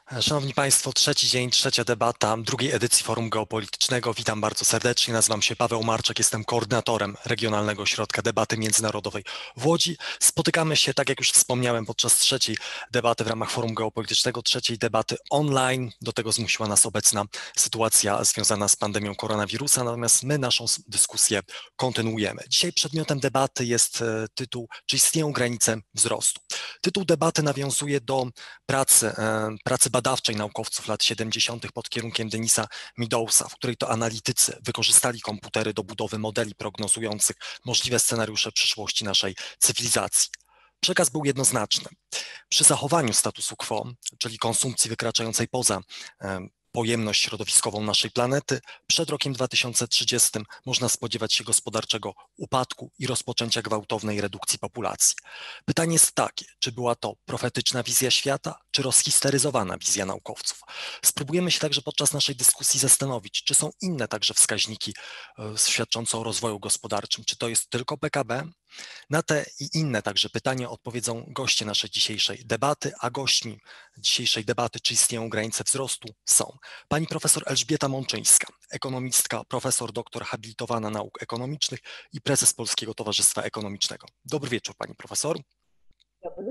Szanowni Państwo, trzeci dzień, trzecia debata drugiej edycji Forum Geopolitycznego. Witam bardzo serdecznie, nazywam się Paweł Marczak, jestem koordynatorem Regionalnego Ośrodka Debaty Międzynarodowej w Łodzi. Spotykamy się, tak jak już wspomniałem, podczas trzeciej debaty w ramach Forum Geopolitycznego, trzeciej debaty online. Do tego zmusiła nas obecna sytuacja związana z pandemią koronawirusa, natomiast my naszą dyskusję kontynuujemy. Dzisiaj przedmiotem debaty jest tytuł: czy istnieją granice wzrostu? Tytuł debaty nawiązuje do pracy badawczej naukowców lat 70. pod kierunkiem Denisa Meadowsa, w której to analitycy wykorzystali komputery do budowy modeli prognozujących możliwe scenariusze przyszłości naszej cywilizacji. Przekaz był jednoznaczny. Przy zachowaniu statusu quo, czyli konsumpcji wykraczającej poza pojemność środowiskową naszej planety, przed rokiem 2030 można spodziewać się gospodarczego upadku i rozpoczęcia gwałtownej redukcji populacji. Pytanie jest takie, czy była to profetyczna wizja świata, czy rozhisteryzowana wizja naukowców? Spróbujemy się także podczas naszej dyskusji zastanowić, czy są inne także wskaźniki świadczące o rozwoju gospodarczym, czy to jest tylko PKB? Na te i inne także pytania odpowiedzą goście naszej dzisiejszej debaty, a gośćmi dzisiejszej debaty, czy istnieją granice wzrostu, są pani profesor Elżbieta Mączyńska, ekonomistka, profesor doktor habilitowana nauk ekonomicznych i prezes Polskiego Towarzystwa Ekonomicznego. Dobry wieczór, pani profesor. Dobry.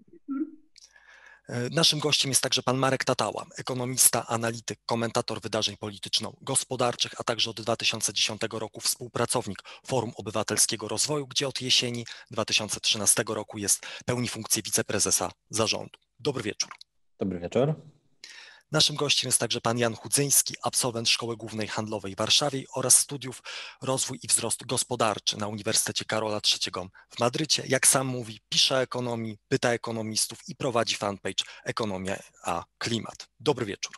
Naszym gościem jest także pan Marek Tatała, ekonomista, analityk, komentator wydarzeń polityczno-gospodarczych, a także od 2010 roku współpracownik Forum Obywatelskiego Rozwoju, gdzie od jesieni 2013 roku pełni funkcję wiceprezesa zarządu. Dobry wieczór. Dobry wieczór. Naszym gościem jest także pan Jan Chudzyński, absolwent Szkoły Głównej Handlowej w Warszawie oraz studiów Rozwój i Wzrost Gospodarczy na Uniwersytecie Karola III w Madrycie. Jak sam mówi, pisze o ekonomii, pyta ekonomistów i prowadzi fanpage Ekonomia a Klimat. Dobry wieczór.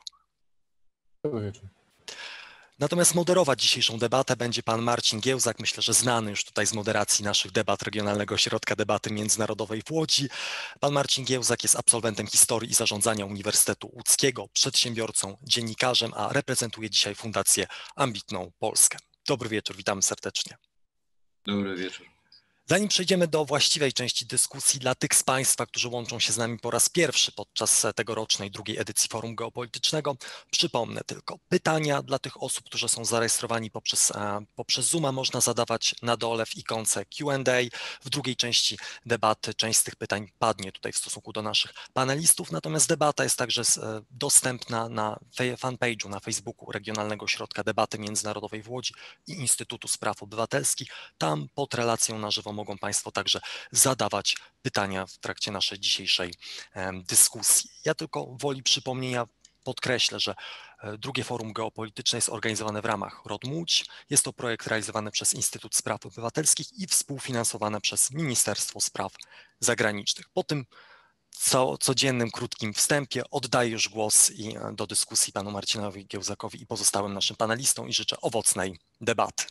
Dobry wieczór. Natomiast moderować dzisiejszą debatę będzie pan Marcin Giełzak, myślę, że znany już tutaj z moderacji naszych debat Regionalnego Ośrodka Debaty Międzynarodowej w Łodzi. Pan Marcin Giełzak jest absolwentem historii i zarządzania Uniwersytetu Łódzkiego, przedsiębiorcą, dziennikarzem, a reprezentuje dzisiaj Fundację Ambitną Polskę. Dobry wieczór, witamy serdecznie. Dobry wieczór. Zanim przejdziemy do właściwej części dyskusji, dla tych z Państwa, którzy łączą się z nami po raz pierwszy podczas tegorocznej drugiej edycji Forum Geopolitycznego, przypomnę tylko, pytania dla tych osób, którzy są zarejestrowani poprzez Zooma, można zadawać na dole w ikonce Q&A. W drugiej części debaty część z tych pytań padnie tutaj w stosunku do naszych panelistów, natomiast debata jest także dostępna na fanpage'u na Facebooku Regionalnego Ośrodka Debaty Międzynarodowej w Łodzi i Instytutu Spraw Obywatelskich. Tam pod relacją na żywo mogą Państwo także zadawać pytania w trakcie naszej dzisiejszej dyskusji. Ja tylko woli przypomnienia podkreślę, że drugie Forum Geopolityczne jest organizowane w ramach RODM-Łódź. Jest to projekt realizowany przez Instytut Spraw Obywatelskich i współfinansowany przez Ministerstwo Spraw Zagranicznych. Po tym codziennym, krótkim wstępie oddaję już głos do dyskusji panu Marcinowi Giełzakowi i pozostałym naszym panelistom i życzę owocnej debaty.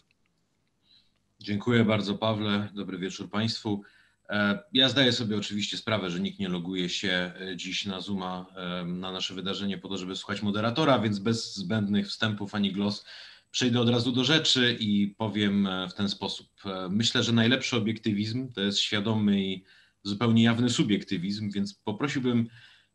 Dziękuję bardzo, Pawle. Dobry wieczór Państwu. Ja zdaję sobie oczywiście sprawę, że nikt nie loguje się dziś na Zooma na nasze wydarzenie po to, żeby słuchać moderatora, więc bez zbędnych wstępów ani glos przejdę od razu do rzeczy i powiem w ten sposób. Myślę, że najlepszy obiektywizm to jest świadomy i zupełnie jawny subiektywizm, więc poprosiłbym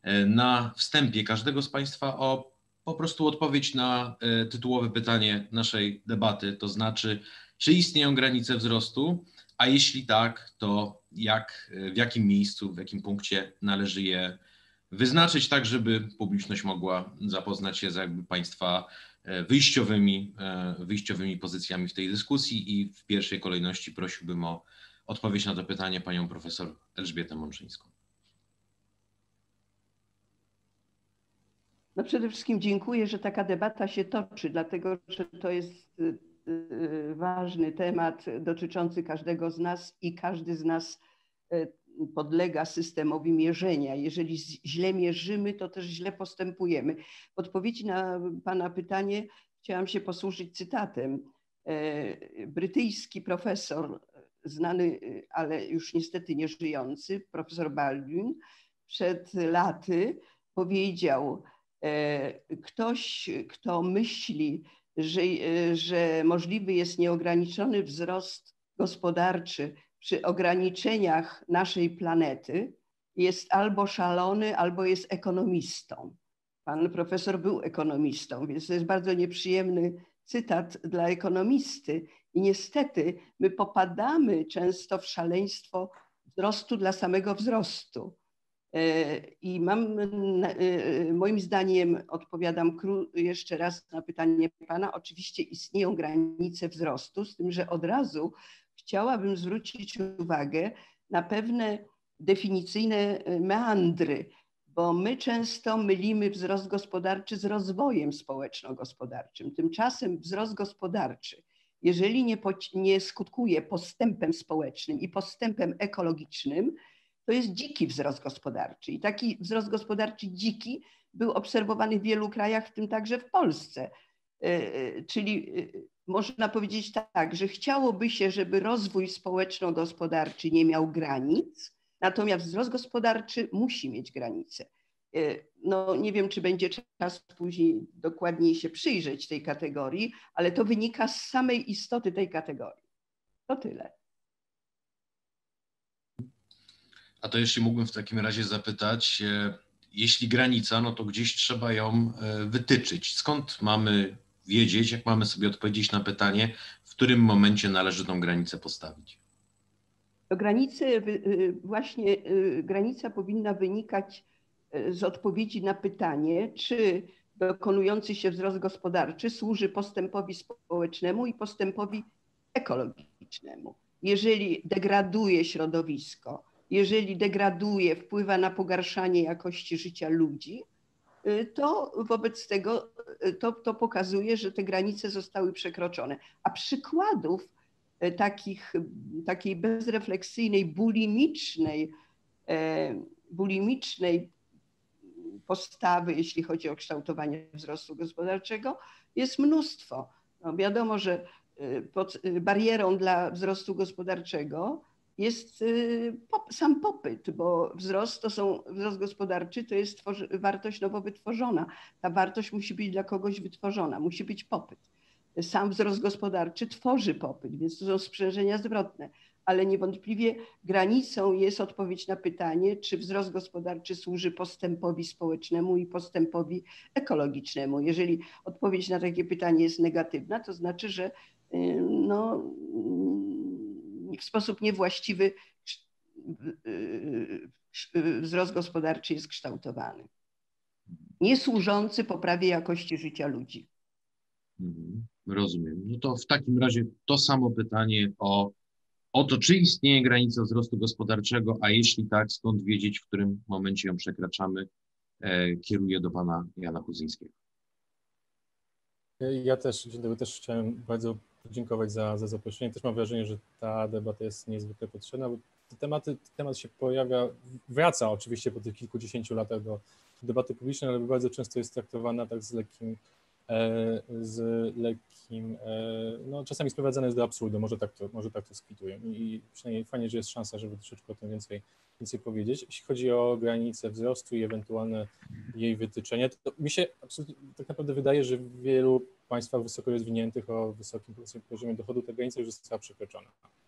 na wstępie każdego z Państwa o po prostu odpowiedź na tytułowe pytanie naszej debaty, to znaczy, czy istnieją granice wzrostu, a jeśli tak, to w jakim miejscu, w jakim punkcie należy je wyznaczyć, tak żeby publiczność mogła zapoznać się z Państwa wyjściowymi pozycjami w tej dyskusji i w pierwszej kolejności prosiłbym o odpowiedź na to pytanie panią profesor Elżbietę Mączyńską. No przede wszystkim dziękuję, że taka debata się toczy, dlatego że to jest ważny temat dotyczący każdego z nas i każdy z nas podlega systemowi mierzenia. Jeżeli źle mierzymy, to też źle postępujemy. W odpowiedzi na pana pytanie chciałam się posłużyć cytatem. Brytyjski profesor, znany, ale już niestety nie żyjący, profesor Baldwin, przed laty powiedział: ktoś, kto myśli, że możliwy jest nieograniczony wzrost gospodarczy przy ograniczeniach naszej planety, jest albo szalony, albo jest ekonomistą. Pan profesor był ekonomistą, więc to jest bardzo nieprzyjemny cytat dla ekonomisty. I niestety my popadamy często w szaleństwo wzrostu dla samego wzrostu. I moim zdaniem, odpowiadam jeszcze raz na pytanie pana, oczywiście istnieją granice wzrostu, z tym, że od razu chciałabym zwrócić uwagę na pewne definicyjne meandry, bo my często mylimy wzrost gospodarczy z rozwojem społeczno-gospodarczym. Tymczasem wzrost gospodarczy, jeżeli nie skutkuje postępem społecznym i postępem ekologicznym, to jest dziki wzrost gospodarczy. I taki wzrost gospodarczy dziki był obserwowany w wielu krajach, w tym także w Polsce. Czyli można powiedzieć tak, że chciałoby się, żeby rozwój społeczno-gospodarczy nie miał granic, natomiast wzrost gospodarczy musi mieć granice. No, nie wiem, czy będzie czas później dokładniej się przyjrzeć tej kategorii, ale to wynika z samej istoty tej kategorii. To tyle. A to jeśli mógłbym w takim razie zapytać, jeśli granica, no to gdzieś trzeba ją wytyczyć. Skąd mamy wiedzieć, jak mamy sobie odpowiedzieć na pytanie, w którym momencie należy tą granicę postawić? Właśnie granica powinna wynikać z odpowiedzi na pytanie, czy dokonujący się wzrost gospodarczy służy postępowi społecznemu i postępowi ekologicznemu. Jeżeli degraduje środowisko, jeżeli degraduje, wpływa na pogarszanie jakości życia ludzi, to wobec tego to pokazuje, że te granice zostały przekroczone. A przykładów takiej bezrefleksyjnej, bulimicznej postawy, jeśli chodzi o kształtowanie wzrostu gospodarczego, jest mnóstwo. No wiadomo, że barierą dla wzrostu gospodarczego jest sam popyt, bo wzrost gospodarczy to jest wartość nowo wytworzona. Ta wartość musi być dla kogoś wytworzona, musi być popyt. Sam wzrost gospodarczy tworzy popyt, więc to są sprzężenia zwrotne, ale niewątpliwie granicą jest odpowiedź na pytanie, czy wzrost gospodarczy służy postępowi społecznemu i postępowi ekologicznemu. Jeżeli odpowiedź na takie pytanie jest negatywna, to znaczy, że no, w sposób niewłaściwy wzrost gospodarczy jest kształtowany, nie służący poprawie jakości życia ludzi. Rozumiem. No to w takim razie to samo pytanie o to, czy istnieje granica wzrostu gospodarczego, a jeśli tak, skąd wiedzieć, w którym momencie ją przekraczamy, kieruję do pana Jana Kuzyńskiego. Ja też chciałem bardzo podziękować za zaproszenie. Też mam wrażenie, że ta debata jest niezwykle potrzebna, bo temat się wraca oczywiście po tych kilkudziesięciu latach do debaty publicznej, ale bardzo często jest traktowana tak z lekkim, no czasami sprowadzane jest do absurdu, może tak to skwituję. I przynajmniej fajnie, że jest szansa, żeby troszeczkę o tym więcej powiedzieć. Jeśli chodzi o granicę wzrostu i ewentualne jej wytyczenie, to mi się absolutnie tak naprawdę wydaje, że w wielu państwach wysoko rozwiniętych o wysokim poziomie dochodu ta granica już została przekroczona.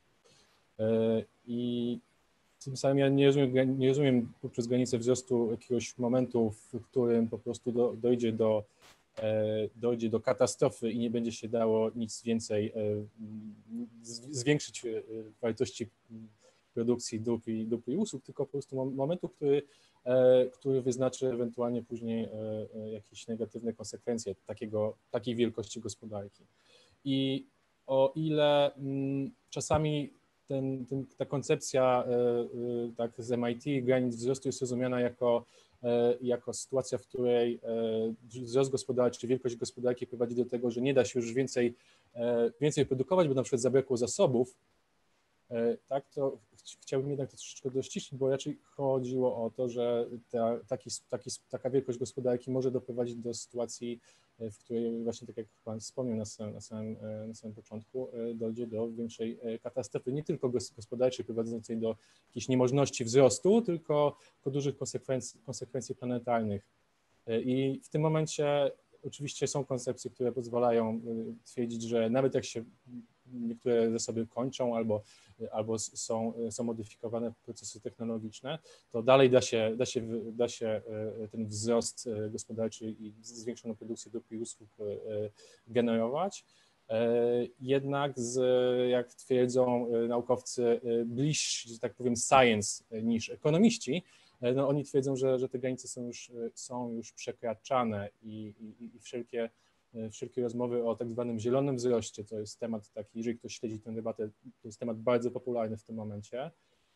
I tym samym ja nie rozumiem poprzez granicę wzrostu jakiegoś momentu, w którym po prostu dojdzie do katastrofy i nie będzie się dało nic więcej zwiększyć wartości produkcji dóbr i usług, tylko po prostu momentu, który wyznaczy ewentualnie później jakieś negatywne konsekwencje takiej wielkości gospodarki. I o ile czasami ta koncepcja tak z MIT granic wzrostu jest rozumiana jako sytuacja, w której wzrost gospodarczy, wielkość gospodarki prowadzi do tego, że nie da się już więcej produkować, bo na przykład zabrakło zasobów, tak, to chciałbym jednak to troszeczkę dościślić, bo raczej chodziło o to, że taka wielkość gospodarki może doprowadzić do sytuacji, w której właśnie tak jak Pan wspomniał na samym początku, dojdzie do większej katastrofy, nie tylko gospodarczej prowadzącej do jakiejś niemożności wzrostu, tylko do dużych konsekwencji planetarnych. I w tym momencie oczywiście są koncepcje, które pozwalają twierdzić, że nawet jak się niektóre zasoby kończą albo są modyfikowane procesy technologiczne, to dalej da się ten wzrost gospodarczy i zwiększoną produkcję dóbr i usług generować. Jednak jak twierdzą naukowcy bliżsi, że tak powiem, science niż ekonomiści, no oni twierdzą, że te granice są już przekraczane i wszelkie rozmowy o tak zwanym zielonym wzroście, to jest temat taki, jeżeli ktoś śledzi tę debatę, to jest temat bardzo popularny w tym momencie,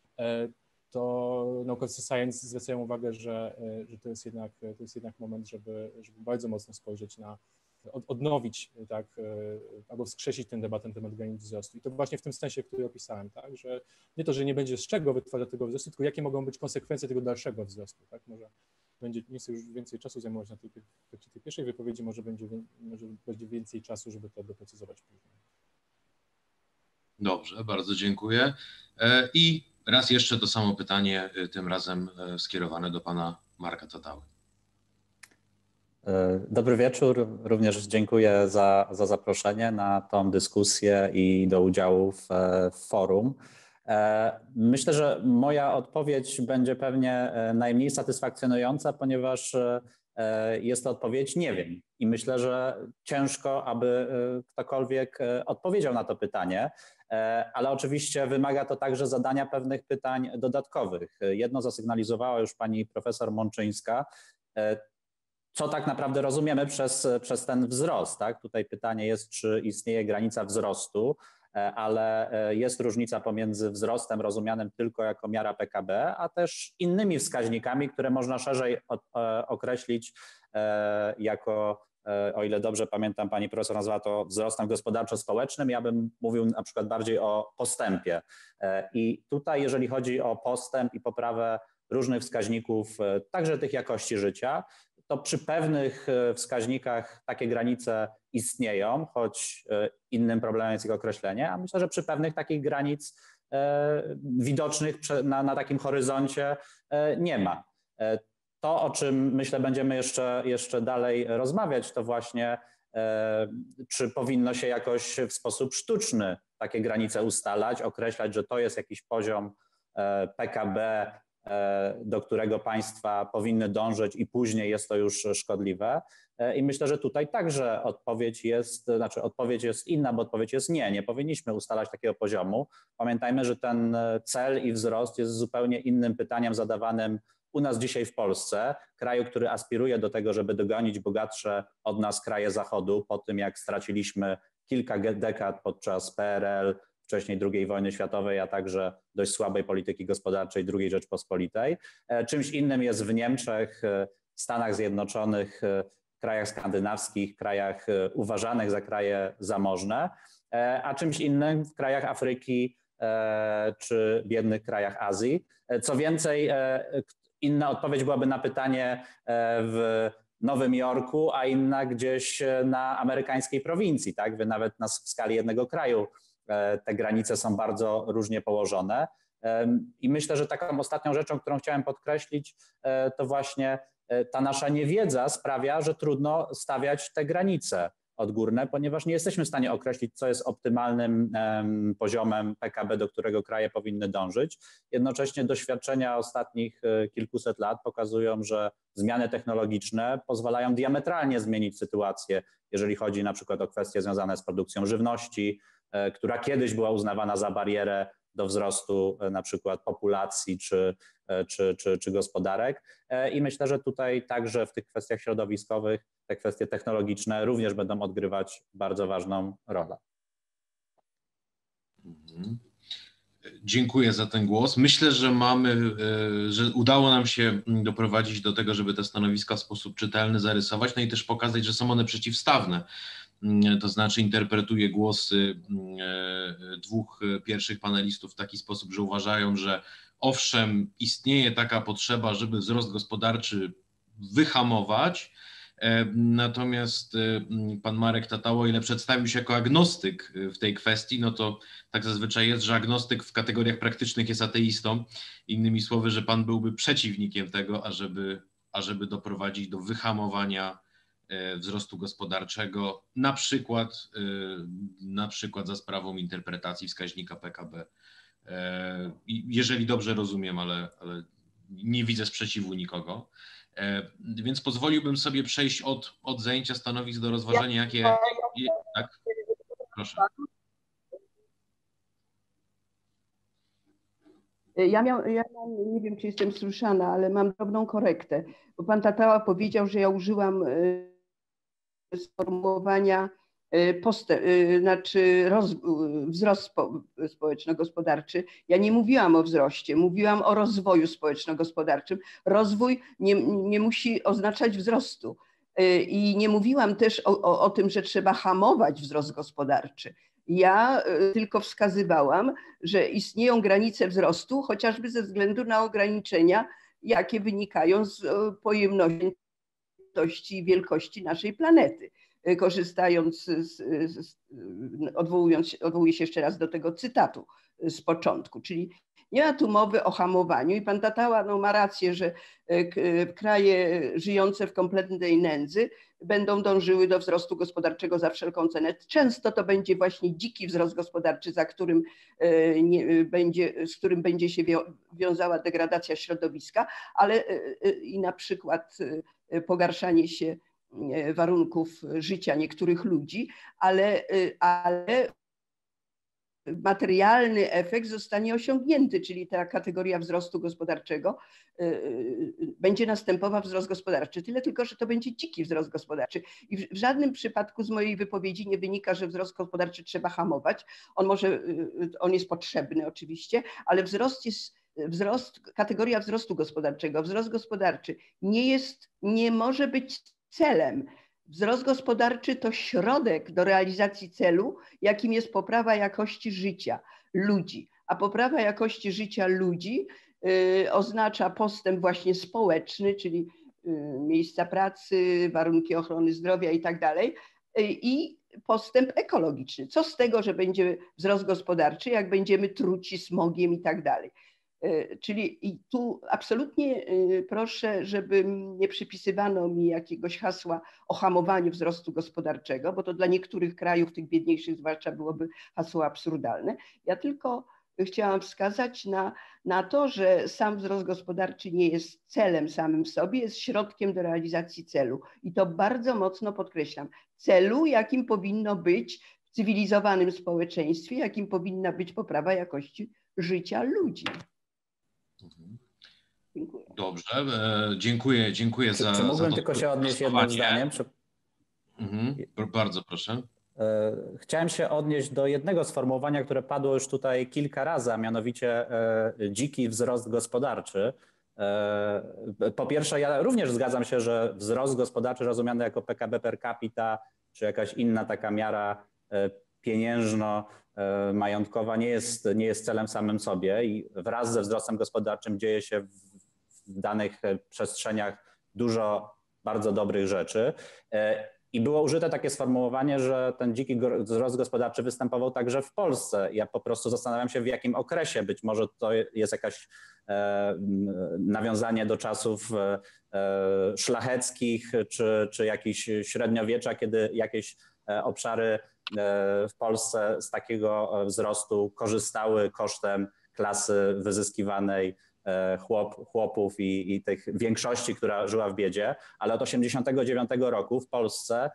to naukowcy science zwracają uwagę, że to jest jednak moment, żeby bardzo mocno spojrzeć odnowić, tak, albo wskrzesić tę debatę na temat granic wzrostu. I to właśnie w tym sensie, który opisałem, tak, że nie to, że nie będzie z czego wytwarzać tego wzrostu, tylko jakie mogą być konsekwencje tego dalszego wzrostu, tak, może nie chcę już więcej czasu zajmować na tej pierwszej wypowiedzi, może będzie więcej czasu, żeby to doprecyzować później. Dobrze, bardzo dziękuję. I raz jeszcze to samo pytanie, tym razem skierowane do pana Marka Tatały. Dobry wieczór. Również dziękuję za zaproszenie na tą dyskusję i do udziału w forum. Myślę, że moja odpowiedź będzie pewnie najmniej satysfakcjonująca, ponieważ jest to odpowiedź nie wiem. I myślę, że ciężko, aby ktokolwiek odpowiedział na to pytanie, ale oczywiście wymaga to także zadania pewnych pytań dodatkowych. Jedno zasygnalizowała już pani profesor Mączyńska. Co tak naprawdę rozumiemy przez ten wzrost, tak? Tutaj pytanie jest, czy istnieje granica wzrostu, ale jest różnica pomiędzy wzrostem rozumianym tylko jako miara PKB, a też innymi wskaźnikami, które można szerzej określić jako, o ile dobrze pamiętam, pani profesor nazwała to wzrostem gospodarczo-społecznym, ja bym mówił na przykład bardziej o postępie. I tutaj, jeżeli chodzi o postęp i poprawę różnych wskaźników, także tych jakości życia, to przy pewnych wskaźnikach takie granice istnieją, choć innym problemem jest ich określenie, a myślę, że przy pewnych takich granic widocznych na takim horyzoncie nie ma. To, o czym myślę będziemy jeszcze dalej rozmawiać, to właśnie czy powinno się jakoś w sposób sztuczny takie granice ustalać, określać, że to jest jakiś poziom PKB, do którego państwa powinny dążyć i później jest to już szkodliwe. I myślę, że tutaj także odpowiedź jest inna, bo odpowiedź jest nie powinniśmy ustalać takiego poziomu. Pamiętajmy, że ten cel i wzrost jest zupełnie innym pytaniem zadawanym u nas dzisiaj w Polsce, kraju, który aspiruje do tego, żeby dogonić bogatsze od nas kraje Zachodu po tym, jak straciliśmy kilka dekad podczas PRL, wcześniej II wojny światowej, a także dość słabej polityki gospodarczej II Rzeczpospolitej. Czymś innym jest w Niemczech, Stanach Zjednoczonych, krajach skandynawskich, krajach uważanych za kraje zamożne, a czymś innym w krajach Afryki czy biednych krajach Azji. Co więcej, inna odpowiedź byłaby na pytanie w Nowym Jorku, a inna gdzieś na amerykańskiej prowincji, tak? Wy nawet w skali jednego kraju te granice są bardzo różnie położone. I myślę, że taką ostatnią rzeczą, którą chciałem podkreślić, to właśnie ta nasza niewiedza sprawia, że trudno stawiać te granice odgórne, ponieważ nie jesteśmy w stanie określić, co jest optymalnym poziomem PKB, do którego kraje powinny dążyć. Jednocześnie doświadczenia ostatnich kilkuset lat pokazują, że zmiany technologiczne pozwalają diametralnie zmienić sytuację, jeżeli chodzi na przykład o kwestie związane z produkcją żywności, która kiedyś była uznawana za barierę do wzrostu na przykład populacji czy gospodarek. I myślę, że tutaj także w tych kwestiach środowiskowych te kwestie technologiczne również będą odgrywać bardzo ważną rolę. Dziękuję za ten głos. Myślę, że udało nam się doprowadzić do tego, żeby te stanowiska w sposób czytelny zarysować, no i też pokazać, że są one przeciwstawne. To znaczy interpretuję głosy dwóch pierwszych panelistów w taki sposób, że uważają, że owszem, istnieje taka potrzeba, żeby wzrost gospodarczy wyhamować, natomiast pan Marek Tatało, o ile przedstawił się jako agnostyk w tej kwestii, no to tak zazwyczaj jest, że agnostyk w kategoriach praktycznych jest ateistą. Innymi słowy, że pan byłby przeciwnikiem tego, ażeby doprowadzić do wyhamowania wzrostu gospodarczego, na przykład za sprawą interpretacji wskaźnika PKB. Jeżeli dobrze rozumiem, ale nie widzę sprzeciwu nikogo. Więc pozwoliłbym sobie przejść od zajęcia stanowisk do rozważenia, tak? Proszę. Ja mam, nie wiem, czy jestem słyszana, ale mam drobną korektę, bo pan Tatała powiedział, że ja użyłam sformułowania wzrost społeczno-gospodarczy. Ja nie mówiłam o wzroście, mówiłam o rozwoju społeczno-gospodarczym. Rozwój nie musi oznaczać wzrostu. I nie mówiłam też o tym, że trzeba hamować wzrost gospodarczy. Ja tylko wskazywałam, że istnieją granice wzrostu, chociażby ze względu na ograniczenia, jakie wynikają z pojemności i wielkości naszej planety. Korzystając, odwołuję się jeszcze raz do tego cytatu z początku, czyli nie ma tu mowy o hamowaniu i pan Tatała ma rację, że kraje żyjące w kompletnej nędzy będą dążyły do wzrostu gospodarczego za wszelką cenę. Często to będzie właśnie dziki wzrost gospodarczy, z którym będzie się wiązała degradacja środowiska, ale i na przykład pogarszanie się warunków życia niektórych ludzi, ale materialny efekt zostanie osiągnięty, czyli ta kategoria wzrostu gospodarczego, będzie następował wzrost gospodarczy. Tyle tylko, że to będzie dziki wzrost gospodarczy. I w żadnym przypadku z mojej wypowiedzi nie wynika, że wzrost gospodarczy trzeba hamować. On jest potrzebny oczywiście, ale kategoria wzrostu gospodarczego, wzrost gospodarczy nie może być celem. Wzrost gospodarczy to środek do realizacji celu, jakim jest poprawa jakości życia ludzi. A poprawa jakości życia ludzi oznacza postęp właśnie społeczny, czyli miejsca pracy, warunki ochrony zdrowia i tak dalej, i postęp ekologiczny. Co z tego, że będzie wzrost gospodarczy, jak będziemy truci smogiem i tak dalej. Czyli i tu absolutnie proszę, żeby nie przypisywano mi jakiegoś hasła o hamowaniu wzrostu gospodarczego, bo to dla niektórych krajów, tych biedniejszych zwłaszcza, byłoby hasło absurdalne. Ja tylko chciałam wskazać na to, że sam wzrost gospodarczy nie jest celem samym w sobie, jest środkiem do realizacji celu. I to bardzo mocno podkreślam. Celu, jakim powinno być w cywilizowanym społeczeństwie, jakim powinna być poprawa jakości życia ludzi. Dziękuję. Dobrze, dziękuję za... Czy mógłbym tylko się odnieść jednym zdaniem? Bardzo proszę. Chciałem się odnieść do jednego sformułowania, które padło już tutaj kilka razy, a mianowicie dziki wzrost gospodarczy. Po pierwsze, ja również zgadzam się, że wzrost gospodarczy rozumiany jako PKB per capita, czy jakaś inna taka miara pieniężno-majątkowa nie jest celem samym sobie i wraz ze wzrostem gospodarczym dzieje się w danych przestrzeniach dużo bardzo dobrych rzeczy. I było użyte takie sformułowanie, że ten dziki wzrost gospodarczy występował także w Polsce. Ja po prostu zastanawiam się, w jakim okresie. Być może to jest jakaś nawiązanie do czasów szlacheckich czy jakichś średniowiecza, kiedy jakieś obszary w Polsce z takiego wzrostu korzystały kosztem klasy wyzyskiwanej, chłopów i tych większości, która żyła w biedzie, ale od 1989 roku w Polsce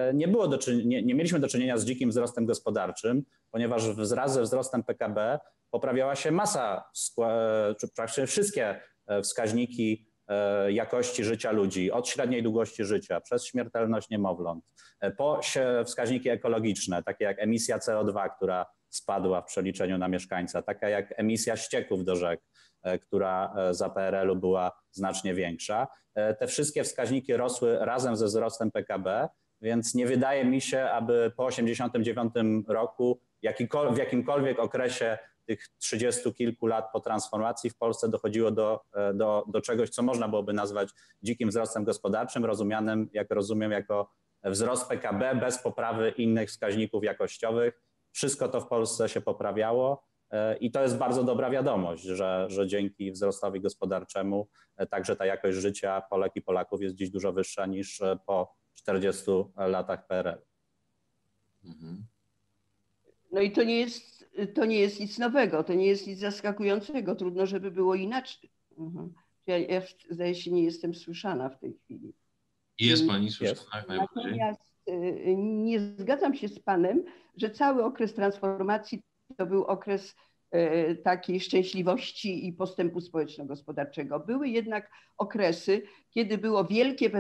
nie mieliśmy do czynienia z dzikim wzrostem gospodarczym, ponieważ wraz ze wzrostem PKB poprawiała się praktycznie wszystkie wskaźniki jakości życia ludzi, od średniej długości życia, przez śmiertelność niemowląt, po wskaźniki ekologiczne, takie jak emisja CO2, która spadła w przeliczeniu na mieszkańca, taka jak emisja ścieków do rzek, która za PRL-u była znacznie większa. Te wszystkie wskaźniki rosły razem ze wzrostem PKB, więc nie wydaje mi się, aby po 1989 roku w jakimkolwiek okresie tych 30 kilku lat po transformacji w Polsce dochodziło do czegoś, co można byłoby nazwać dzikim wzrostem gospodarczym, rozumianym, jak rozumiem, jako wzrost PKB bez poprawy innych wskaźników jakościowych. Wszystko to w Polsce się poprawiało i to jest bardzo dobra wiadomość, że dzięki wzrostowi gospodarczemu także ta jakość życia Polek i Polaków jest dziś dużo wyższa niż po 40 latach PRL. Mhm. No i to nie jest nic nowego, to nie jest nic zaskakującego. Trudno, żeby było inaczej. Ja zdaje się, nie jestem słyszana w tej chwili. Jest pani słyszana jak najbardziej. Natomiast nie zgadzam się z panem, że cały okres transformacji to był okres takiej szczęśliwości i postępu społeczno-gospodarczego. Były jednak okresy, kiedy było wielkie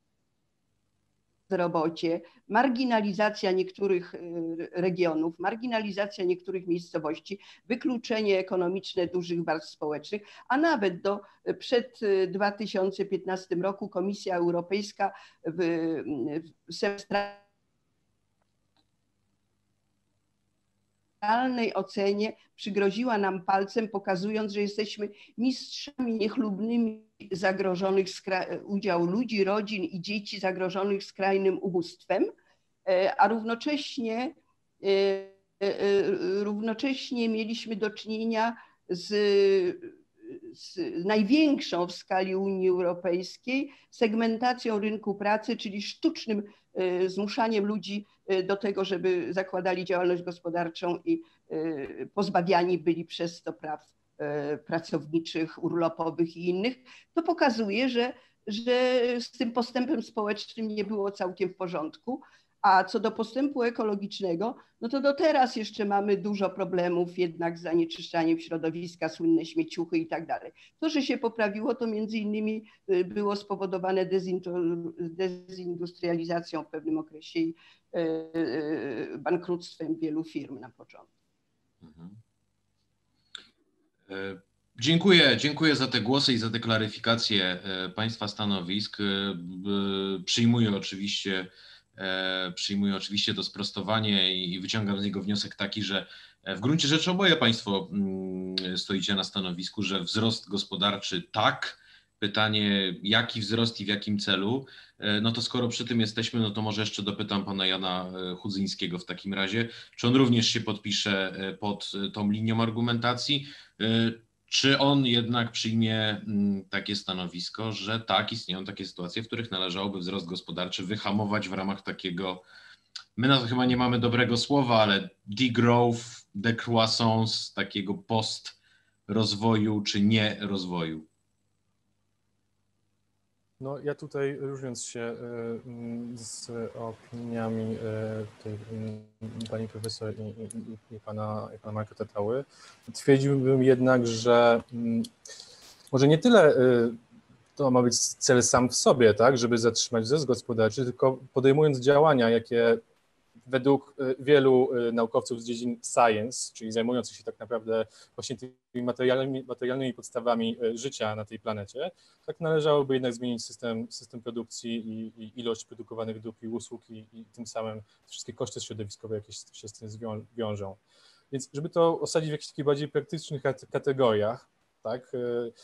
bezrobocie, marginalizacja niektórych regionów, marginalizacja niektórych miejscowości, wykluczenie ekonomiczne dużych warstw społecznych, a nawet przed 2015 roku Komisja Europejska w semestralnej ocenie przygroziła nam palcem, pokazując, że jesteśmy mistrzami niechlubnymi udziału ludzi, rodzin i dzieci zagrożonych skrajnym ubóstwem, a równocześnie mieliśmy do czynienia z największą w skali Unii Europejskiej segmentacją rynku pracy, czyli sztucznym zmuszaniem ludzi do tego, żeby zakładali działalność gospodarczą i pozbawiani byli przez to praw pracowniczych, urlopowych i innych. To pokazuje, że z tym postępem społecznym nie było całkiem w porządku. A co do postępu ekologicznego, no to do teraz jeszcze mamy dużo problemów jednak z zanieczyszczaniem środowiska, słynne śmieciuchy i tak dalej. To, że się poprawiło, to między innymi było spowodowane dezindustrializacją w pewnym okresie i bankructwem wielu firm na początku. Mhm. Dziękuję za te głosy i za te klaryfikacje Państwa stanowisk. Przyjmuję oczywiście to sprostowanie i wyciągam z niego wniosek taki, że w gruncie rzeczy oboje Państwo stoicie na stanowisku, że wzrost gospodarczy tak, pytanie jaki wzrost i w jakim celu, no to skoro przy tym jesteśmy, no to może jeszcze dopytam pana Jana Chudzyńskiego w takim razie, czy on również się podpisze pod tą linią argumentacji, czy on jednak przyjmie takie stanowisko, że tak, istnieją takie sytuacje, w których należałoby wzrost gospodarczy wyhamować w ramach takiego, my na to chyba nie mamy dobrego słowa, ale degrowth, decroissance, takiego post-rozwoju czy nie rozwoju? No, ja tutaj różniąc się z opiniami tej pani profesor i pana Marka Tatały, twierdziłbym jednak, że może nie tyle to ma być cel sam w sobie, tak, żeby zatrzymać wzrost gospodarczy, tylko podejmując działania, jakie według wielu naukowców z dziedzin science, czyli zajmujących się tak naprawdę właśnie tymi materialnymi podstawami życia na tej planecie, tak należałoby jednak zmienić system produkcji i ilość produkowanych dóbr i usług i tym samym wszystkie koszty środowiskowe, jakie się z tym wiążą. Więc żeby to osadzić w jakichś takich bardziej praktycznych kategoriach, tak,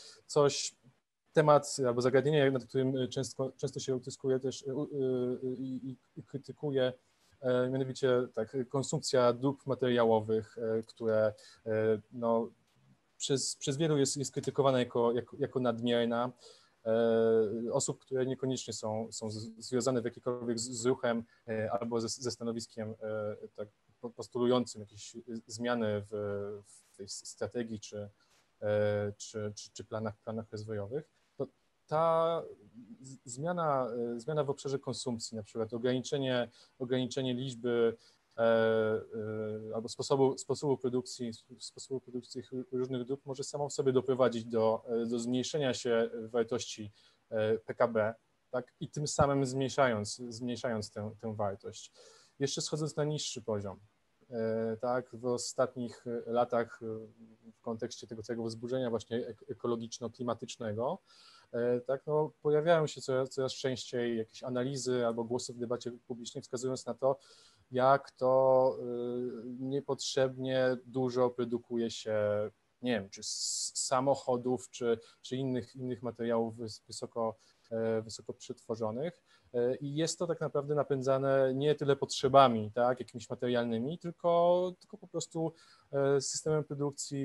temat albo zagadnienie, nad którym często się utyskuje też i krytykuje, mianowicie tak, konsumpcja dóbr materiałowych, które no, przez wielu jest krytykowana jako nadmierna, osób, które niekoniecznie są związane w jakikolwiek z ruchem albo ze stanowiskiem tak, postulującym jakieś zmiany w tej strategii czy planach rozwojowych. Ta zmiana w obszarze konsumpcji, na przykład ograniczenie liczby albo sposobu produkcji różnych dóbr może samo w sobie doprowadzić do zmniejszenia się wartości PKB, tak, i tym samym zmniejszając tę wartość. Jeszcze schodząc na niższy poziom, tak, w ostatnich latach w kontekście tego całego wzburzenia właśnie ekologiczno-klimatycznego, tak, no, pojawiają się coraz częściej jakieś analizy albo głosy w debacie publicznej wskazując na to, jak to niepotrzebnie dużo produkuje się, nie wiem, czy samochodów, czy innych materiałów wysoko przetworzonych, I jest to tak naprawdę napędzane nie tyle potrzebami, tak, jakimiś materialnymi, tylko po prostu systemem produkcji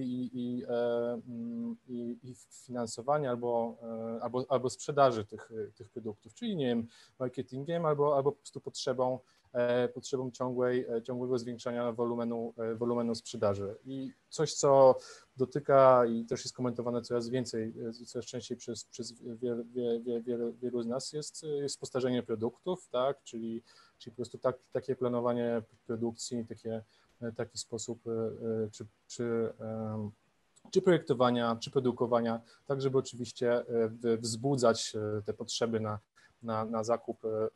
i finansowania albo sprzedaży tych produktów, czyli nie wiem, marketingiem albo po prostu potrzebą ciągłego zwiększania wolumenu sprzedaży. I coś, co dotyka i też jest komentowane coraz więcej, coraz częściej przez wielu z nas jest postarzenie produktów, tak? Czyli po prostu takie planowanie produkcji, taki sposób czy projektowania, czy produkowania, tak żeby oczywiście wzbudzać te potrzeby na zakup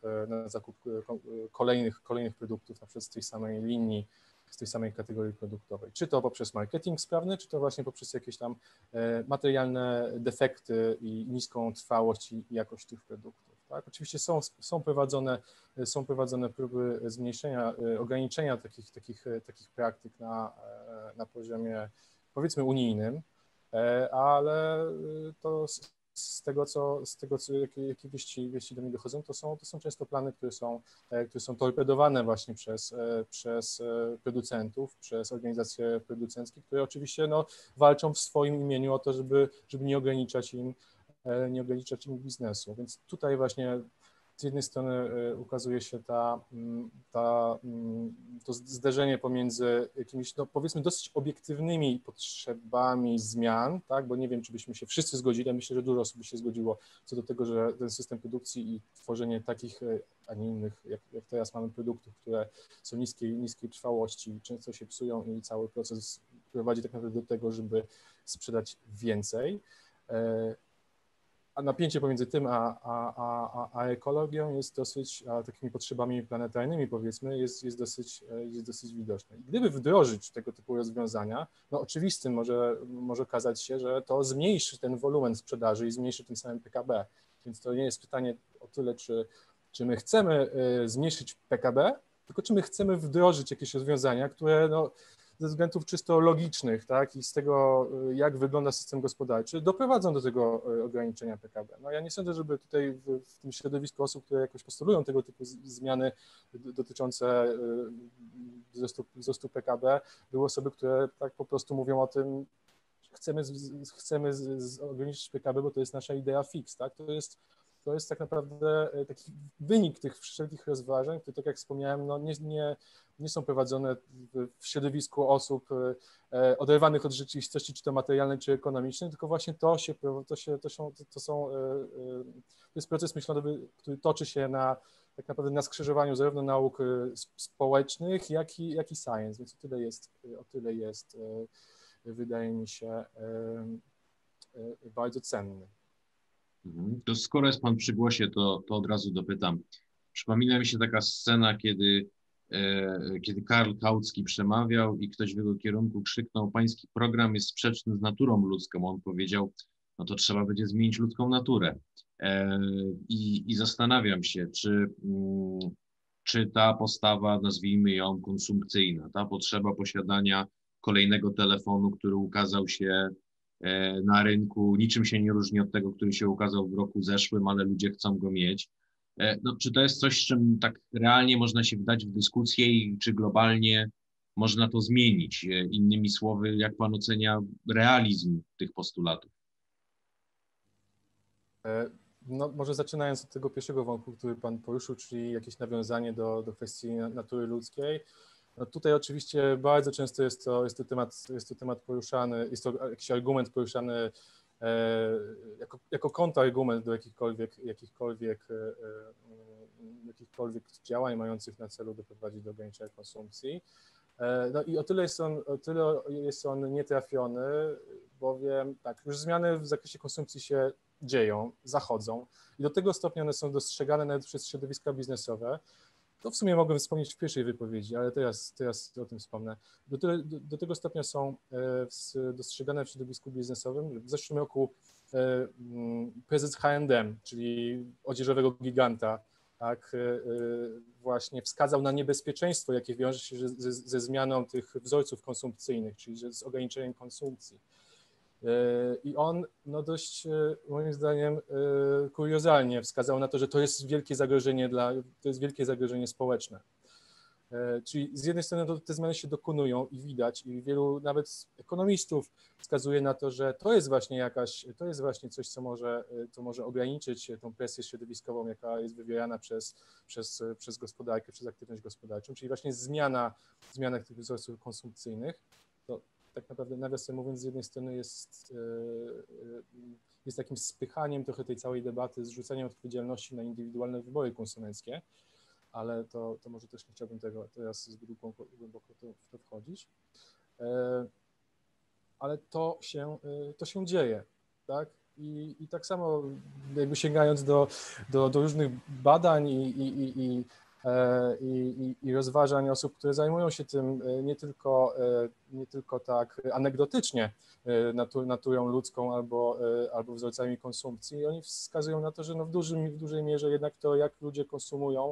kolejnych produktów, na przykład z tej samej linii, z tej samej kategorii produktowej. Czy to poprzez marketing sprawny, czy to właśnie poprzez jakieś tam materialne defekty i niską trwałość i jakość tych produktów. Tak? Oczywiście są prowadzone próby zmniejszenia, ograniczenia takich praktyk na poziomie, powiedzmy, unijnym, ale to z tego, jakie wieści do mnie dochodzą, to są często plany, które są torpedowane właśnie przez producentów, przez organizacje producenckie, które oczywiście walczą w swoim imieniu o to, żeby nie ograniczać im biznesu. Więc tutaj właśnie z jednej strony ukazuje się to zderzenie pomiędzy jakimiś, powiedzmy, dosyć obiektywnymi potrzebami zmian, tak? Bo nie wiem, czy byśmy się wszyscy zgodzili, myślę, że dużo osób by się zgodziło co do tego, że ten system produkcji i tworzenie takich, a nie innych, jak teraz mamy, produktów, które są niskiej trwałości, często się psują i cały proces prowadzi tak naprawdę do tego, żeby sprzedać więcej. A napięcie pomiędzy tym a ekologią jest dosyć, a takimi potrzebami planetarnymi, powiedzmy, jest dosyć widoczne. I gdyby wdrożyć tego typu rozwiązania, oczywistym może okazać się, że to zmniejszy ten wolumen sprzedaży i zmniejszy tym samym PKB. Więc to nie jest pytanie o tyle, czy my chcemy zmniejszyć PKB, tylko czy my chcemy wdrożyć jakieś rozwiązania, które ze względów czysto logicznych, tak, i z tego, jak wygląda system gospodarczy, doprowadzą do tego ograniczenia PKB. Ja nie sądzę, żeby tutaj w tym środowisku osób, które jakoś postulują tego typu zmiany dotyczące wzrostu PKB, były osoby, które tak po prostu mówią o tym, chcemy ograniczyć PKB, bo to jest nasza idea fix, tak, to jest tak naprawdę taki wynik tych wszelkich rozważań, które, tak jak wspomniałem, nie są prowadzone w środowisku osób oderwanych od rzeczywistości, czy to materialnej, czy ekonomicznej, tylko właśnie to jest proces myślowy, który toczy się tak naprawdę na skrzyżowaniu zarówno nauk społecznych, jak i science, więc o tyle jest, wydaje mi się, bardzo cenny. To skoro jest Pan przy głosie, to od razu dopytam. Przypomina mi się taka scena, kiedy Karl Kautsky przemawiał i ktoś w jego kierunku krzyknął: pański program jest sprzeczny z naturą ludzką. On powiedział: no to trzeba będzie zmienić ludzką naturę. I zastanawiam się, czy ta postawa, nazwijmy ją konsumpcyjna, ta potrzeba posiadania kolejnego telefonu, który ukazał się na rynku, niczym się nie różni od tego, który się ukazał w roku zeszłym, ale ludzie chcą go mieć. Czy to jest coś, z czym tak realnie można się wdać w dyskusję i czy globalnie można to zmienić? Innymi słowy, jak Pan ocenia realizm tych postulatów? Może zaczynając od tego pierwszego wątku, który Pan poruszył, czyli jakieś nawiązanie do kwestii natury ludzkiej. Tutaj oczywiście bardzo często jest to temat poruszany, jest to jakiś argument poruszany jako kontrargument do jakichkolwiek działań mających na celu doprowadzić do ograniczenia konsumpcji. I o tyle jest on nietrafiony, bowiem tak, już zmiany w zakresie konsumpcji się dzieją, zachodzą i do tego stopnia one są dostrzegane nawet przez środowiska biznesowe. To w sumie mogłem wspomnieć w pierwszej wypowiedzi, ale teraz o tym wspomnę. Do tego stopnia są dostrzegane w środowisku biznesowym. W zeszłym roku prezes H&M, czyli odzieżowego giganta, tak, właśnie wskazał na niebezpieczeństwo, jakie wiąże się ze zmianą tych wzorców konsumpcyjnych, czyli z ograniczeniem konsumpcji. I on no dość, moim zdaniem, kuriozalnie wskazał na to, że to jest wielkie zagrożenie społeczne. Czyli z jednej strony te zmiany się dokonują i widać, i wielu nawet ekonomistów wskazuje na to, że to jest właśnie coś, co może ograniczyć tą presję środowiskową, jaka jest wywierana przez gospodarkę, przez aktywność gospodarczą, czyli właśnie zmiana tych wzorców konsumpcyjnych. To tak naprawdę, nawiasem mówiąc, z jednej strony jest takim spychaniem trochę tej całej debaty, zrzucaniem odpowiedzialności na indywidualne wybory konsumenckie, ale to może też nie chciałbym tego teraz zbyt głęboko w to wchodzić. Ale to się dzieje, tak? I tak samo jakby sięgając do różnych badań i rozważań osób, które zajmują się tym nie tylko tak anegdotycznie naturą ludzką albo wzorcami konsumpcji, oni wskazują na to, że no w dużej mierze jednak to, jak ludzie konsumują,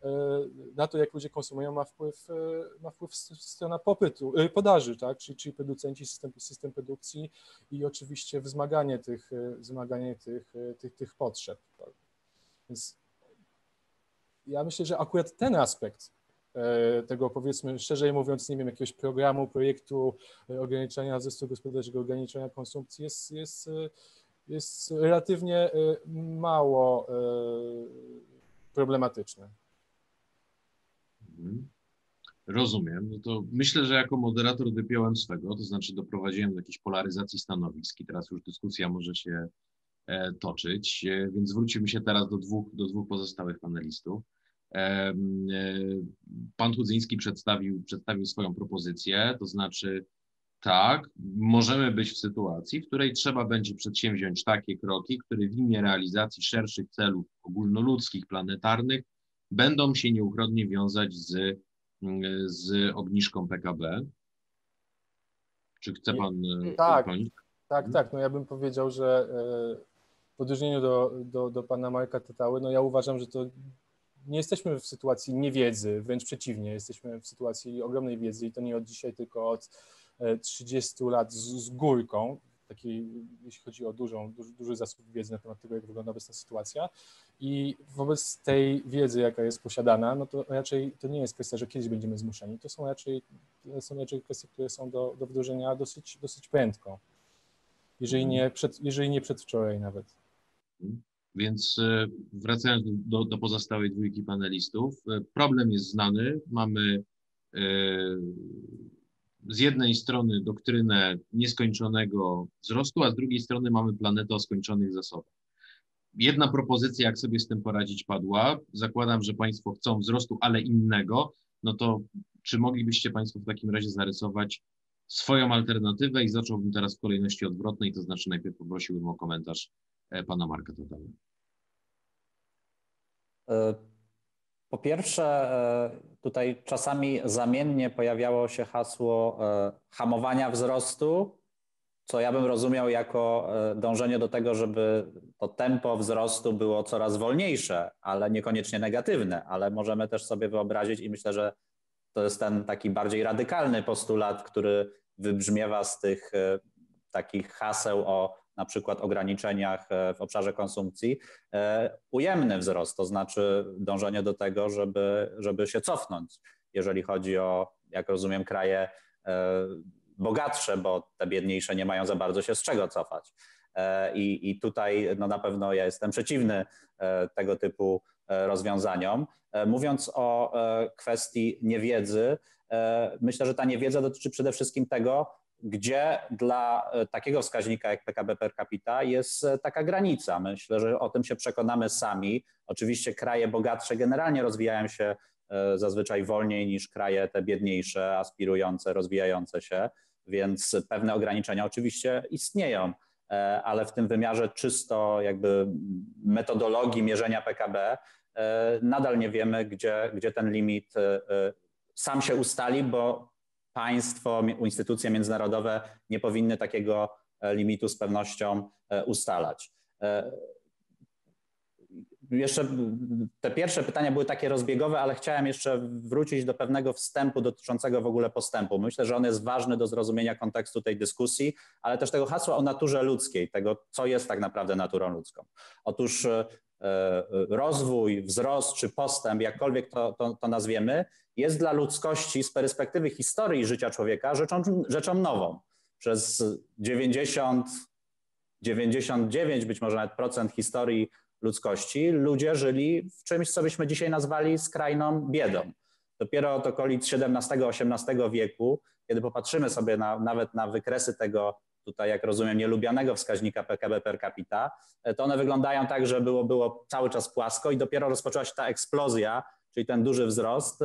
ma wpływ strona podaży, tak? Czyli producenci, system produkcji i oczywiście wzmaganie tych potrzeb. Tak? Więc ja myślę, że akurat ten aspekt tego, powiedzmy szerzej mówiąc, nie wiem, jakiegoś programu, projektu ograniczenia wzrostu gospodarczego, ograniczenia konsumpcji jest relatywnie mało problematyczne. Rozumiem. No to myślę, że jako moderator dopiąłem swego, to znaczy doprowadziłem do jakiejś polaryzacji stanowisk i teraz już dyskusja może się toczyć, więc zwrócimy się teraz do dwóch pozostałych panelistów. Pan Chudzyński przedstawił swoją propozycję, to znaczy tak, możemy być w sytuacji, w której trzeba będzie przedsięwziąć takie kroki, które w imię realizacji szerszych celów ogólnoludzkich, planetarnych będą się nieuchronnie wiązać z obniżką PKB. Czy chce pan dopełnić? Tak. No ja bym powiedział, że w odróżnieniu do pana Marka Tatały, no ja uważam, że to nie jesteśmy w sytuacji niewiedzy, wręcz przeciwnie, jesteśmy w sytuacji ogromnej wiedzy i to nie od dzisiaj, tylko od 30 lat z górką, takiej, jeśli chodzi o duży zasób wiedzy na temat tego, jak wygląda obecna sytuacja. I wobec tej wiedzy, jaka jest posiadana, no to raczej to nie jest kwestia, że kiedyś będziemy zmuszeni. To są raczej kwestie, które są do wdrożenia dosyć prędko, jeżeli nie przedwczoraj nawet. Więc wracając do pozostałej dwójki panelistów, problem jest znany. Mamy z jednej strony doktrynę nieskończonego wzrostu, a z drugiej strony mamy planetę o skończonych zasobach. Jedna propozycja, jak sobie z tym poradzić, padła. Zakładam, że państwo chcą wzrostu, ale innego. No to czy moglibyście państwo w takim razie zarysować swoją alternatywę i zacząłbym teraz w kolejności odwrotnej, to znaczy najpierw poprosiłbym o komentarz pana Marka Tatały. Po pierwsze, tutaj czasami zamiennie pojawiało się hasło hamowania wzrostu, co ja bym rozumiał jako dążenie do tego, żeby to tempo wzrostu było coraz wolniejsze, ale niekoniecznie negatywne, ale możemy też sobie wyobrazić i myślę, że to jest ten taki bardziej radykalny postulat, który wybrzmiewa z tych takich haseł o na przykład ograniczeniach w obszarze konsumpcji, ujemny wzrost, to znaczy dążenie do tego, żeby się cofnąć, jeżeli chodzi o, jak rozumiem, kraje bogatsze, bo te biedniejsze nie mają za bardzo się z czego cofać. I tutaj no na pewno ja jestem przeciwny tego typu rozwiązaniom. Mówiąc o kwestii niewiedzy, myślę, że ta niewiedza dotyczy przede wszystkim tego, gdzie dla takiego wskaźnika jak PKB per capita jest taka granica. Myślę, że o tym się przekonamy sami. Oczywiście kraje bogatsze generalnie rozwijają się zazwyczaj wolniej niż kraje te biedniejsze, aspirujące, rozwijające się, więc pewne ograniczenia oczywiście istnieją, ale w tym wymiarze czysto jakby metodologii mierzenia PKB nadal nie wiemy, gdzie ten limit sam się ustali, bo państwo, instytucje międzynarodowe nie powinny takiego limitu z pewnością ustalać. jeszcze te pierwsze pytania były takie rozbiegowe, ale chciałem jeszcze wrócić do pewnego wstępu dotyczącego w ogóle postępu. Myślę, że on jest ważny do zrozumienia kontekstu tej dyskusji, ale też tego hasła o naturze ludzkiej, tego, co jest tak naprawdę naturą ludzką. Otóż rozwój, wzrost czy postęp, jakkolwiek to nazwiemy, jest dla ludzkości z perspektywy historii życia człowieka rzeczą nową. Przez 99 być może nawet procent historii ludzkości ludzie żyli w czymś, co byśmy dzisiaj nazwali skrajną biedą. Dopiero od okolic XVII-XVIII wieku, kiedy popatrzymy sobie nawet na wykresy tego, tutaj jak rozumiem, nielubianego wskaźnika PKB per capita, to one wyglądają tak, że było cały czas płasko i dopiero rozpoczęła się ta eksplozja, czyli ten duży wzrost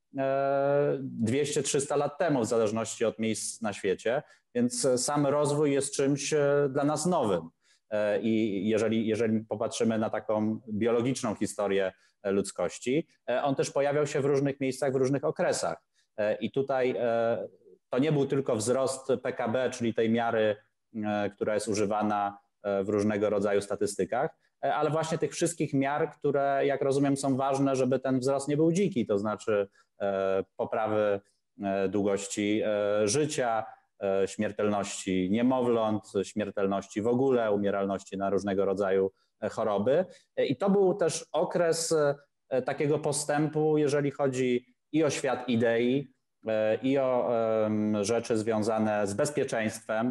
200-300 lat temu, w zależności od miejsc na świecie, więc sam rozwój jest czymś dla nas nowym. I jeżeli popatrzymy na taką biologiczną historię ludzkości, on też pojawiał się w różnych miejscach, w różnych okresach. I tutaj to nie był tylko wzrost PKB, czyli tej miary, która jest używana w różnego rodzaju statystykach, ale właśnie tych wszystkich miar, które, jak rozumiem, są ważne, żeby ten wzrost nie był dziki, to znaczy poprawy długości życia, śmiertelności niemowląt, śmiertelności w ogóle, umieralności na różnego rodzaju choroby. I to był też okres takiego postępu, jeżeli chodzi i o świat idei, i o rzeczy związane z bezpieczeństwem,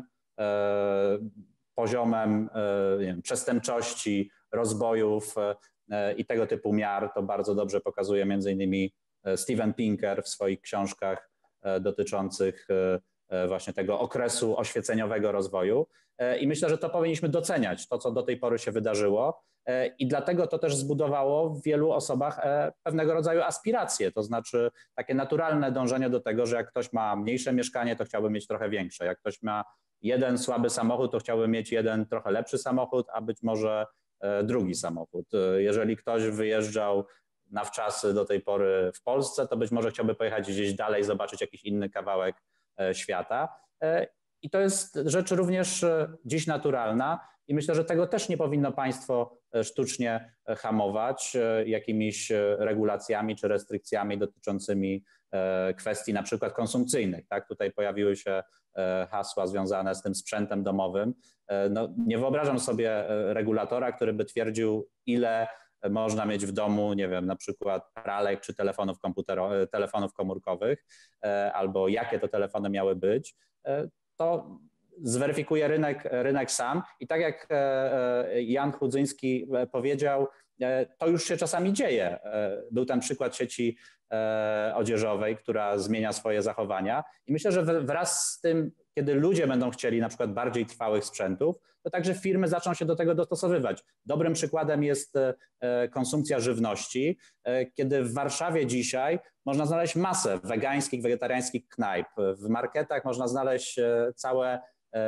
poziomem nie wiem, przestępczości, rozbojów i tego typu miar. To bardzo dobrze pokazuje między innymi Steven Pinker w swoich książkach dotyczących właśnie tego okresu oświeceniowego rozwoju. I myślę, że to powinniśmy doceniać, to co do tej pory się wydarzyło. I dlatego to też zbudowało w wielu osobach pewnego rodzaju aspiracje, to znaczy takie naturalne dążenie do tego, że jak ktoś ma mniejsze mieszkanie, to chciałby mieć trochę większe. Jak ktoś ma jeden słaby samochód, to chciałby mieć jeden trochę lepszy samochód, a być może drugi samochód. Jeżeli ktoś wyjeżdżał na wczasy do tej pory w Polsce, to być może chciałby pojechać gdzieś dalej, zobaczyć jakiś inny kawałek świata. I to jest rzecz również dziś naturalna i myślę, że tego też nie powinno państwo sztucznie hamować jakimiś regulacjami czy restrykcjami dotyczącymi kwestii na przykład konsumpcyjnych. Tak? Tutaj pojawiły się hasła związane z tym sprzętem domowym. No, nie wyobrażam sobie regulatora, który by twierdził, ile można mieć w domu, nie wiem, na przykład pralek czy telefonów komórkowych, albo jakie to telefony miały być. To zweryfikuje rynek sam i tak jak Jan Chudzyński powiedział, to już się czasami dzieje. Był ten przykład sieci odzieżowej, która zmienia swoje zachowania i myślę, że wraz z tym, kiedy ludzie będą chcieli na przykład bardziej trwałych sprzętów, to także firmy zaczną się do tego dostosowywać. Dobrym przykładem jest konsumpcja żywności, kiedy w Warszawie dzisiaj można znaleźć masę wegańskich, wegetariańskich knajp. W marketach można znaleźć całe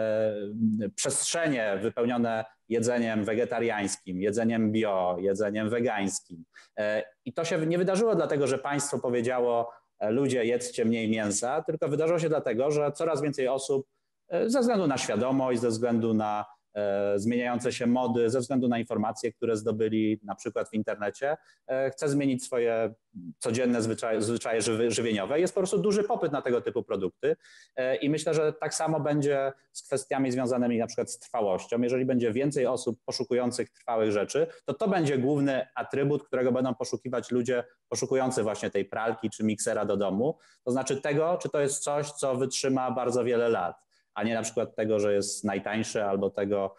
przestrzenie wypełnione jedzeniem wegetariańskim, jedzeniem bio, jedzeniem wegańskim. I to się nie wydarzyło dlatego, że państwo powiedziało, ludzie jedzcie mniej mięsa, tylko wydarzyło się dlatego, że coraz więcej osób ze względu na świadomość, ze względu na zmieniające się mody, ze względu na informacje, które zdobyli na przykład w internecie, chce zmienić swoje codzienne zwyczaje żywieniowe. Jest po prostu duży popyt na tego typu produkty i myślę, że tak samo będzie z kwestiami związanymi na przykład z trwałością. Jeżeli będzie więcej osób poszukujących trwałych rzeczy, to będzie główny atrybut, którego będą poszukiwać ludzie poszukujący właśnie tej pralki czy miksera do domu. To znaczy tego, czy to jest coś, co wytrzyma bardzo wiele lat, a nie na przykład tego, że jest najtańszy albo tego,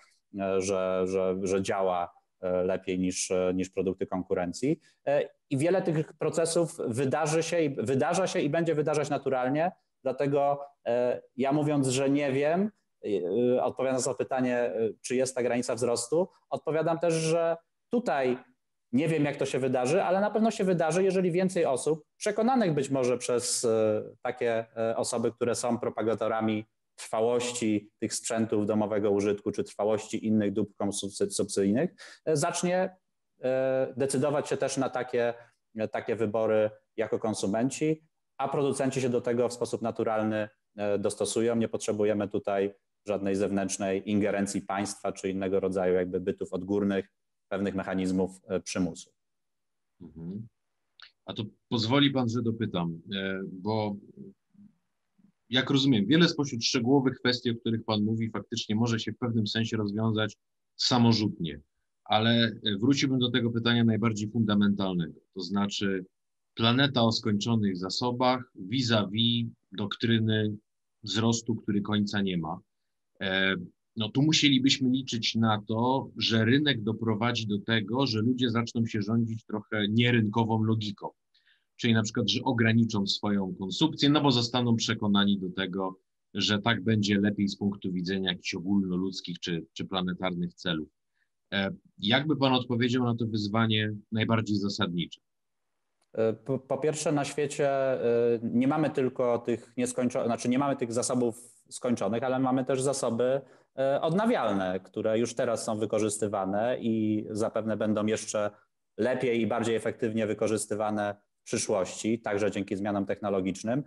że działa lepiej niż produkty konkurencji. I wiele tych procesów wydarza się i będzie wydarzać naturalnie, dlatego ja mówiąc, że nie wiem, odpowiadając na pytanie, czy jest ta granica wzrostu, odpowiadam też, że tutaj nie wiem, jak to się wydarzy, ale na pewno się wydarzy, jeżeli więcej osób, przekonanych być może przez takie osoby, które są propagatorami trwałości tych sprzętów domowego użytku czy trwałości innych dóbr konsumpcyjnych, zacznie decydować się też na takie wybory jako konsumenci, a producenci się do tego w sposób naturalny dostosują. Nie potrzebujemy tutaj żadnej zewnętrznej ingerencji państwa czy innego rodzaju jakby bytów odgórnych, pewnych mechanizmów przymusu. Mhm. A to pozwoli pan, że dopytam, bo jak rozumiem, wiele spośród szczegółowych kwestii, o których pan mówi, faktycznie może się w pewnym sensie rozwiązać samorzutnie, ale wróciłbym do tego pytania najbardziej fundamentalnego, to znaczy planeta o skończonych zasobach vis-a-vis doktryny wzrostu, który końca nie ma. No tu musielibyśmy liczyć na to, że rynek doprowadzi do tego, że ludzie zaczną się rządzić trochę nierynkową logiką. Czyli na przykład, że ograniczą swoją konsumpcję, no bo zostaną przekonani do tego, że tak będzie lepiej z punktu widzenia jakichś ogólnoludzkich czy planetarnych celów. Jakby pan odpowiedział na to wyzwanie najbardziej zasadnicze? Po pierwsze, na świecie nie mamy tylko tych nieskończonych, znaczy nie mamy tych zasobów skończonych, ale mamy też zasoby odnawialne, które już teraz są wykorzystywane i zapewne będą jeszcze lepiej i bardziej efektywnie wykorzystywane w przyszłości, także dzięki zmianom technologicznym.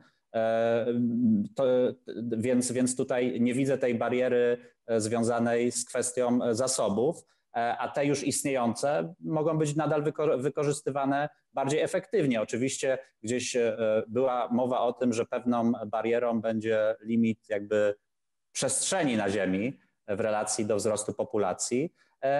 Więc tutaj nie widzę tej bariery związanej z kwestią zasobów, a te już istniejące mogą być nadal wykorzystywane bardziej efektywnie. Oczywiście gdzieś była mowa o tym, że pewną barierą będzie limit jakby przestrzeni na Ziemi w relacji do wzrostu populacji.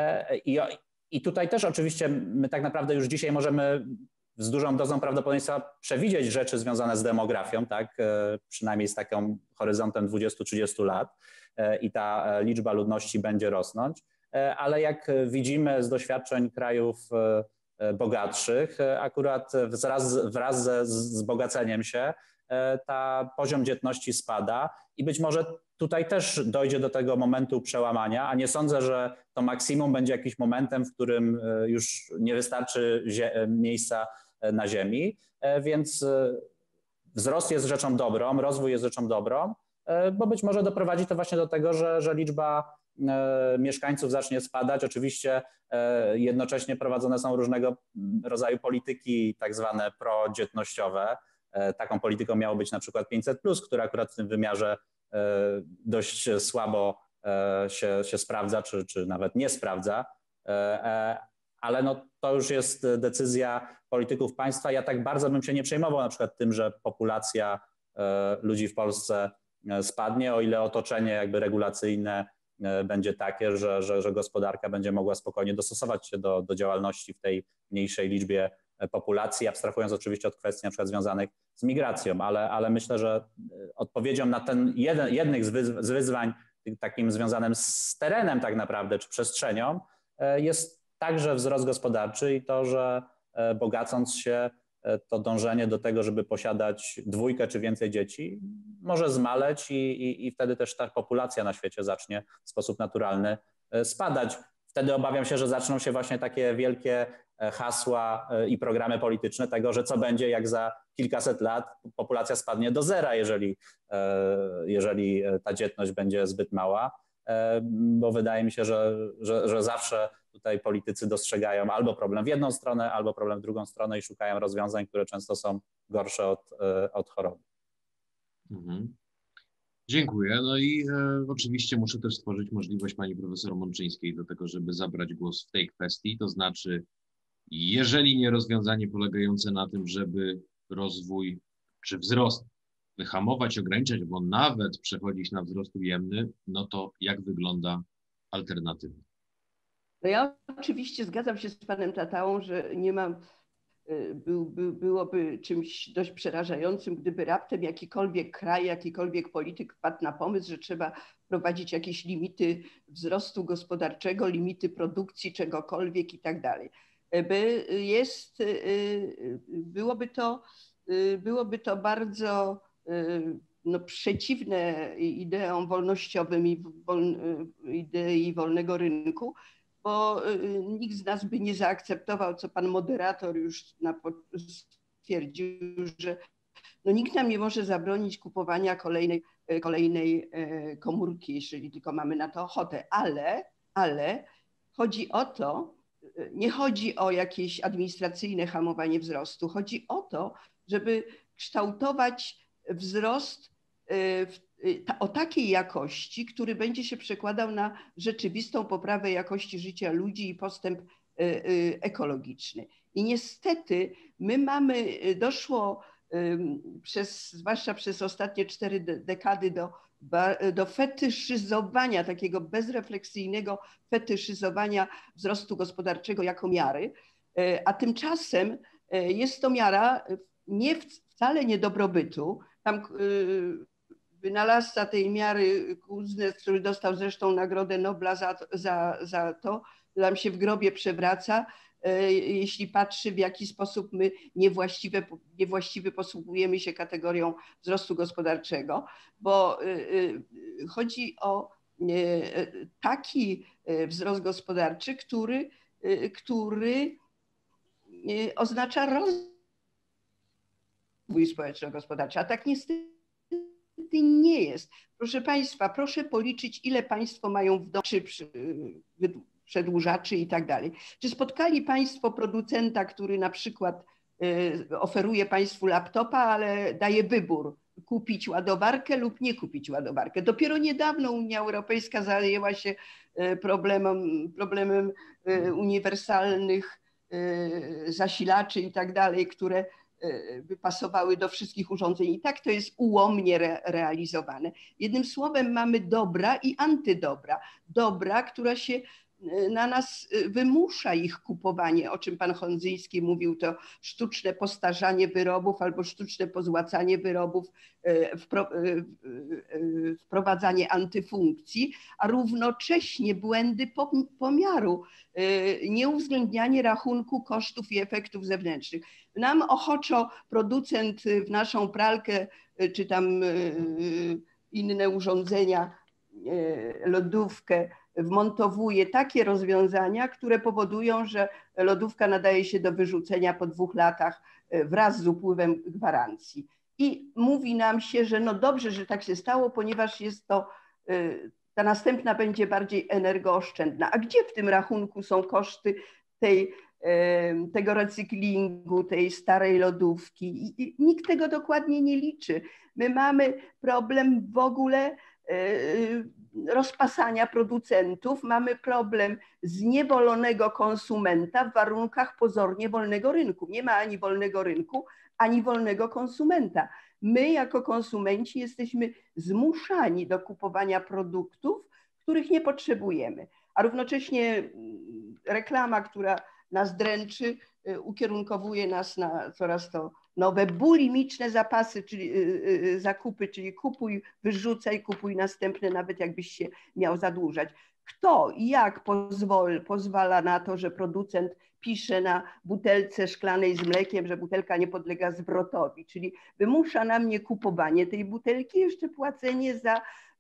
I tutaj też oczywiście my tak naprawdę już dzisiaj możemy z dużą dozą prawdopodobieństwa przewidzieć rzeczy związane z demografią, tak? Przynajmniej z takim horyzontem 20-30 lat i ta liczba ludności będzie rosnąć. Ale jak widzimy z doświadczeń krajów bogatszych, akurat wraz ze wzbogaceniem się ta poziom dzietności spada i być może tutaj też dojdzie do tego momentu przełamania, a nie sądzę, że to maksimum będzie jakimś momentem, w którym już nie wystarczy miejsca na Ziemi, więc wzrost jest rzeczą dobrą, rozwój jest rzeczą dobrą, bo być może doprowadzi to właśnie do tego, że liczba mieszkańców zacznie spadać. Oczywiście jednocześnie prowadzone są różnego rodzaju polityki tak zwane prodzietnościowe. Taką polityką miało być na przykład 500+, która akurat w tym wymiarze dość słabo się sprawdza, czy nawet nie sprawdza, ale no to już jest decyzja polityków państwa. Ja tak bardzo bym się nie przejmował na przykład tym, że populacja ludzi w Polsce spadnie, o ile otoczenie jakby regulacyjne będzie takie, że gospodarka będzie mogła spokojnie dostosować się do działalności w tej mniejszej liczbie populacji, abstrahując oczywiście od kwestii na przykład związanych z migracją, ale myślę, że odpowiedzią na ten jednych z wyzwań takim związanym z terenem tak naprawdę, czy przestrzenią, jest także wzrost gospodarczy i to, że bogacąc się, to dążenie do tego, żeby posiadać 2 czy więcej dzieci, może zmaleć i wtedy też ta populacja na świecie zacznie w sposób naturalny spadać. Wtedy obawiam się, że zaczną się właśnie takie wielkie hasła i programy polityczne tego, że co będzie, jak za kilkaset lat populacja spadnie do zera, jeżeli ta dzietność będzie zbyt mała, bo wydaje mi się, że zawsze tutaj politycy dostrzegają albo problem w jedną stronę, albo problem w drugą stronę i szukają rozwiązań, które często są gorsze od choroby. Mhm. Dziękuję. No i oczywiście muszę też stworzyć możliwość pani profesor Mączyńskiej do tego, żeby zabrać głos w tej kwestii. To znaczy, jeżeli nie rozwiązanie polegające na tym, żeby rozwój czy wzrost wyhamować, ograniczać, bo nawet przechodzić na wzrost ujemny, no to jak wygląda alternatywa? No ja oczywiście zgadzam się z panem Tatałą, że nie mam, byłoby czymś dość przerażającym, gdyby raptem jakikolwiek kraj, jakikolwiek polityk wpadł na pomysł, że trzeba wprowadzić jakieś limity wzrostu gospodarczego, limity produkcji czegokolwiek i tak dalej. Byłoby to bardzo przeciwne ideom wolnościowym i idei wolnego rynku, bo nikt z nas by nie zaakceptował, co pan moderator już stwierdził, że no nikt nam nie może zabronić kupowania kolejnej komórki, jeżeli tylko mamy na to ochotę, ale chodzi o to, nie chodzi o jakieś administracyjne hamowanie wzrostu, chodzi o to, żeby kształtować wzrost o takiej jakości, który będzie się przekładał na rzeczywistą poprawę jakości życia ludzi i postęp ekologiczny. I niestety my doszło zwłaszcza przez ostatnie 4 dekady do fetyszyzowania, takiego bezrefleksyjnego fetyszyzowania wzrostu gospodarczego jako miary, a tymczasem jest to miara wcale nie dobrobytu. Tam wynalazca tej miary, Kuznets, który dostał zresztą Nagrodę Nobla za to, nam się w grobie przewraca, jeśli patrzy, w jaki sposób my niewłaściwie posługujemy się kategorią wzrostu gospodarczego, bo chodzi o taki wzrost gospodarczy, który oznacza rozwój społeczno-gospodarczy, a tak niestety nie jest. Proszę Państwa, proszę policzyć, ile Państwo mają w domu, czy przedłużaczy i tak dalej. Czy spotkali Państwo producenta, który na przykład oferuje Państwu laptopa, ale daje wybór, kupić ładowarkę lub nie kupić ładowarkę? Dopiero niedawno Unia Europejska zajęła się problemem uniwersalnych zasilaczy i tak dalej, które by pasowały do wszystkich urządzeń. I tak to jest ułomnie realizowane. Jednym słowem mamy dobra i antydobra. Dobra, która się na nas wymusza ich kupowanie, o czym pan Hondzyński mówił, to sztuczne postarzanie wyrobów albo sztuczne pozłacanie wyrobów, wprowadzanie antyfunkcji, a równocześnie błędy pomiaru, nieuwzględnianie rachunku kosztów i efektów zewnętrznych. Nam ochoczo producent w naszą pralkę czy tam inne urządzenia, lodówkę, wmontowuje takie rozwiązania, które powodują, że lodówka nadaje się do wyrzucenia po 2 latach wraz z upływem gwarancji. I mówi nam się, że no dobrze, że tak się stało, ponieważ jest to, ta następna będzie bardziej energooszczędna. A gdzie w tym rachunku są koszty tego recyklingu, tej starej lodówki? I nikt tego dokładnie nie liczy. My mamy problem w ogóle rozpasania producentów, mamy problem zniewolonego konsumenta w warunkach pozornie wolnego rynku. Nie ma ani wolnego rynku, ani wolnego konsumenta. My jako konsumenci jesteśmy zmuszani do kupowania produktów, których nie potrzebujemy, a równocześnie reklama, która nas dręczy, ukierunkowuje nas na coraz to nowe bulimiczne zapasy, czyli zakupy, czyli kupuj, wyrzucaj, kupuj następne, nawet jakbyś się miał zadłużać. Kto i jak pozwala na to, że producent pisze na butelce szklanej z mlekiem, że butelka nie podlega zwrotowi, czyli wymusza na mnie kupowanie tej butelki, jeszcze płacenie za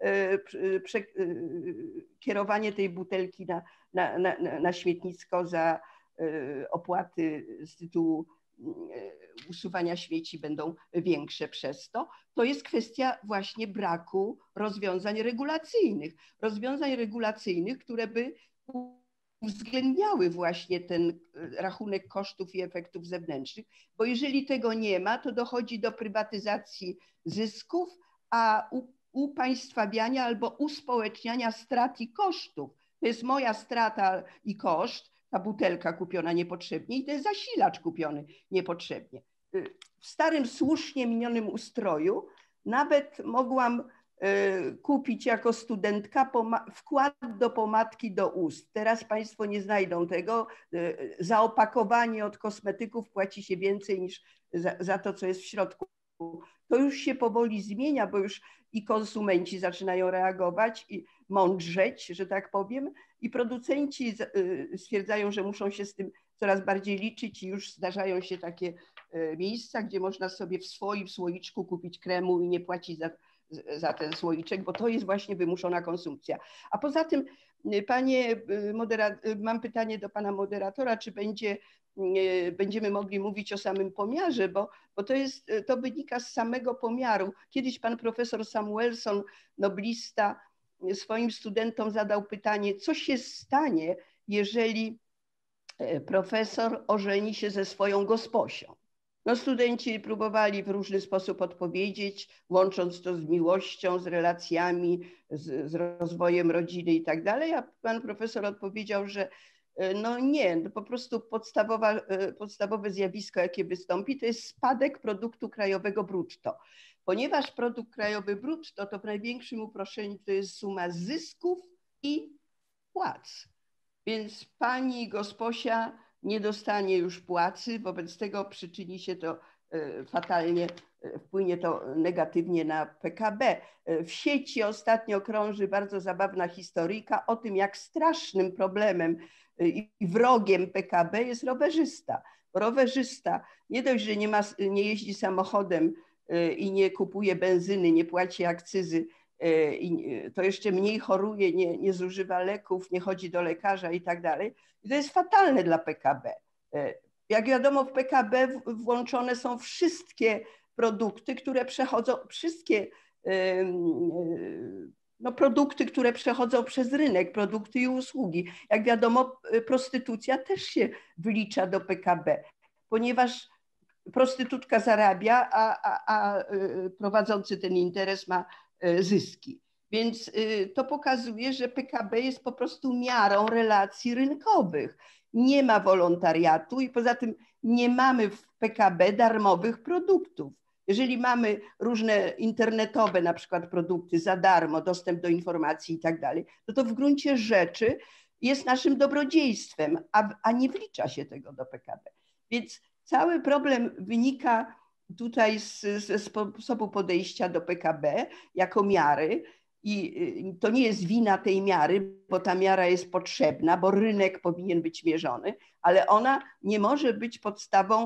kierowanie tej butelki na śmietnisko, za opłaty z tytułu usuwania śmieci będą większe przez to. To jest kwestia właśnie braku rozwiązań regulacyjnych, które by uwzględniały właśnie ten rachunek kosztów i efektów zewnętrznych, bo jeżeli tego nie ma, to dochodzi do prywatyzacji zysków, a upaństwawiania albo uspołeczniania strat i kosztów. To jest moja strata i koszt, ta butelka kupiona niepotrzebnie i ten zasilacz kupiony niepotrzebnie. W starym, słusznie minionym ustroju nawet mogłam kupić jako studentka wkład do pomadki do ust. Teraz Państwo nie znajdą tego. Za opakowanie od kosmetyków płaci się więcej niż za to, co jest w środku. To już się powoli zmienia, bo już i konsumenci zaczynają reagować i mądrzeć, że tak powiem, i producenci stwierdzają, że muszą się z tym coraz bardziej liczyć i już zdarzają się takie miejsca, gdzie można sobie w swoim słoiczku kupić kremu i nie płacić za ten słoiczek, bo to jest właśnie wymuszona konsumpcja. A poza tym, mam pytanie do pana moderatora, czy będziemy mogli mówić o samym pomiarze, bo to wynika z samego pomiaru. Kiedyś pan profesor Samuelson, noblista, swoim studentom zadał pytanie, co się stanie, jeżeli profesor ożeni się ze swoją gosposią. No, studenci próbowali w różny sposób odpowiedzieć, łącząc to z miłością, z relacjami, z rozwojem rodziny i tak dalej, a pan profesor odpowiedział, że No nie, no po prostu podstawowe zjawisko, jakie wystąpi, to jest spadek produktu krajowego brutto. Ponieważ produkt krajowy brutto to w największym uproszczeniu to jest suma zysków i płac. Więc pani gosposia nie dostanie już płacy, wobec tego przyczyni się to fatalnie, wpłynie to negatywnie na PKB. W sieci ostatnio krąży bardzo zabawna historyjka o tym, jak strasznym problemem i wrogiem PKB jest rowerzysta. Rowerzysta nie dość, że nie jeździ samochodem i nie kupuje benzyny, nie płaci akcyzy, to jeszcze mniej choruje, nie zużywa leków, nie chodzi do lekarza i tak dalej. I to jest fatalne dla PKB. Jak wiadomo, w PKB włączone są wszystkie produkty, które przechodzą, produkty, które przechodzą przez rynek, produkty i usługi. Jak wiadomo, prostytucja też się wlicza do PKB, ponieważ prostytutka zarabia, a prowadzący ten interes ma zyski. Więc to pokazuje, że PKB jest po prostu miarą relacji rynkowych. Nie ma wolontariatu i poza tym nie mamy w PKB darmowych produktów. Jeżeli mamy różne internetowe na przykład produkty za darmo, dostęp do informacji i tak dalej, to w gruncie rzeczy jest naszym dobrodziejstwem, a nie wlicza się tego do PKB. Więc cały problem wynika tutaj ze sposobu podejścia do PKB jako miary i to nie jest wina tej miary, bo ta miara jest potrzebna, bo rynek powinien być mierzony, ale ona nie może być podstawą,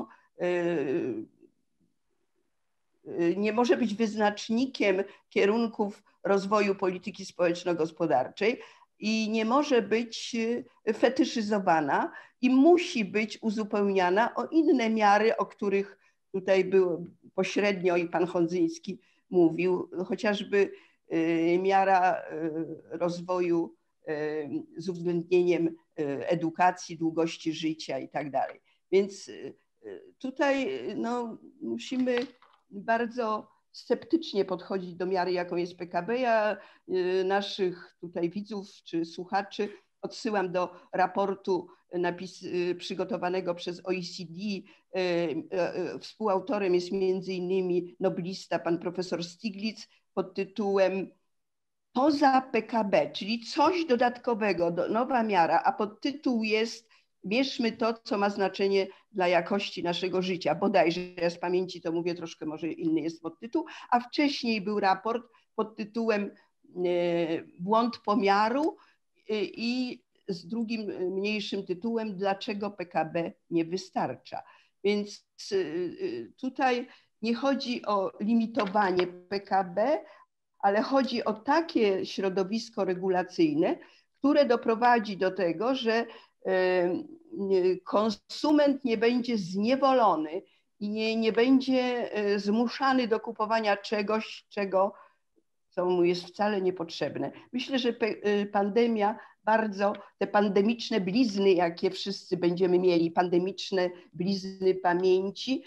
nie może być wyznacznikiem kierunków rozwoju polityki społeczno-gospodarczej i nie może być fetyszyzowana i musi być uzupełniana o inne miary, o których tutaj był pośrednio i pan Hondzyński mówił, chociażby miara rozwoju z uwzględnieniem edukacji, długości życia i tak dalej. Więc tutaj musimy bardzo sceptycznie podchodzić do miary, jaką jest PKB. Ja naszych tutaj widzów czy słuchaczy odsyłam do raportu przygotowanego przez OECD. Współautorem jest między innymi noblista pan profesor Stiglitz pod tytułem Poza PKB, czyli coś dodatkowego, nowa miara, a podtytuł jest Mierzmy to, co ma znaczenie dla jakości naszego życia. Bodajże, ja z pamięci to mówię, troszkę może inny jest podtytuł, a wcześniej był raport pod tytułem Błąd pomiaru i z drugim mniejszym tytułem Dlaczego PKB nie wystarcza. Więc tutaj nie chodzi o limitowanie PKB, ale chodzi o takie środowisko regulacyjne, które doprowadzi do tego, że konsument nie będzie zniewolony i nie będzie zmuszany do kupowania czegoś, co mu jest wcale niepotrzebne. Myślę, że pandemia te pandemiczne blizny, jakie wszyscy będziemy mieli, pandemiczne blizny pamięci,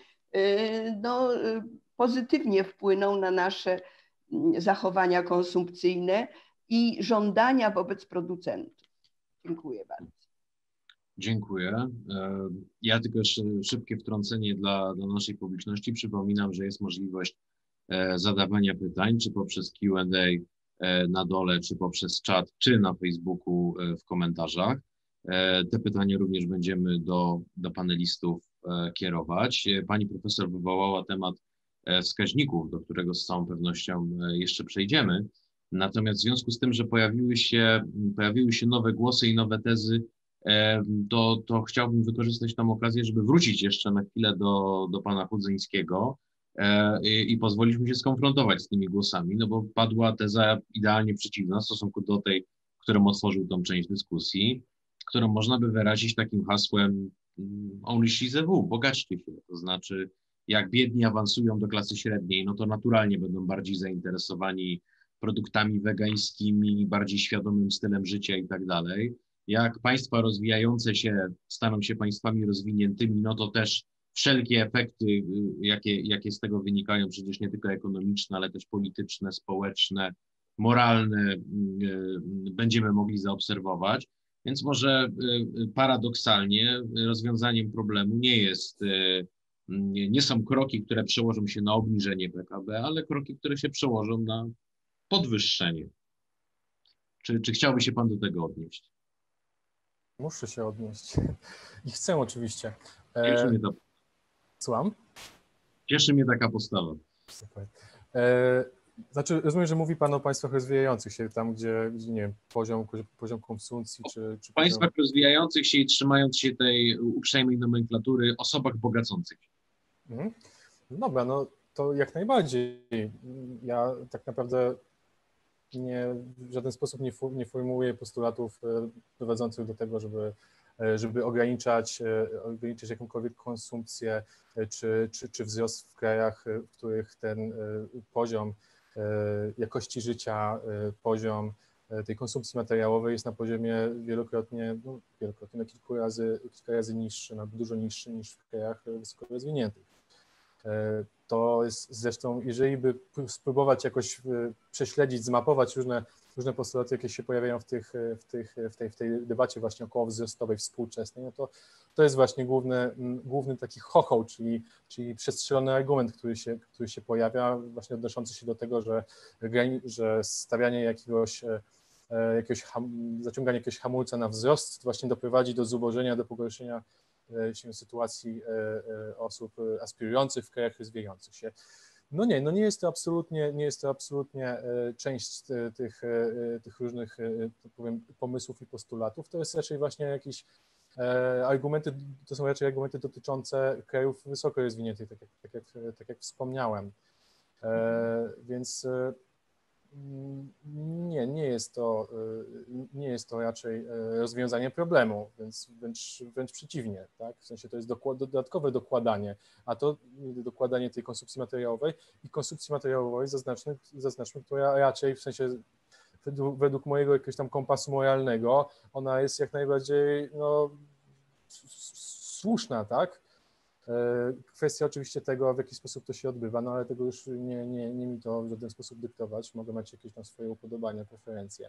pozytywnie wpłyną na nasze zachowania konsumpcyjne i żądania wobec producentów. Dziękuję bardzo. Dziękuję. Ja tylko jeszcze szybkie wtrącenie dla naszej publiczności. Przypominam, że jest możliwość zadawania pytań, czy poprzez Q&A na dole, czy poprzez czat, czy na Facebooku w komentarzach. Te pytania również będziemy do panelistów kierować. Pani profesor wywołała temat wskaźników, do którego z całą pewnością jeszcze przejdziemy. Natomiast w związku z tym, że pojawiły się nowe głosy i nowe tezy, to chciałbym wykorzystać tę okazję, żeby wrócić jeszcze na chwilę do pana Hudzyńskiego i pozwolić mu się skonfrontować z tymi głosami, no bo padła teza idealnie przeciwna w stosunku do tej, którą otworzył tą część dyskusji, którą można by wyrazić takim hasłem enrichissez-vous, bogaćcie się, to znaczy jak biedni awansują do klasy średniej, no to naturalnie będą bardziej zainteresowani produktami wegańskimi, bardziej świadomym stylem życia i tak dalej. Jak państwa rozwijające się staną się państwami rozwiniętymi, no to też wszelkie efekty, jakie z tego wynikają, przecież nie tylko ekonomiczne, ale też polityczne, społeczne, moralne, będziemy mogli zaobserwować. Więc może paradoksalnie rozwiązaniem problemu nie są kroki, które przełożą się na obniżenie PKB, ale kroki, które się przełożą na podwyższenie. Czy chciałby się Pan do tego odnieść? Muszę się odnieść i chcę oczywiście. Słucham? Cieszy mnie taka postawa. Super. Znaczy, rozumiem, że mówi Pan o państwach rozwijających się, tam gdzie nie wiem, poziom konsumpcji czy W państwach rozwijających się i trzymając się tej uprzejmej nomenklatury, osobach bogacących się. Mhm. Dobra, no to jak najbardziej. Ja tak naprawdę w żaden sposób nie formułuję postulatów prowadzących do tego, żeby ograniczać jakąkolwiek konsumpcję czy wzrost w krajach, w których ten poziom jakości życia, poziom tej konsumpcji materiałowej jest na poziomie wielokrotnie, kilka razy niższy, dużo niższy niż w krajach wysoko rozwiniętych. To jest zresztą, jeżeli by spróbować jakoś prześledzić, zmapować różne postulaty, jakie się pojawiają w tej debacie właśnie okołowzrostowej, współczesnej, no to jest właśnie główny taki chochoł, czyli przestrzelony argument, który się pojawia, właśnie odnoszący się do tego, że stawianie zaciąganie jakiegoś hamulca na wzrost właśnie doprowadzi do zubożenia, do pogorszenia sytuacji osób aspirujących w krajach rozwijających się. No nie jest to absolutnie część tych różnych, tak powiem, pomysłów i postulatów. To jest raczej właśnie jakieś argumenty, to są raczej argumenty dotyczące krajów wysoko rozwiniętych, tak jak wspomniałem. Więc nie jest to raczej rozwiązanie problemu, więc wręcz przeciwnie, tak? W sensie to jest dodatkowe dokładanie, a to dokładanie tej konsumpcji materiałowej i konsumpcji materiałowej zaznaczmy, która raczej w sensie według mojego jakiegoś tam kompasu moralnego, ona jest jak najbardziej słuszna, tak? Kwestia oczywiście tego, w jaki sposób to się odbywa, no ale tego już nie mi to w żaden sposób dyktować, mogę mieć jakieś tam swoje upodobania, preferencje.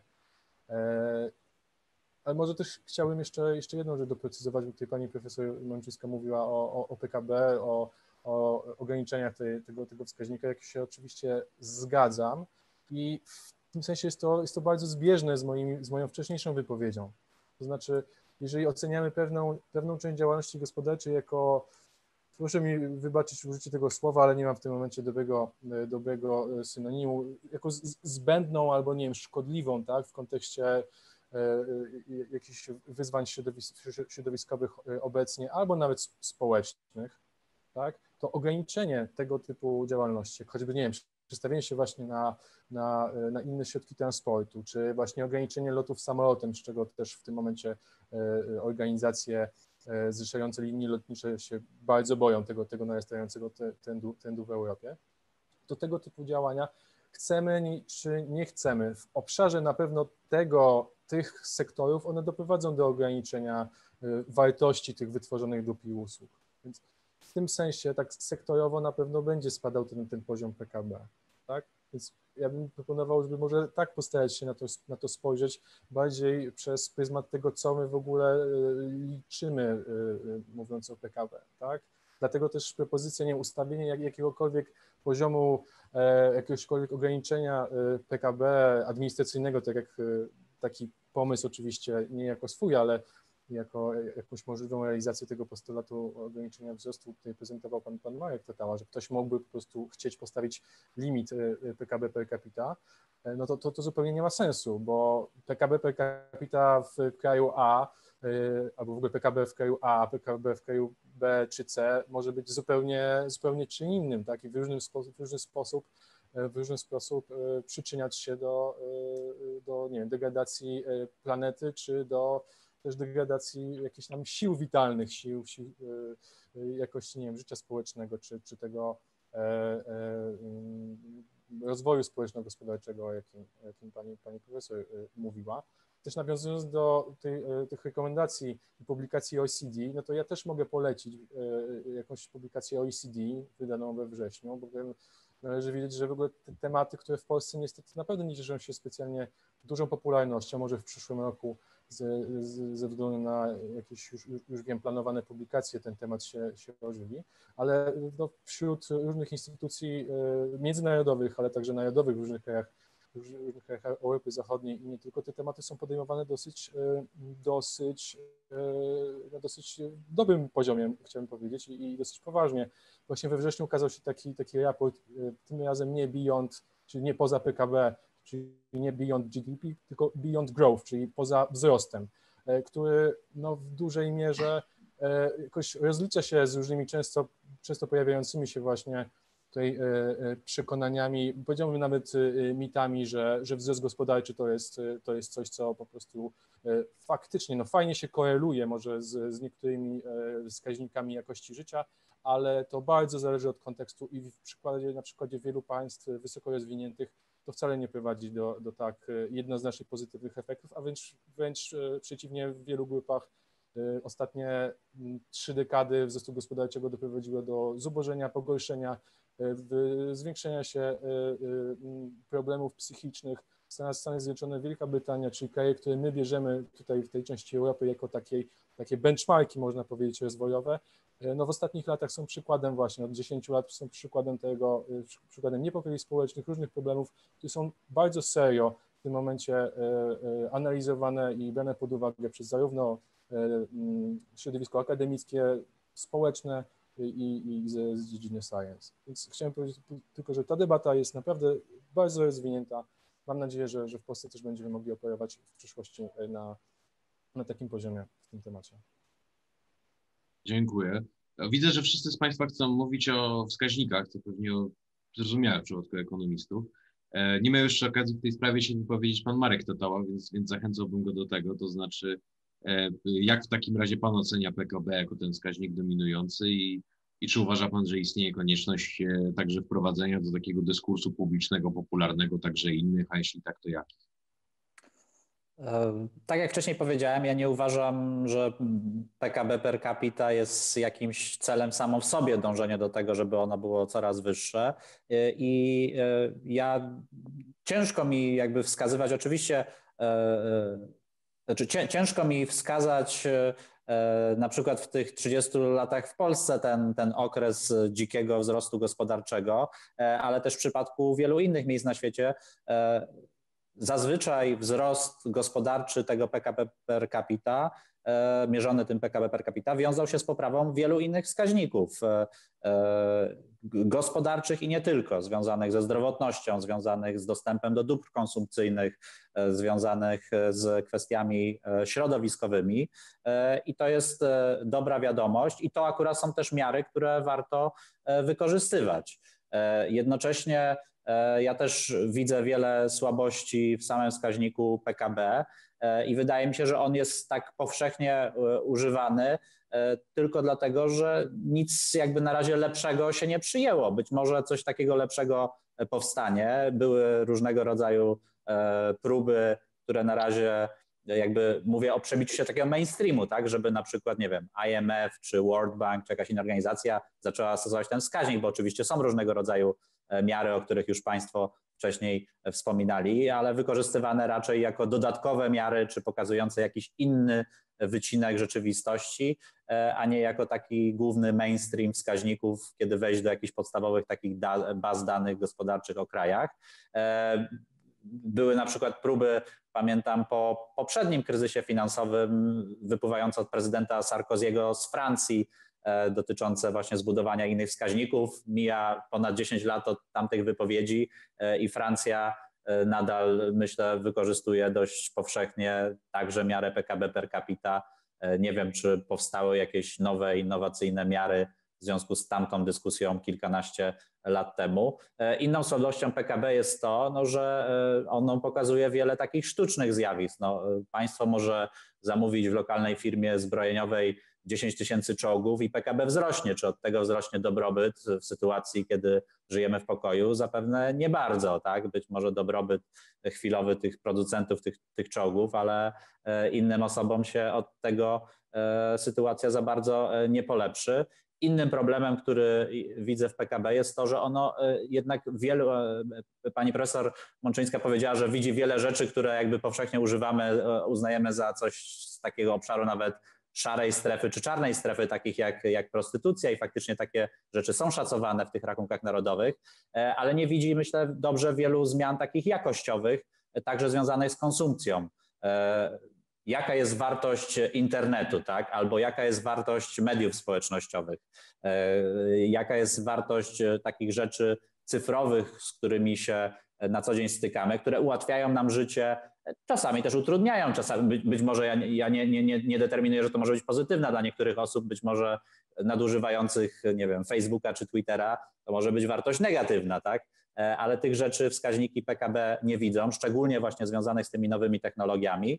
Ale może też chciałbym jeszcze jedną rzecz doprecyzować, bo tutaj pani profesor Mączyńska mówiła o PKB, o ograniczeniach tego wskaźnika, jak się oczywiście zgadzam i w tym sensie jest to bardzo zbieżne z moją wcześniejszą wypowiedzią. To znaczy, jeżeli oceniamy pewną część działalności gospodarczej jako, proszę mi wybaczyć użycie tego słowa, ale nie mam w tym momencie dobrego synonimu, jako zbędną albo, nie wiem, szkodliwą, tak, w kontekście jakichś wyzwań środowiskowych obecnie, albo nawet społecznych, tak, to ograniczenie tego typu działalności, choćby, nie wiem, przestawienie się właśnie na inne środki transportu, czy właśnie ograniczenie lotów samolotem, z czego też w tym momencie organizacje zrzeszające linie lotnicze się bardzo boją tego narastającego trendu w Europie, to tego typu działania chcemy czy nie chcemy, w obszarze na pewno tych sektorów one doprowadzą do ograniczenia wartości tych wytworzonych dóbr i usług. Więc w tym sensie tak sektorowo na pewno będzie spadał ten poziom PKB, tak? Więc ja bym proponował, żeby może tak postarać się na to spojrzeć, bardziej przez pryzmat tego, co my w ogóle liczymy, mówiąc o PKB, tak? Dlatego też propozycja, nie, ustawienia jakiegokolwiek poziomu, jakiegokolwiek ograniczenia PKB administracyjnego, tak jak taki pomysł oczywiście nie jako swój, ale jako jakąś możliwą realizację tego postulatu ograniczenia wzrostu, tutaj prezentował pan Marek Tatała, że ktoś mógłby po prostu chcieć postawić limit PKB per capita, no to zupełnie nie ma sensu, bo PKB per capita w kraju A, albo w ogóle PKB w kraju A, PKB w kraju B czy C może być zupełnie czym innym, tak? I w różny sposób przyczyniać się do nie wiem, degradacji planety, czy do też degradacji jakichś tam sił witalnych, sił jakości, nie wiem, życia społecznego, czy tego rozwoju społeczno-gospodarczego, o jakim pani profesor mówiła. Też nawiązując do tych rekomendacji i publikacji OECD, no to ja też mogę polecić jakąś publikację OECD wydaną we wrześniu, bowiem należy wiedzieć, że w ogóle te tematy, które w Polsce niestety naprawdę nie cieszą się specjalnie dużą popularnością, może w przyszłym roku ze względu na jakieś już wiem, planowane publikacje ten temat się ożywi, ale no, wśród różnych instytucji międzynarodowych, ale także narodowych w różnych krajach Europy Zachodniej i nie tylko, te tematy są podejmowane na dosyć dobrym poziomie, chciałbym powiedzieć, i dosyć poważnie. Właśnie we wrześniu ukazał się taki raport, tym razem nie Beyond, czyli nie poza PKB, czyli nie Beyond GDP, tylko Beyond Growth, czyli poza wzrostem, który no, w dużej mierze jakoś rozlicza się z różnymi często pojawiającymi się właśnie tutaj przekonaniami, powiedziałbym nawet mitami, że wzrost gospodarczy to jest coś, co po prostu faktycznie no, fajnie się koreluje może z niektórymi wskaźnikami jakości życia, ale to bardzo zależy od kontekstu i na przykładzie wielu państw wysoko rozwiniętych to wcale nie prowadzi do tak jednoznacznych pozytywnych efektów, a wręcz przeciwnie, w wielu grupach ostatnie 3 dekady wzrostu gospodarczego doprowadziły do zubożenia, pogorszenia, zwiększenia się problemów psychicznych. Stany Zjednoczone, Wielka Brytania, czyli kraje, które my bierzemy tutaj w tej części Europy jako takie benchmarki, można powiedzieć, rozwojowe, no w ostatnich latach są przykładem właśnie, od 10 lat są przykładem niepokoi społecznych, różnych problemów, które są bardzo serio w tym momencie analizowane i brane pod uwagę przez zarówno środowisko akademickie, społeczne i z dziedziny science. Więc chciałem powiedzieć tylko, że ta debata jest naprawdę bardzo rozwinięta. Mam nadzieję, że w Polsce też będziemy mogli operować w przyszłości na takim poziomie w tym temacie. Dziękuję. Widzę, że wszyscy z Państwa chcą mówić o wskaźnikach, to pewnie zrozumiałe w przypadku ekonomistów. Nie miał jeszcze okazji w tej sprawie się wypowiedzieć pan Marek Tatała, więc zachęcałbym go do tego, to znaczy jak w takim razie pan ocenia PKB jako ten wskaźnik dominujący i czy uważa pan, że istnieje konieczność także wprowadzenia do takiego dyskursu publicznego, popularnego także innych, a jeśli tak, to jakich? Tak jak wcześniej powiedziałem, ja nie uważam, że PKB per capita jest jakimś celem samo w sobie, dążenie do tego, żeby ono było coraz wyższe. I ciężko mi jakby wskazywać, oczywiście, ciężko mi wskazać na przykład w tych 30 latach w Polsce ten okres dzikiego wzrostu gospodarczego, ale też w przypadku wielu innych miejsc na świecie zazwyczaj wzrost gospodarczy tego PKB per capita, mierzony tym PKB per capita, wiązał się z poprawą wielu innych wskaźników gospodarczych i nie tylko, związanych ze zdrowotnością, związanych z dostępem do dóbr konsumpcyjnych, związanych z kwestiami środowiskowymi. I to jest dobra wiadomość i to akurat są też miary, które warto wykorzystywać. Jednocześnie ja też widzę wiele słabości w samym wskaźniku PKB i wydaje mi się, że on jest tak powszechnie używany tylko dlatego, że nic jakby na razie lepszego się nie przyjęło. Być może coś takiego lepszego powstanie. Były różnego rodzaju próby, które na razie jakby mówię o przebiciu się takiego mainstreamu, tak, żeby na przykład, nie wiem, IMF czy World Bank czy jakaś inna organizacja zaczęła stosować ten wskaźnik, bo oczywiście są różnego rodzaju miary, o których już Państwo wcześniej wspominali, ale wykorzystywane raczej jako dodatkowe miary czy pokazujące jakiś inny wycinek rzeczywistości, a nie jako taki główny mainstream wskaźników, kiedy wejść do jakichś podstawowych takich baz danych gospodarczych o krajach. Były na przykład próby, pamiętam, po poprzednim kryzysie finansowym wypływające od prezydenta Sarkozy'ego z Francji, dotyczące właśnie zbudowania innych wskaźników. Mija ponad 10 lat od tamtych wypowiedzi i Francja nadal, myślę, wykorzystuje dość powszechnie także miarę PKB per capita. Nie wiem, czy powstały jakieś nowe, innowacyjne miary w związku z tamtą dyskusją kilkanaście lat temu. Inną słabością PKB jest to, no, że ono pokazuje wiele takich sztucznych zjawisk. No, państwo może zamówić w lokalnej firmie zbrojeniowej 10 000 czołgów i PKB wzrośnie. Czy od tego wzrośnie dobrobyt w sytuacji, kiedy żyjemy w pokoju? Zapewne nie bardzo, tak? Być może dobrobyt chwilowy tych producentów tych czołgów, ale innym osobom się od tego sytuacja za bardzo nie polepszy. Innym problemem, który widzę w PKB, jest to, że ono jednak pani profesor Mączyńska powiedziała, że widzi wiele rzeczy, które jakby powszechnie używamy, uznajemy za coś z takiego obszaru nawet szarej strefy czy czarnej strefy, takich jak prostytucja, i faktycznie takie rzeczy są szacowane w tych rachunkach narodowych, ale nie widzi, myślę, dobrze wielu zmian takich jakościowych, także związanych z konsumpcją. Jaka jest wartość internetu, tak? Albo jaka jest wartość mediów społecznościowych, jaka jest wartość takich rzeczy cyfrowych, z którymi się na co dzień stykamy, które ułatwiają nam życie, czasami też utrudniają, czasami być może ja nie determinuję, że to może być pozytywna dla niektórych osób, być może nadużywających, nie wiem, Facebooka czy Twittera, to może być wartość negatywna, tak? Ale tych rzeczy wskaźniki PKB nie widzą, szczególnie właśnie związanych z tymi nowymi technologiami,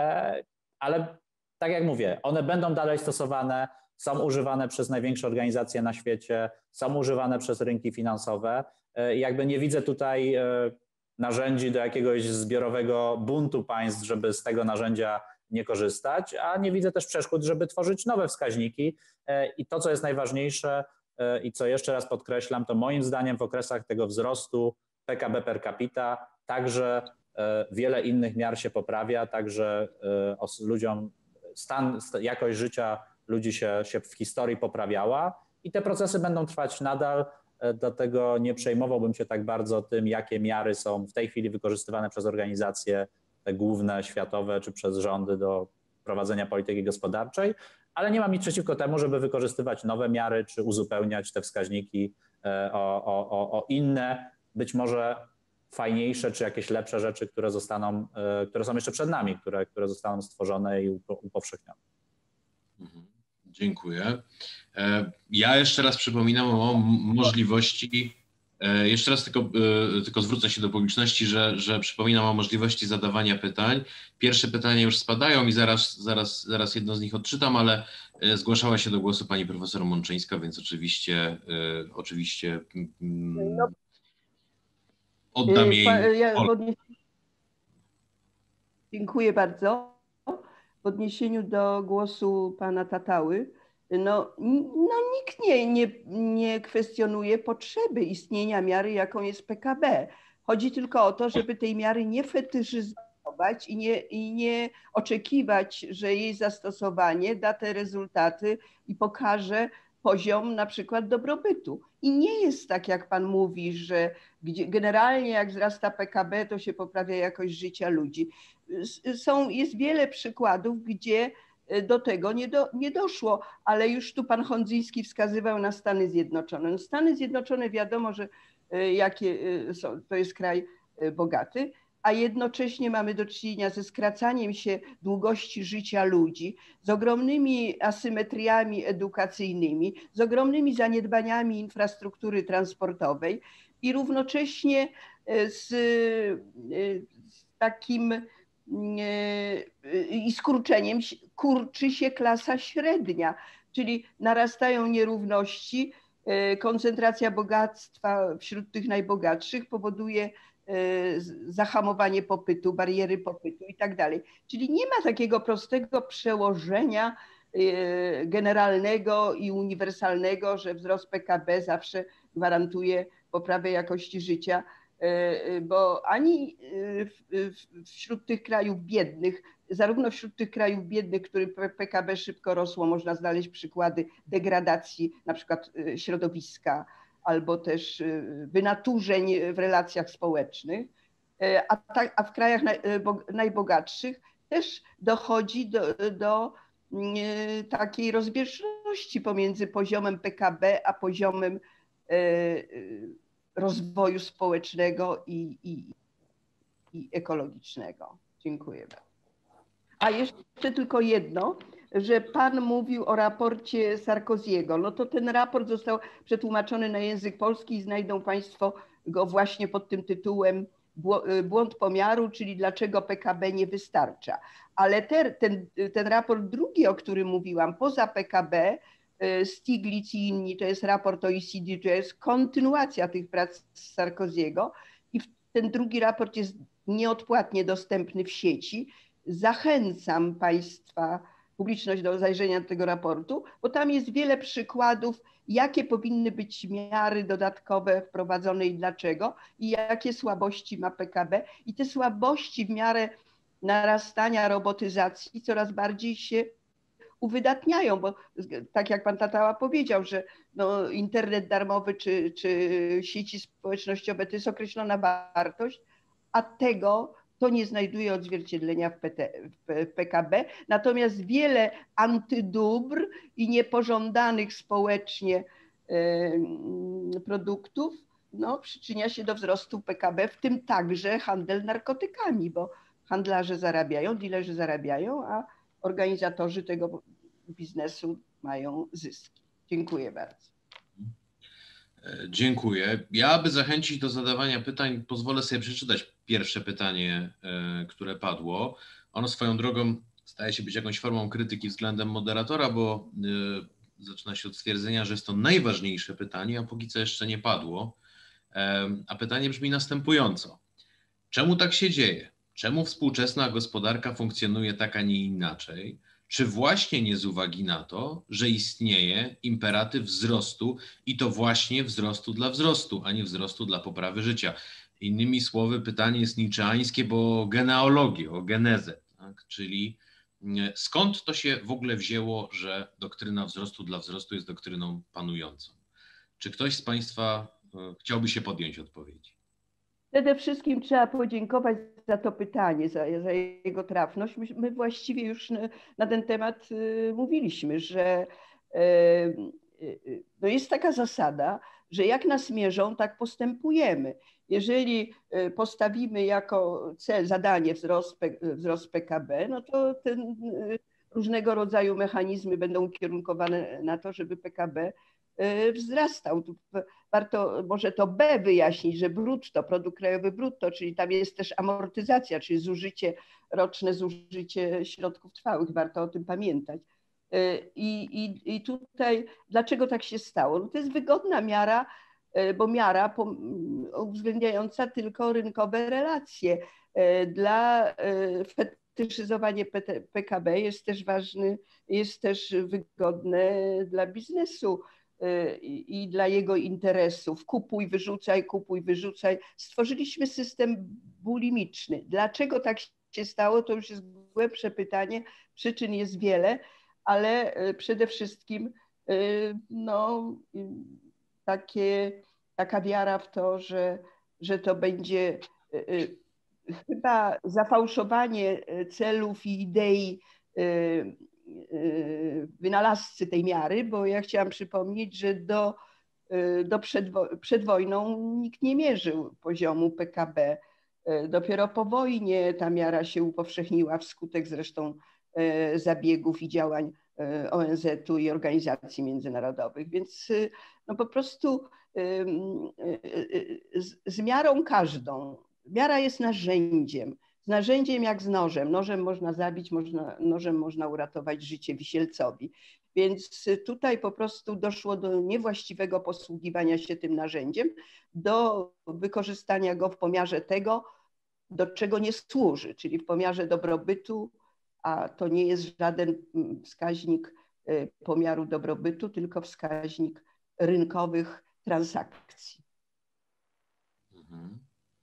ale tak jak mówię, one będą dalej stosowane, są używane przez największe organizacje na świecie, są używane przez rynki finansowe. Jakby nie widzę tutaj narzędzi do jakiegoś zbiorowego buntu państw, żeby z tego narzędzia nie korzystać, a nie widzę też przeszkód, żeby tworzyć nowe wskaźniki. I to, co jest najważniejsze i co jeszcze raz podkreślam, to moim zdaniem w okresach tego wzrostu PKB per capita także wiele innych miar się poprawia, także ludziom jakość życia ludzi się w historii poprawiała i te procesy będą trwać nadal, dlatego nie przejmowałbym się tak bardzo tym, jakie miary są w tej chwili wykorzystywane przez organizacje te główne, światowe czy przez rządy do prowadzenia polityki gospodarczej, ale nie mam nic przeciwko temu, żeby wykorzystywać nowe miary czy uzupełniać te wskaźniki o inne, być może fajniejsze czy jakieś lepsze rzeczy, które są jeszcze przed nami, które zostaną stworzone i upowszechnione. Dziękuję. Ja jeszcze raz przypominam o możliwości, jeszcze raz tylko zwrócę się do publiczności, że przypominam o możliwości zadawania pytań. Pierwsze pytania już spadają i zaraz jedno z nich odczytam, ale zgłaszała się do głosu pani profesor Mączyńska, więc oczywiście oddam jej pole. Dziękuję bardzo. W odniesieniu do głosu pana Tatały, nikt nie kwestionuje potrzeby istnienia miary, jaką jest PKB. Chodzi tylko o to, żeby tej miary nie fetyszyzować i nie oczekiwać, że jej zastosowanie da te rezultaty i pokaże poziom na przykład dobrobytu. I nie jest tak, jak pan mówi, że generalnie jak wzrasta PKB, to się poprawia jakość życia ludzi. Jest wiele przykładów, gdzie do tego nie doszło, ale już tu pan Hondzyński wskazywał na Stany Zjednoczone. No Stany Zjednoczone wiadomo, że to jest kraj bogaty, a jednocześnie mamy do czynienia ze skracaniem się długości życia ludzi, z ogromnymi asymetriami edukacyjnymi, z ogromnymi zaniedbaniami infrastruktury transportowej i równocześnie z takim i skurczeniem kurczy się klasa średnia, czyli narastają nierówności, koncentracja bogactwa wśród tych najbogatszych powoduje zahamowanie popytu, bariery popytu i tak dalej. Czyli nie ma takiego prostego przełożenia generalnego i uniwersalnego, że wzrost PKB zawsze gwarantuje poprawę jakości życia, bo ani wśród tych krajów biednych, zarówno wśród tych krajów biednych, którym PKB szybko rosło, można znaleźć przykłady degradacji na przykład środowiska albo też wynaturzeń w relacjach społecznych, a w krajach najbogatszych też dochodzi do takiej rozbieżności pomiędzy poziomem PKB a poziomem rozwoju społecznego i ekologicznego. Dziękuję bardzo. A jeszcze tylko jedno, że pan mówił o raporcie Sarkoziego. No to ten raport został przetłumaczony na język polski i znajdą państwo go właśnie pod tym tytułem Błąd pomiaru, czyli dlaczego PKB nie wystarcza. Ale ten raport drugi, o którym mówiłam, poza PKB, Stiglitz i inni, to jest raport OECD, to jest kontynuacja tych prac Sarkoziego i ten drugi raport jest nieodpłatnie dostępny w sieci. Zachęcam państwa publiczność do zajrzenia do tego raportu, bo tam jest wiele przykładów, jakie powinny być miary dodatkowe wprowadzone i dlaczego, i jakie słabości ma PKB. I te słabości w miarę narastania robotyzacji coraz bardziej się uwydatniają, bo tak jak pan Tatała powiedział, że no, internet darmowy czy sieci społecznościowe to jest określona wartość, a tego to nie znajduje odzwierciedlenia w PKB. Natomiast wiele antydóbr i niepożądanych społecznie produktów no, przyczynia się do wzrostu PKB, w tym także handel narkotykami, bo handlarze zarabiają, dilerzy zarabiają, a organizatorzy tego biznesu mają zyski. Dziękuję bardzo. Dziękuję. Ja, aby zachęcić do zadawania pytań, pozwolę sobie przeczytać pierwsze pytanie, które padło. Ono swoją drogą staje się być jakąś formą krytyki względem moderatora, bo zaczyna się od stwierdzenia, że jest to najważniejsze pytanie, a póki co jeszcze nie padło. A pytanie brzmi następująco. Czemu tak się dzieje? Czemu współczesna gospodarka funkcjonuje tak, a nie inaczej? Czy właśnie nie z uwagi na to, że istnieje imperatyw wzrostu i to właśnie wzrostu dla wzrostu, a nie wzrostu dla poprawy życia? Innymi słowy, pytanie jest niczeańskie, bo o genealogię, o genezę, tak? Czyli skąd to się w ogóle wzięło, że doktryna wzrostu dla wzrostu jest doktryną panującą? Czy ktoś z Państwa chciałby się podjąć odpowiedzi? Przede wszystkim trzeba podziękować za to pytanie, za jego trafność. My właściwie już na ten temat mówiliśmy, że no jest taka zasada, że jak nas mierzą, tak postępujemy. Jeżeli postawimy jako cel, zadanie wzrost PKB, no to różnego rodzaju mechanizmy będą ukierunkowane na to, żeby PKB wzrastał. Warto może to B wyjaśnić, że brutto, produkt krajowy brutto, czyli tam jest też amortyzacja, czyli roczne zużycie środków trwałych. Warto o tym pamiętać. I tutaj dlaczego tak się stało? No to jest wygodna miara, bo miara uwzględniająca tylko rynkowe relacje. Dla fetyszyzowanie PKB jest też ważny, jest też wygodne dla biznesu i dla jego interesów. Kupuj, wyrzucaj. Stworzyliśmy system bulimiczny. Dlaczego tak się stało? To już jest głębsze pytanie. Przyczyn jest wiele, ale przede wszystkim no, taka wiara w to, że to będzie chyba zafałszowanie celów i idei wynalazcy tej miary, bo ja chciałam przypomnieć, że przed wojną nikt nie mierzył poziomu PKB. Dopiero po wojnie ta miara się upowszechniła wskutek zresztą zabiegów i działań ONZ-u i organizacji międzynarodowych. Więc no po prostu z miarą każdą, miara jest narzędziem. Z narzędziem jak z nożem. Nożem można zabić, nożem można uratować życie Wisielcowi. Więc tutaj po prostu doszło do niewłaściwego posługiwania się tym narzędziem, do wykorzystania go w pomiarze tego, do czego nie służy, czyli w pomiarze dobrobytu, a to nie jest żaden wskaźnik pomiaru dobrobytu, tylko wskaźnik rynkowych transakcji. Mhm.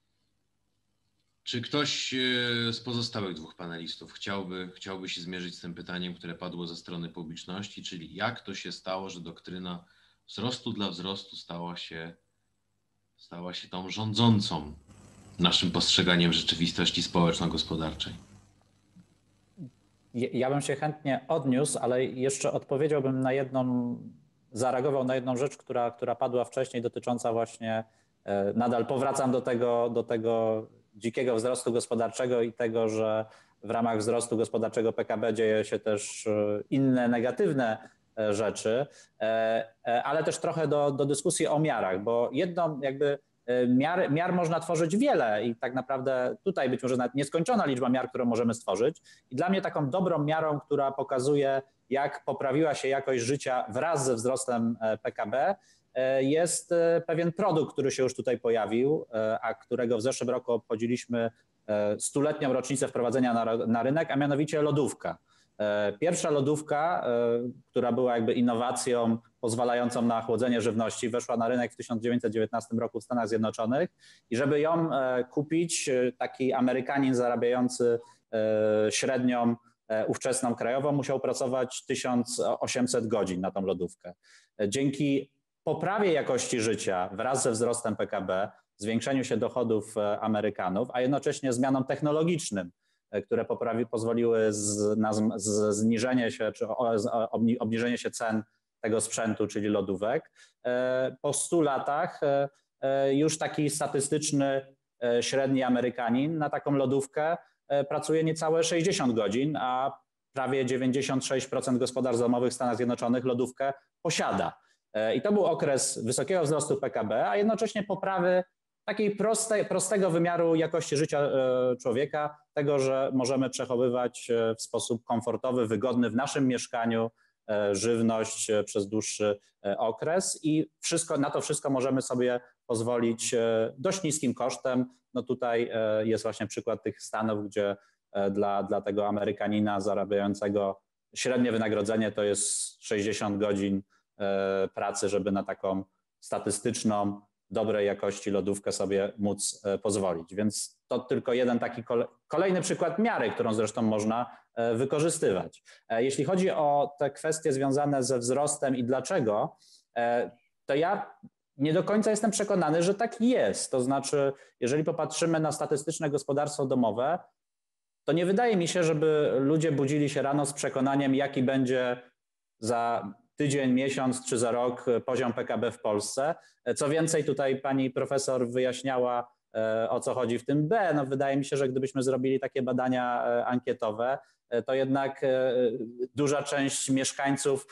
Czy ktoś z pozostałych dwóch panelistów chciałby się zmierzyć z tym pytaniem, które padło ze strony publiczności, czyli jak to się stało, że doktryna wzrostu dla wzrostu stała się tą rządzącą naszym postrzeganiem rzeczywistości społeczno-gospodarczej? Ja bym się chętnie odniósł, ale jeszcze odpowiedziałbym zareagował na jedną rzecz, która padła wcześniej, dotycząca właśnie, nadal powracam do tego dzikiego wzrostu gospodarczego i tego, że w ramach wzrostu gospodarczego PKB dzieje się też inne negatywne rzeczy, ale też trochę do dyskusji o miarach, bo miar można tworzyć wiele i tak naprawdę tutaj być może nawet nieskończona liczba miar, którą możemy stworzyć. I dla mnie taką dobrą miarą, która pokazuje, jak poprawiła się jakość życia wraz ze wzrostem PKB, jest pewien produkt, który się już tutaj pojawił, a którego w zeszłym roku obchodziliśmy 100-letnią rocznicę wprowadzenia na rynek, a mianowicie lodówka. Pierwsza lodówka, która była jakby innowacją pozwalającą na chłodzenie żywności, weszła na rynek w 1919 roku w Stanach Zjednoczonych i żeby ją kupić, taki Amerykanin zarabiający średnią ówczesną krajową musiał pracować 1800 godzin na tą lodówkę. Dzięki poprawie jakości życia wraz ze wzrostem PKB, zwiększeniu się dochodów Amerykanów, a jednocześnie zmianom technologicznym, które pozwoliły na zniżenie się czy obniżenie się cen tego sprzętu, czyli lodówek. Po 100 latach już taki statystyczny średni Amerykanin na taką lodówkę pracuje niecałe 60 godzin, a prawie 96% gospodarstw domowych w Stanach Zjednoczonych lodówkę posiada. I to był okres wysokiego wzrostu PKB, a jednocześnie poprawy takiej prostego wymiaru jakości życia człowieka, tego, że możemy przechowywać w sposób komfortowy, wygodny w naszym mieszkaniu żywność przez dłuższy okres i na to wszystko możemy sobie pozwolić dość niskim kosztem. No tutaj jest właśnie przykład tych Stanów, gdzie dla tego Amerykanina zarabiającego średnie wynagrodzenie to jest 60 godzin pracy, żeby na taką statystyczną, dobrej jakości lodówkę sobie móc pozwolić. Więc to tylko jeden taki kolejny przykład miary, którą zresztą można wykorzystywać. Jeśli chodzi o te kwestie związane ze wzrostem i dlaczego, to ja nie do końca jestem przekonany, że tak jest. To znaczy, jeżeli popatrzymy na statystyczne gospodarstwo domowe, to nie wydaje mi się, żeby ludzie budzili się rano z przekonaniem, jaki będzie za tydzień, miesiąc czy za rok poziom PKB w Polsce. Co więcej, tutaj pani profesor wyjaśniała, o co chodzi w tym B. No, wydaje mi się, że gdybyśmy zrobili takie badania ankietowe, to jednak duża część mieszkańców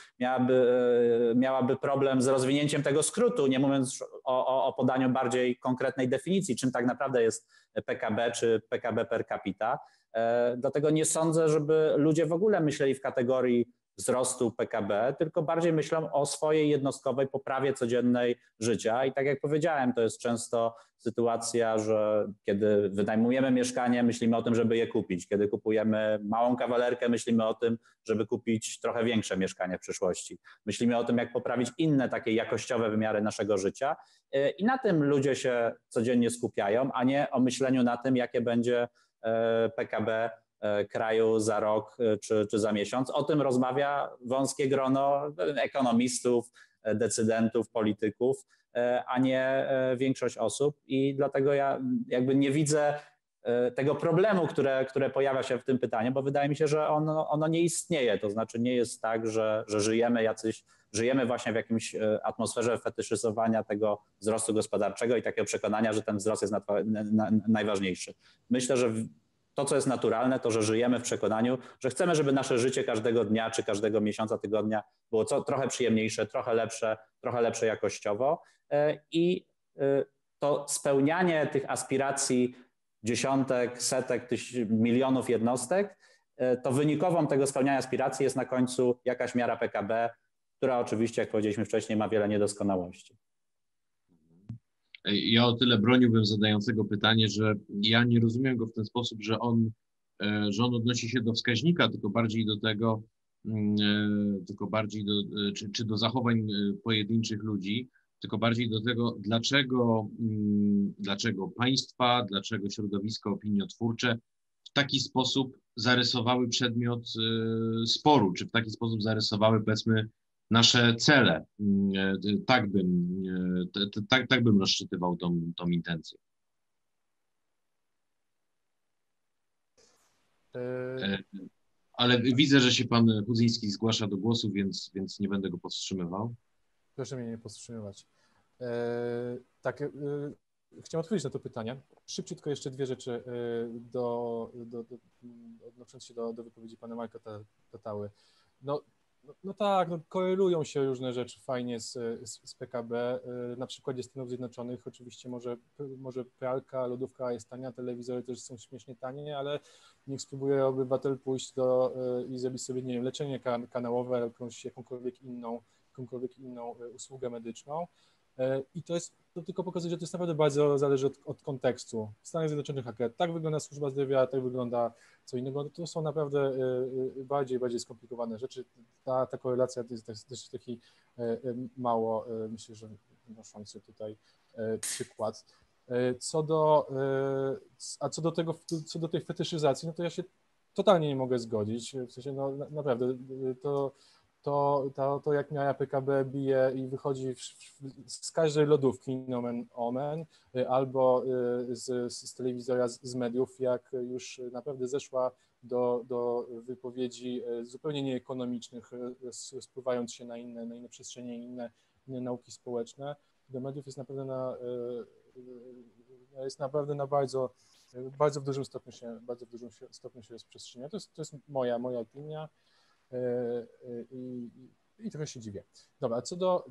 miałaby problem z rozwinięciem tego skrótu, nie mówiąc o podaniu bardziej konkretnej definicji, czym tak naprawdę jest PKB czy PKB per capita. Dlatego nie sądzę, żeby ludzie w ogóle myśleli w kategorii wzrostu PKB, tylko bardziej myślą o swojej jednostkowej poprawie codziennej życia. I tak jak powiedziałem, to jest często sytuacja, że kiedy wynajmujemy mieszkanie, myślimy o tym, żeby je kupić. Kiedy kupujemy małą kawalerkę, myślimy o tym, żeby kupić trochę większe mieszkanie w przyszłości. Myślimy o tym, jak poprawić inne takie jakościowe wymiary naszego życia. I na tym ludzie się codziennie skupiają, a nie o myśleniu na tym, jakie będzie PKB kraju za rok czy za miesiąc. O tym rozmawia wąskie grono ekonomistów, decydentów, polityków, a nie większość osób i dlatego ja jakby nie widzę tego problemu, które pojawia się w tym pytaniu, bo wydaje mi się, że ono nie istnieje. To znaczy nie jest tak, że żyjemy właśnie w jakimś atmosferze fetyszyzowania tego wzrostu gospodarczego i takiego przekonania, że ten wzrost jest najważniejszy. Myślę, że to, co jest naturalne, to, że żyjemy w przekonaniu, że chcemy, żeby nasze życie każdego dnia czy każdego miesiąca, tygodnia było trochę przyjemniejsze, trochę lepsze jakościowo i to spełnianie tych aspiracji dziesiątek, setek, milionów jednostek, to wynikową tego spełniania aspiracji jest na końcu jakaś miara PKB, która oczywiście, jak powiedzieliśmy wcześniej, ma wiele niedoskonałości. Ja o tyle broniłbym zadającego pytanie, że ja nie rozumiem go w ten sposób, że on odnosi się do wskaźnika, tylko bardziej do tego, czy do zachowań pojedynczych ludzi, tylko bardziej do tego, dlaczego państwa, dlaczego środowiska opiniotwórcze w taki sposób zarysowały przedmiot sporu, czy w taki sposób zarysowały, powiedzmy, nasze cele. Tak bym rozczytywał tą intencję. Ale widzę, że się pan Chudzyński zgłasza do głosu, więc nie będę go powstrzymywał. Proszę mnie nie powstrzymywać. Chciałem odpowiedzieć na to pytanie. Szybciutko jeszcze dwie rzeczy odnosząc się do wypowiedzi pana Marka Tatały. No tak, korelują się różne rzeczy fajnie z PKB. Na przykładzie Stanów Zjednoczonych oczywiście może pralka, lodówka jest tania, telewizory też są śmiesznie tanie, ale niech spróbuje obywatel pójść i zrobić sobie, nie wiem, leczenie kanałowe, jakąkolwiek inną usługę medyczną. I to tylko pokazuje, że to jest naprawdę bardzo zależy od kontekstu. W Stanach Zjednoczonych akurat tak wygląda służba zdrowia, tak wygląda co innego. To są naprawdę bardziej skomplikowane rzeczy. Ta korelacja to jest też taki mało, myślę, że wnoszący tutaj przykład. Co do tej fetyszyzacji, no to ja się totalnie nie mogę zgodzić. W sensie, no naprawdę, to jak miała PKB bije i wychodzi z każdej lodówki, nomen omen, albo z telewizora, z mediów, jak już naprawdę zeszła do wypowiedzi zupełnie nieekonomicznych, rozpływając się na inne przestrzenie, inne nauki społeczne. Do mediów jest naprawdę na bardzo w dużym stopniu się rozprzestrzenia. To jest moja opinia i trochę się dziwię. Dobra,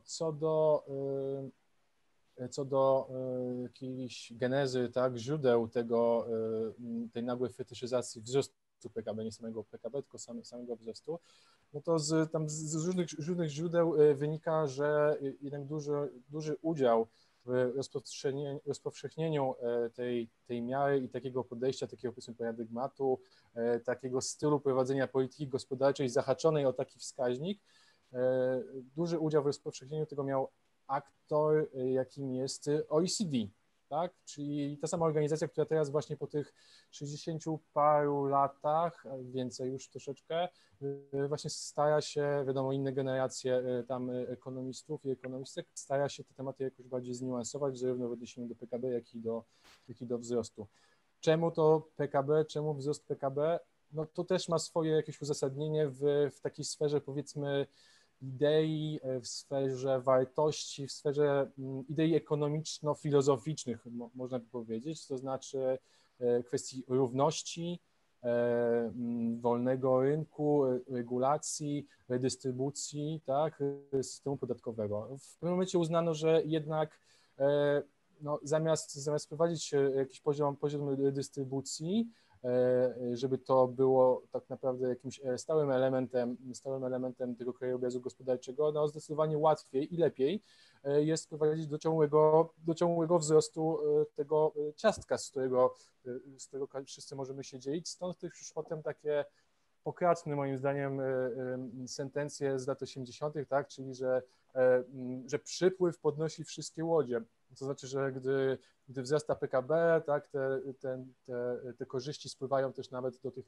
co do jakiejś genezy, tak, źródeł tej nagłej fetyszyzacji wzrostu PKB, nie samego PKB, tylko samego wzrostu, no to z różnych źródeł wynika, że jednak duży udział w rozpowszechnieniu tej miary i takiego podejścia, takiego powiedzmy paradygmatu, takiego stylu prowadzenia polityki gospodarczej zahaczonej o taki wskaźnik, duży udział w rozpowszechnieniu tego miał aktor, jakim jest OECD, tak? Czyli ta sama organizacja, która teraz właśnie po tych 60 paru latach, więcej już troszeczkę, właśnie stara się, wiadomo, inne generacje tam ekonomistów i ekonomistek, stara się te tematy jakoś bardziej zniuansować, zarówno w odniesieniu do PKB, jak i do wzrostu. Czemu to PKB, czemu wzrost PKB? No to też ma swoje jakieś uzasadnienie w takiej sferze, powiedzmy, idei, w sferze wartości, w sferze idei ekonomiczno-filozoficznych, można by powiedzieć, to znaczy kwestii równości, wolnego rynku, regulacji, redystrybucji, tak, systemu podatkowego. W pewnym momencie uznano, że jednak no, zamiast wprowadzić jakiś poziom redystrybucji, żeby to było tak naprawdę jakimś stałym elementem tego krajobrazu gospodarczego, no zdecydowanie łatwiej i lepiej jest prowadzić do ciągłego wzrostu tego ciastka, z którego wszyscy możemy się dzielić. Stąd też potem takie pokratne, moim zdaniem, sentencje z lat 80., tak, czyli że przypływ podnosi wszystkie łodzie. To znaczy, że gdy wzrasta PKB, tak, te korzyści spływają też nawet do tych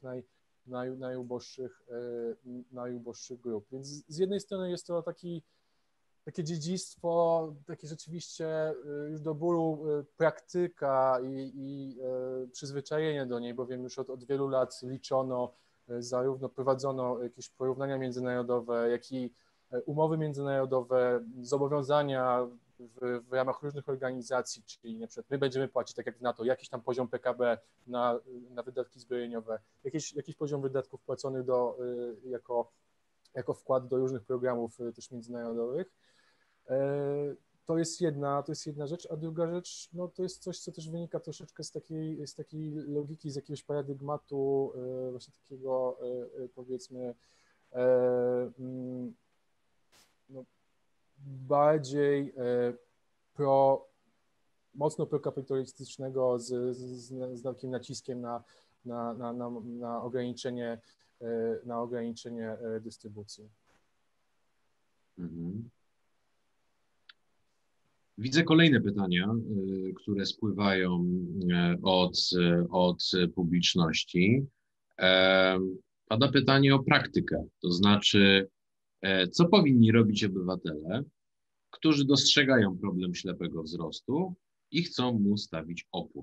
najuboższych grup. Więc z jednej strony jest to takie dziedzictwo, takie rzeczywiście już do bólu praktyka i przyzwyczajenie do niej, bowiem już od wielu lat liczono, zarówno prowadzono jakieś porównania międzynarodowe, jak i umowy międzynarodowe, zobowiązania w ramach różnych organizacji, czyli na przykład my będziemy płacić, tak jak w NATO, jakiś tam poziom PKB na wydatki zbrojeniowe, jakiś poziom wydatków płaconych jako wkład do różnych programów też międzynarodowych. To jest jedna rzecz, a druga rzecz, no to jest coś, co też wynika troszeczkę z takiej logiki, z jakiegoś paradygmatu właśnie takiego, powiedzmy, no, bardziej mocno prokapitalistycznego z takim naciskiem na ograniczenie dystrybucji. Mhm. Widzę kolejne pytania, które spływają od publiczności. Pada pytanie o praktykę, to znaczy, co powinni robić obywatele, którzy dostrzegają problem ślepego wzrostu i chcą mu stawić opór.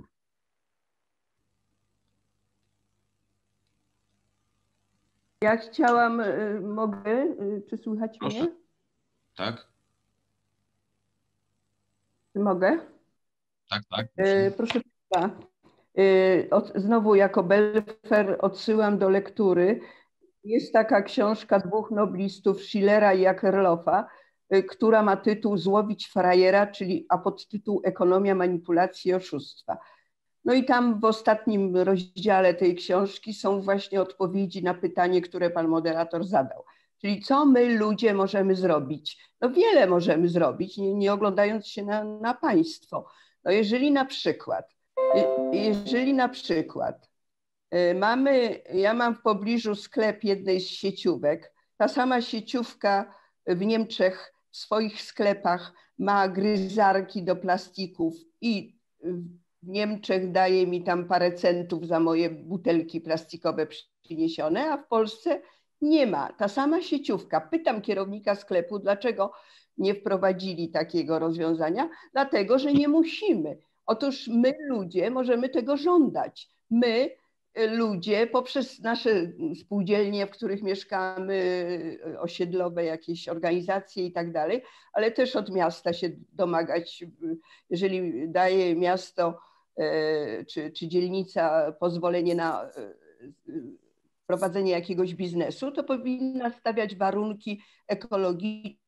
Ja chciałam, mogę, czy słychać Proszę. mnie? Tak? Czy mogę? Tak, tak. Proszę Państwa, znowu jako Belfer odsyłam do lektury. Jest taka książka dwóch noblistów, Schillera i Akerlofa, która ma tytuł Złowić frajera, a podtytuł Ekonomia manipulacji i oszustwa. No i tam w ostatnim rozdziale tej książki są właśnie odpowiedzi na pytanie, które pan moderator zadał. Czyli co my ludzie możemy zrobić? No wiele możemy zrobić, nie oglądając się na państwo. No jeżeli na przykład Ja mam w pobliżu sklep jednej z sieciówek. Ta sama sieciówka w Niemczech w swoich sklepach ma gryzarki do plastików i w Niemczech daje mi tam parę centów za moje butelki plastikowe przyniesione, a w Polsce nie ma. Ta sama sieciówka. Pytam kierownika sklepu, dlaczego nie wprowadzili takiego rozwiązania? Dlatego, że nie musimy. Otóż my ludzie możemy tego żądać. My ludzie poprzez nasze spółdzielnie, w których mieszkamy, osiedlowe jakieś organizacje i tak dalej, ale też od miasta się domagać, jeżeli daje miasto czy dzielnica pozwolenie na prowadzenie jakiegoś biznesu, to powinna stawiać warunki ekologiczne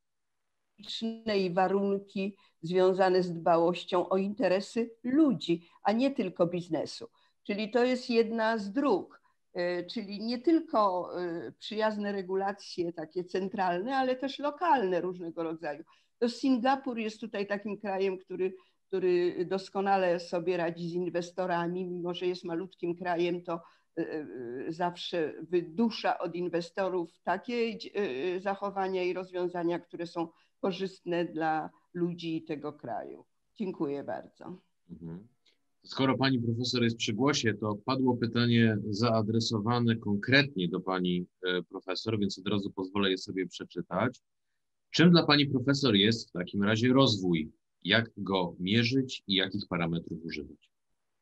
i warunki związane z dbałością o interesy ludzi, a nie tylko biznesu. Czyli to jest jedna z dróg, czyli nie tylko przyjazne regulacje takie centralne, ale też lokalne różnego rodzaju. To Singapur jest tutaj takim krajem, który doskonale sobie radzi z inwestorami, mimo że jest malutkim krajem, to zawsze wydusza od inwestorów takie zachowania i rozwiązania, które są korzystne dla ludzi tego kraju. Dziękuję bardzo. Skoro pani profesor jest przy głosie, to padło pytanie zaadresowane konkretnie do pani profesor, więc od razu pozwolę je sobie przeczytać. Czym dla pani profesor jest w takim razie rozwój? Jak go mierzyć i jakich parametrów używać?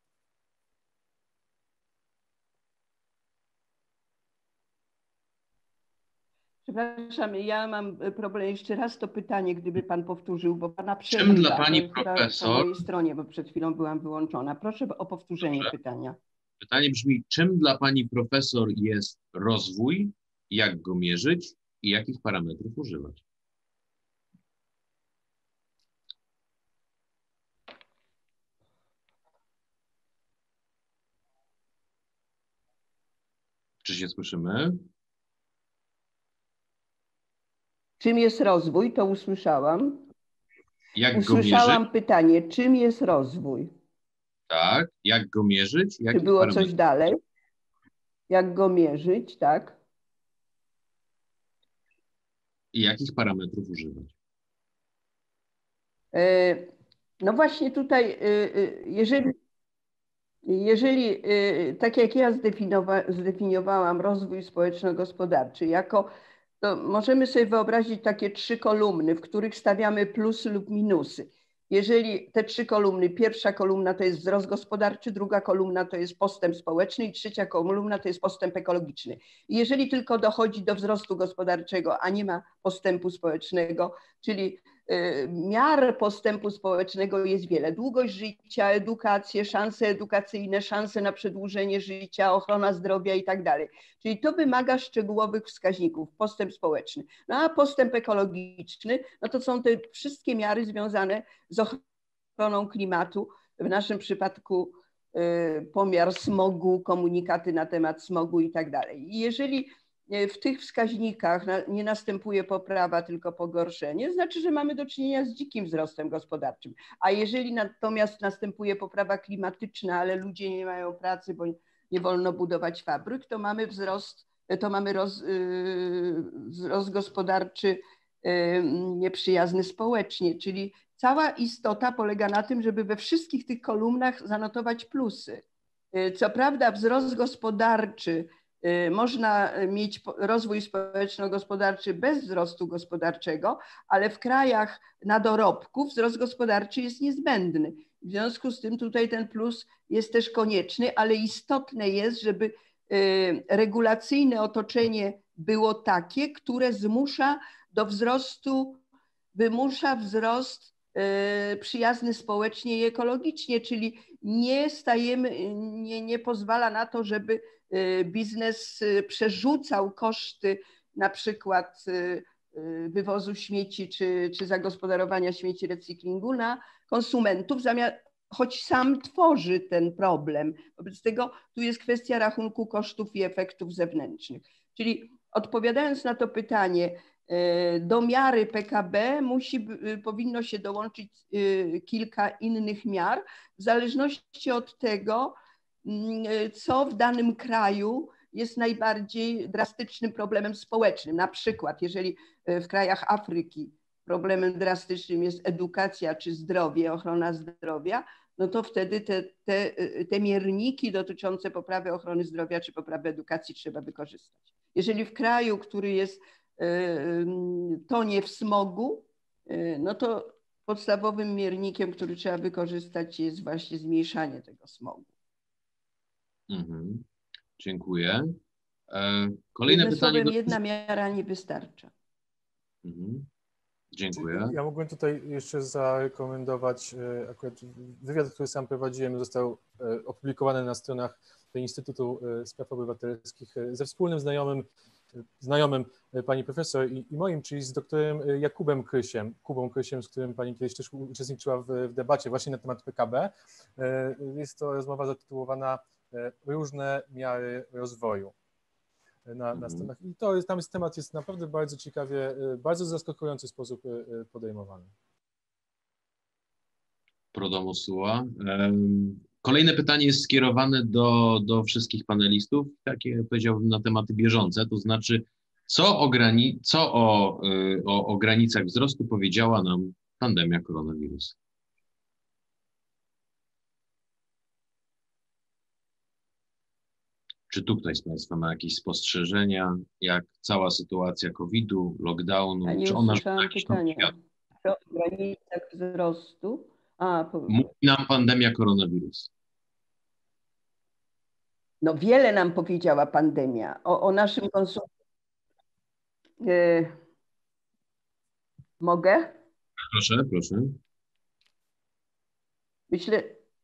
Przepraszam, ja mam problem. Jeszcze raz to pytanie, gdyby pan powtórzył, bo pana Czym przerywa. dla pani To chyba profesor? po mojej stronie, bo przed chwilą byłam wyłączona. Proszę o powtórzenie pytania. Pytanie brzmi, czym dla pani profesor jest rozwój, jak go mierzyć i jakich parametrów używać? Czy się słyszymy? Czym jest rozwój? To usłyszałam. Jak Usłyszałam go mierzyć? pytanie, czym jest rozwój? Tak. Jak go mierzyć? Czy Jakich było parametrów? coś dalej? Jak go mierzyć, tak? I jakich parametrów używać? No właśnie tutaj, jeżeli tak jak ja zdefiniowałam rozwój społeczno-gospodarczy to możemy sobie wyobrazić takie 3 kolumny, w których stawiamy plusy lub minusy. Jeżeli te 3 kolumny, pierwsza kolumna to jest wzrost gospodarczy, druga kolumna to jest postęp społeczny i trzecia kolumna to jest postęp ekologiczny. I jeżeli tylko dochodzi do wzrostu gospodarczego, a nie ma postępu społecznego, czyli miar postępu społecznego jest wiele. Długość życia, edukację, szanse edukacyjne, szanse na przedłużenie życia, ochrona zdrowia i tak dalej. Czyli to wymaga szczegółowych wskaźników, postęp społeczny. No a postęp ekologiczny, no to są te wszystkie miary związane z ochroną klimatu. W naszym przypadku pomiar smogu, komunikaty na temat smogu i tak dalej. I jeżeli w tych wskaźnikach nie następuje poprawa, tylko pogorszenie, znaczy, że mamy do czynienia z dzikim wzrostem gospodarczym. A jeżeli natomiast następuje poprawa klimatyczna, ale ludzie nie mają pracy, bo nie wolno budować fabryk, to mamy wzrost gospodarczy nieprzyjazny społecznie, czyli cała istota polega na tym, żeby we wszystkich tych kolumnach zanotować plusy. Co prawda wzrost gospodarczy, można mieć rozwój społeczno-gospodarczy bez wzrostu gospodarczego, ale w krajach na dorobku wzrost gospodarczy jest niezbędny. W związku z tym tutaj ten plus jest też konieczny, ale istotne jest, żeby regulacyjne otoczenie było takie, które zmusza do wzrostu, wymusza wzrost przyjazny społecznie i ekologicznie, czyli nie pozwala na to, żeby biznes przerzucał koszty na przykład wywozu śmieci czy zagospodarowania śmieci, recyklingu na konsumentów, choć sam tworzy ten problem. Wobec tego tu jest kwestia rachunku kosztów i efektów zewnętrznych. Czyli odpowiadając na to pytanie, do miary PKB powinno się dołączyć kilka innych miar, w zależności od tego, co w danym kraju jest najbardziej drastycznym problemem społecznym. Na przykład, jeżeli w krajach Afryki problemem drastycznym jest edukacja czy zdrowie, ochrona zdrowia, no to wtedy te mierniki dotyczące poprawy ochrony zdrowia czy poprawy edukacji trzeba wykorzystać. Jeżeli w kraju, który jest tonie w smogu, no to podstawowym miernikiem, który trzeba wykorzystać, jest właśnie zmniejszanie tego smogu. Mhm. Dziękuję. Kolejne Jednym pytanie. słowem, jedna miara nie wystarcza. Mhm. Dziękuję. Ja mógłbym tutaj jeszcze zarekomendować, akurat wywiad, który sam prowadziłem, został opublikowany na stronach Instytutu Spraw Obywatelskich ze wspólnym znajomym pani profesor i moim, czyli z doktorem Jakubem Krysiem, Kubą Krysiem, z którym pani kiedyś też uczestniczyła w debacie właśnie na temat PKB. Jest to rozmowa zatytułowana Różne miary rozwoju na stronach. I tam temat jest naprawdę bardzo ciekawie, bardzo zaskakujący sposób podejmowany. Pro domo sua. Kolejne pytanie jest skierowane do wszystkich panelistów, takie powiedziałbym na tematy bieżące, to znaczy co o granicach wzrostu powiedziała nam pandemia koronawirusa? Czy tu ktoś z Państwa ma jakieś spostrzeżenia, jak cała sytuacja COVID-u, lockdownu? Ja nie czy ona usłyszałam pytania. O granicach wzrostu? Mówi nam pandemia koronawirusa. No wiele nam powiedziała pandemia o naszym konsumpcji. Mogę? Proszę, proszę. Myślę,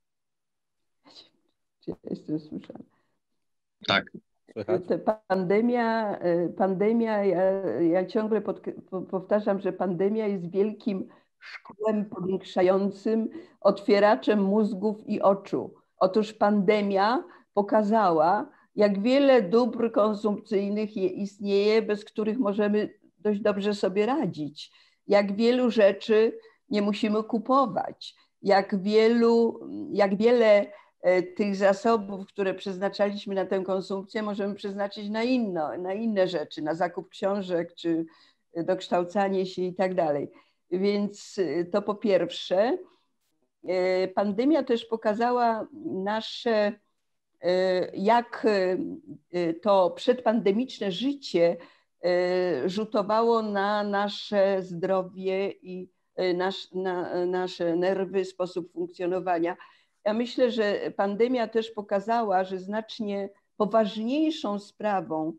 czy ja jestem słyszana. Tak. Pandemia, ja ciągle powtarzam, że pandemia jest wielkim szkłem powiększającym, otwieraczem mózgów i oczu. Otóż pandemia pokazała, jak wiele dóbr konsumpcyjnych istnieje, bez których możemy dość dobrze sobie radzić. Jak wielu rzeczy nie musimy kupować. Jak wiele tych zasobów, które przeznaczaliśmy na tę konsumpcję, możemy przeznaczyć na inne rzeczy, na zakup książek czy dokształcanie się i tak dalej. Więc to po pierwsze. Pandemia też pokazała jak to przedpandemiczne życie rzutowało na nasze zdrowie i nasze nerwy, sposób funkcjonowania. Ja myślę, że pandemia też pokazała, że znacznie poważniejszą sprawą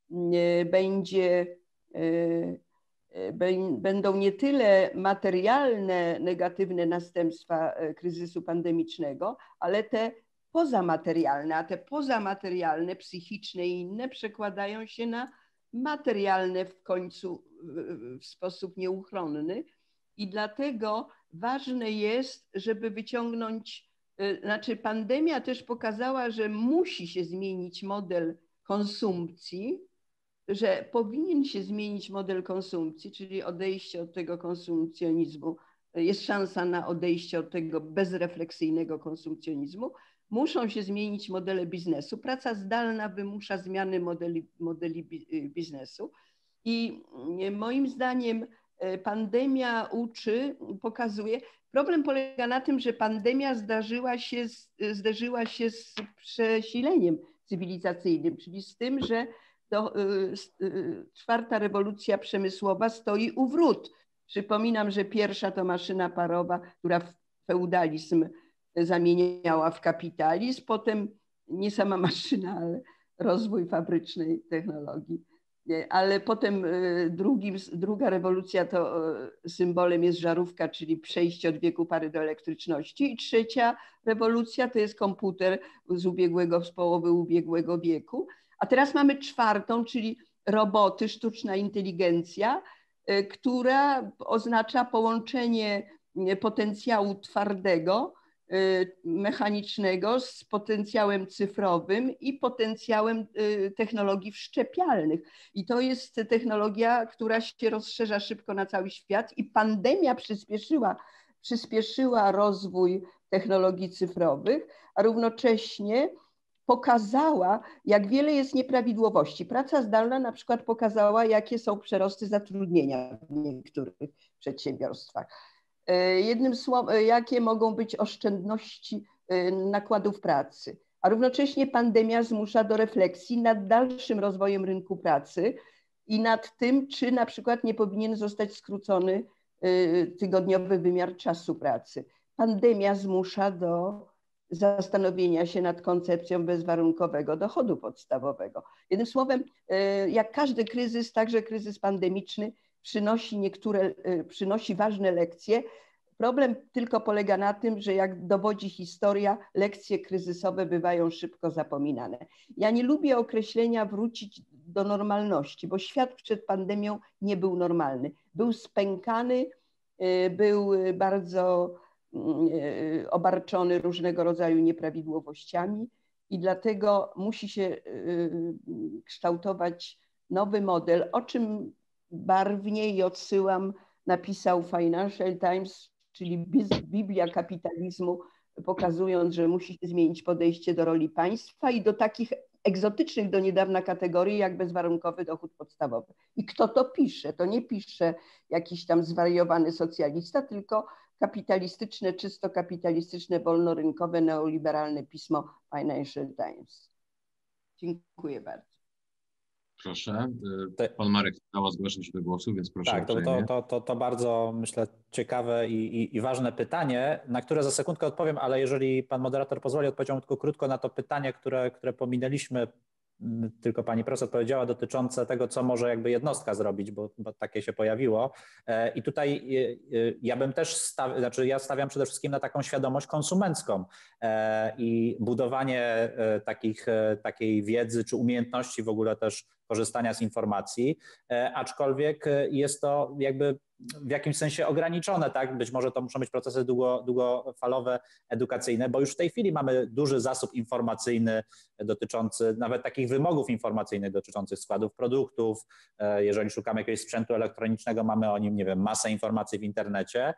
będą nie tyle materialne negatywne następstwa kryzysu pandemicznego, ale te pozamaterialne, a te pozamaterialne, psychiczne i inne przekładają się na materialne w końcu w sposób nieuchronny. I dlatego ważne jest, żeby wyciągnąć, pandemia też pokazała, że musi się zmienić model konsumpcji, że powinien się zmienić model konsumpcji, czyli odejście od tego konsumpcjonizmu. Jest szansa na odejście od tego bezrefleksyjnego konsumpcjonizmu. Muszą się zmienić modele biznesu. Praca zdalna wymusza zmiany modeli biznesu. I moim zdaniem pandemia pokazuje. Problem polega na tym, że pandemia zderzyła się z przesileniem cywilizacyjnym, czyli z tym, że czwarta rewolucja przemysłowa stoi u wrót. Przypominam, że pierwsza to maszyna parowa, która feudalizm zamieniała w kapitalizm, potem nie sama maszyna, ale rozwój fabrycznej technologii. Ale potem druga rewolucja to symbolem jest żarówka, czyli przejście od wieku pary do elektryczności. I trzecia rewolucja to jest komputer z połowy ubiegłego wieku. A teraz mamy czwartą, czyli roboty, sztuczna inteligencja, która oznacza połączenie potencjału twardego, mechanicznego z potencjałem cyfrowym i potencjałem technologii wszczepialnych. I to jest technologia, która się rozszerza szybko na cały świat i pandemia przyspieszyła rozwój technologii cyfrowych, a równocześnie pokazała, jak wiele jest nieprawidłowości. Praca zdalna na przykład pokazała, jakie są przyrosty zatrudnienia w niektórych przedsiębiorstwach. Jednym słowem, jakie mogą być oszczędności nakładów pracy. A równocześnie pandemia zmusza do refleksji nad dalszym rozwojem rynku pracy i nad tym, czy na przykład nie powinien zostać skrócony tygodniowy wymiar czasu pracy. Pandemia zmusza do zastanowienia się nad koncepcją bezwarunkowego dochodu podstawowego. Jednym słowem, jak każdy kryzys, także kryzys pandemiczny przynosi ważne lekcje. Problem tylko polega na tym, że jak dowodzi historia, lekcje kryzysowe bywają szybko zapominane. Ja nie lubię określenia wrócić do normalności, bo świat przed pandemią nie był normalny. Był spękany, był bardzo obarczony różnego rodzaju nieprawidłowościami i dlatego musi się kształtować nowy model, o czym barwniej odsyłam napisał Financial Times, czyli Biblia kapitalizmu, pokazując, że musi się zmienić podejście do roli państwa i do takich egzotycznych do niedawna kategorii jak bezwarunkowy dochód podstawowy. I kto to pisze? To nie pisze jakiś tam zwariowany socjalista, tylko kapitalistyczne, czysto kapitalistyczne, wolnorynkowe, neoliberalne pismo Financial Times. Dziękuję bardzo. Proszę, pan Marek zgłaszał się do głosu, więc proszę. Tak, to bardzo, myślę, ciekawe i ważne pytanie, na które za sekundkę odpowiem, ale jeżeli pan moderator pozwoli, odpowiedziałbym tylko krótko na to pytanie, które pominęliśmy, tylko pani profesor powiedziała, dotyczące tego, co może jakby jednostka zrobić, bo takie się pojawiło. I tutaj ja bym też ja stawiam przede wszystkim na taką świadomość konsumencką i budowanie takiej wiedzy czy umiejętności w ogóle też korzystania z informacji, aczkolwiek jest to jakby w jakimś sensie ograniczone, tak? Być może to muszą być procesy długofalowe, edukacyjne, bo już w tej chwili mamy duży zasób informacyjny dotyczący nawet takich wymogów informacyjnych dotyczących składów produktów. Jeżeli szukamy jakiegoś sprzętu elektronicznego, mamy o nim, nie wiem, masę informacji w internecie,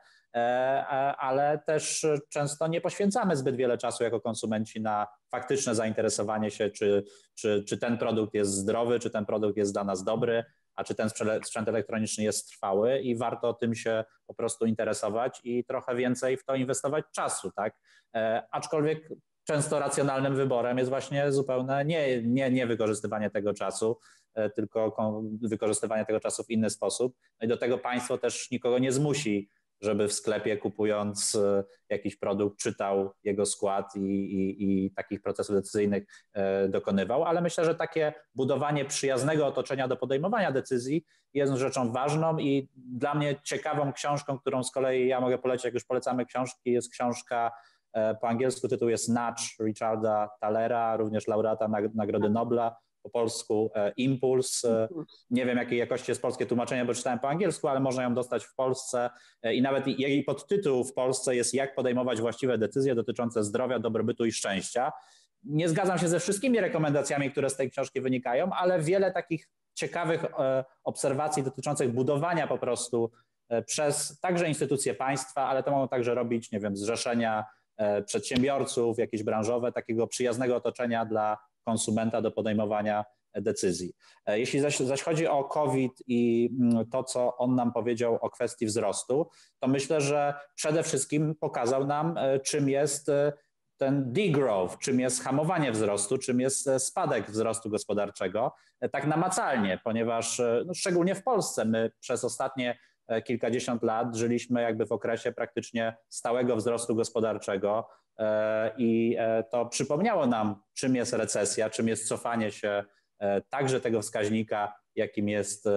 ale też często nie poświęcamy zbyt wiele czasu jako konsumenci na faktyczne zainteresowanie się, czy ten produkt jest zdrowy, czy ten produkt jest dla nas dobry, a czy ten sprzęt elektroniczny jest trwały i warto tym się po prostu interesować i trochę więcej w to inwestować czasu, tak? Aczkolwiek często racjonalnym wyborem jest właśnie zupełne nie wykorzystywanie tego czasu, tylko wykorzystywanie tego czasu w inny sposób. No i do tego państwo też nikogo nie zmusi, żeby w sklepie kupując jakiś produkt czytał jego skład i takich procesów decyzyjnych dokonywał, ale myślę, że takie budowanie przyjaznego otoczenia do podejmowania decyzji jest rzeczą ważną i dla mnie ciekawą książką, którą z kolei ja mogę polecić, jak już polecamy książki, jest książka po angielsku, tytuł jest Nudge Richarda Thalera, również laureata Nagrody Nobla. Po polsku Impuls. Nie wiem, jakiej jakości jest polskie tłumaczenie, bo czytałem po angielsku, ale można ją dostać w Polsce i nawet jej podtytuł w Polsce jest Jak podejmować właściwe decyzje dotyczące zdrowia, dobrobytu i szczęścia. Nie zgadzam się ze wszystkimi rekomendacjami, które z tej książki wynikają, ale wiele takich ciekawych obserwacji dotyczących budowania po prostu przez także instytucje państwa, ale to mogą także robić, nie wiem, zrzeszenia przedsiębiorców, jakieś branżowe, takiego przyjaznego otoczenia dla konsumenta do podejmowania decyzji. Jeśli zaś chodzi o COVID i to, co on nam powiedział o kwestii wzrostu, to myślę, że przede wszystkim pokazał nam, czym jest ten degrowth, czym jest hamowanie wzrostu, czym jest spadek wzrostu gospodarczego, tak namacalnie, ponieważ no, szczególnie w Polsce my przez ostatnie kilkadziesiąt lat żyliśmy jakby w okresie praktycznie stałego wzrostu gospodarczego i to przypomniało nam, czym jest recesja, czym jest cofanie się także tego wskaźnika, jakim jest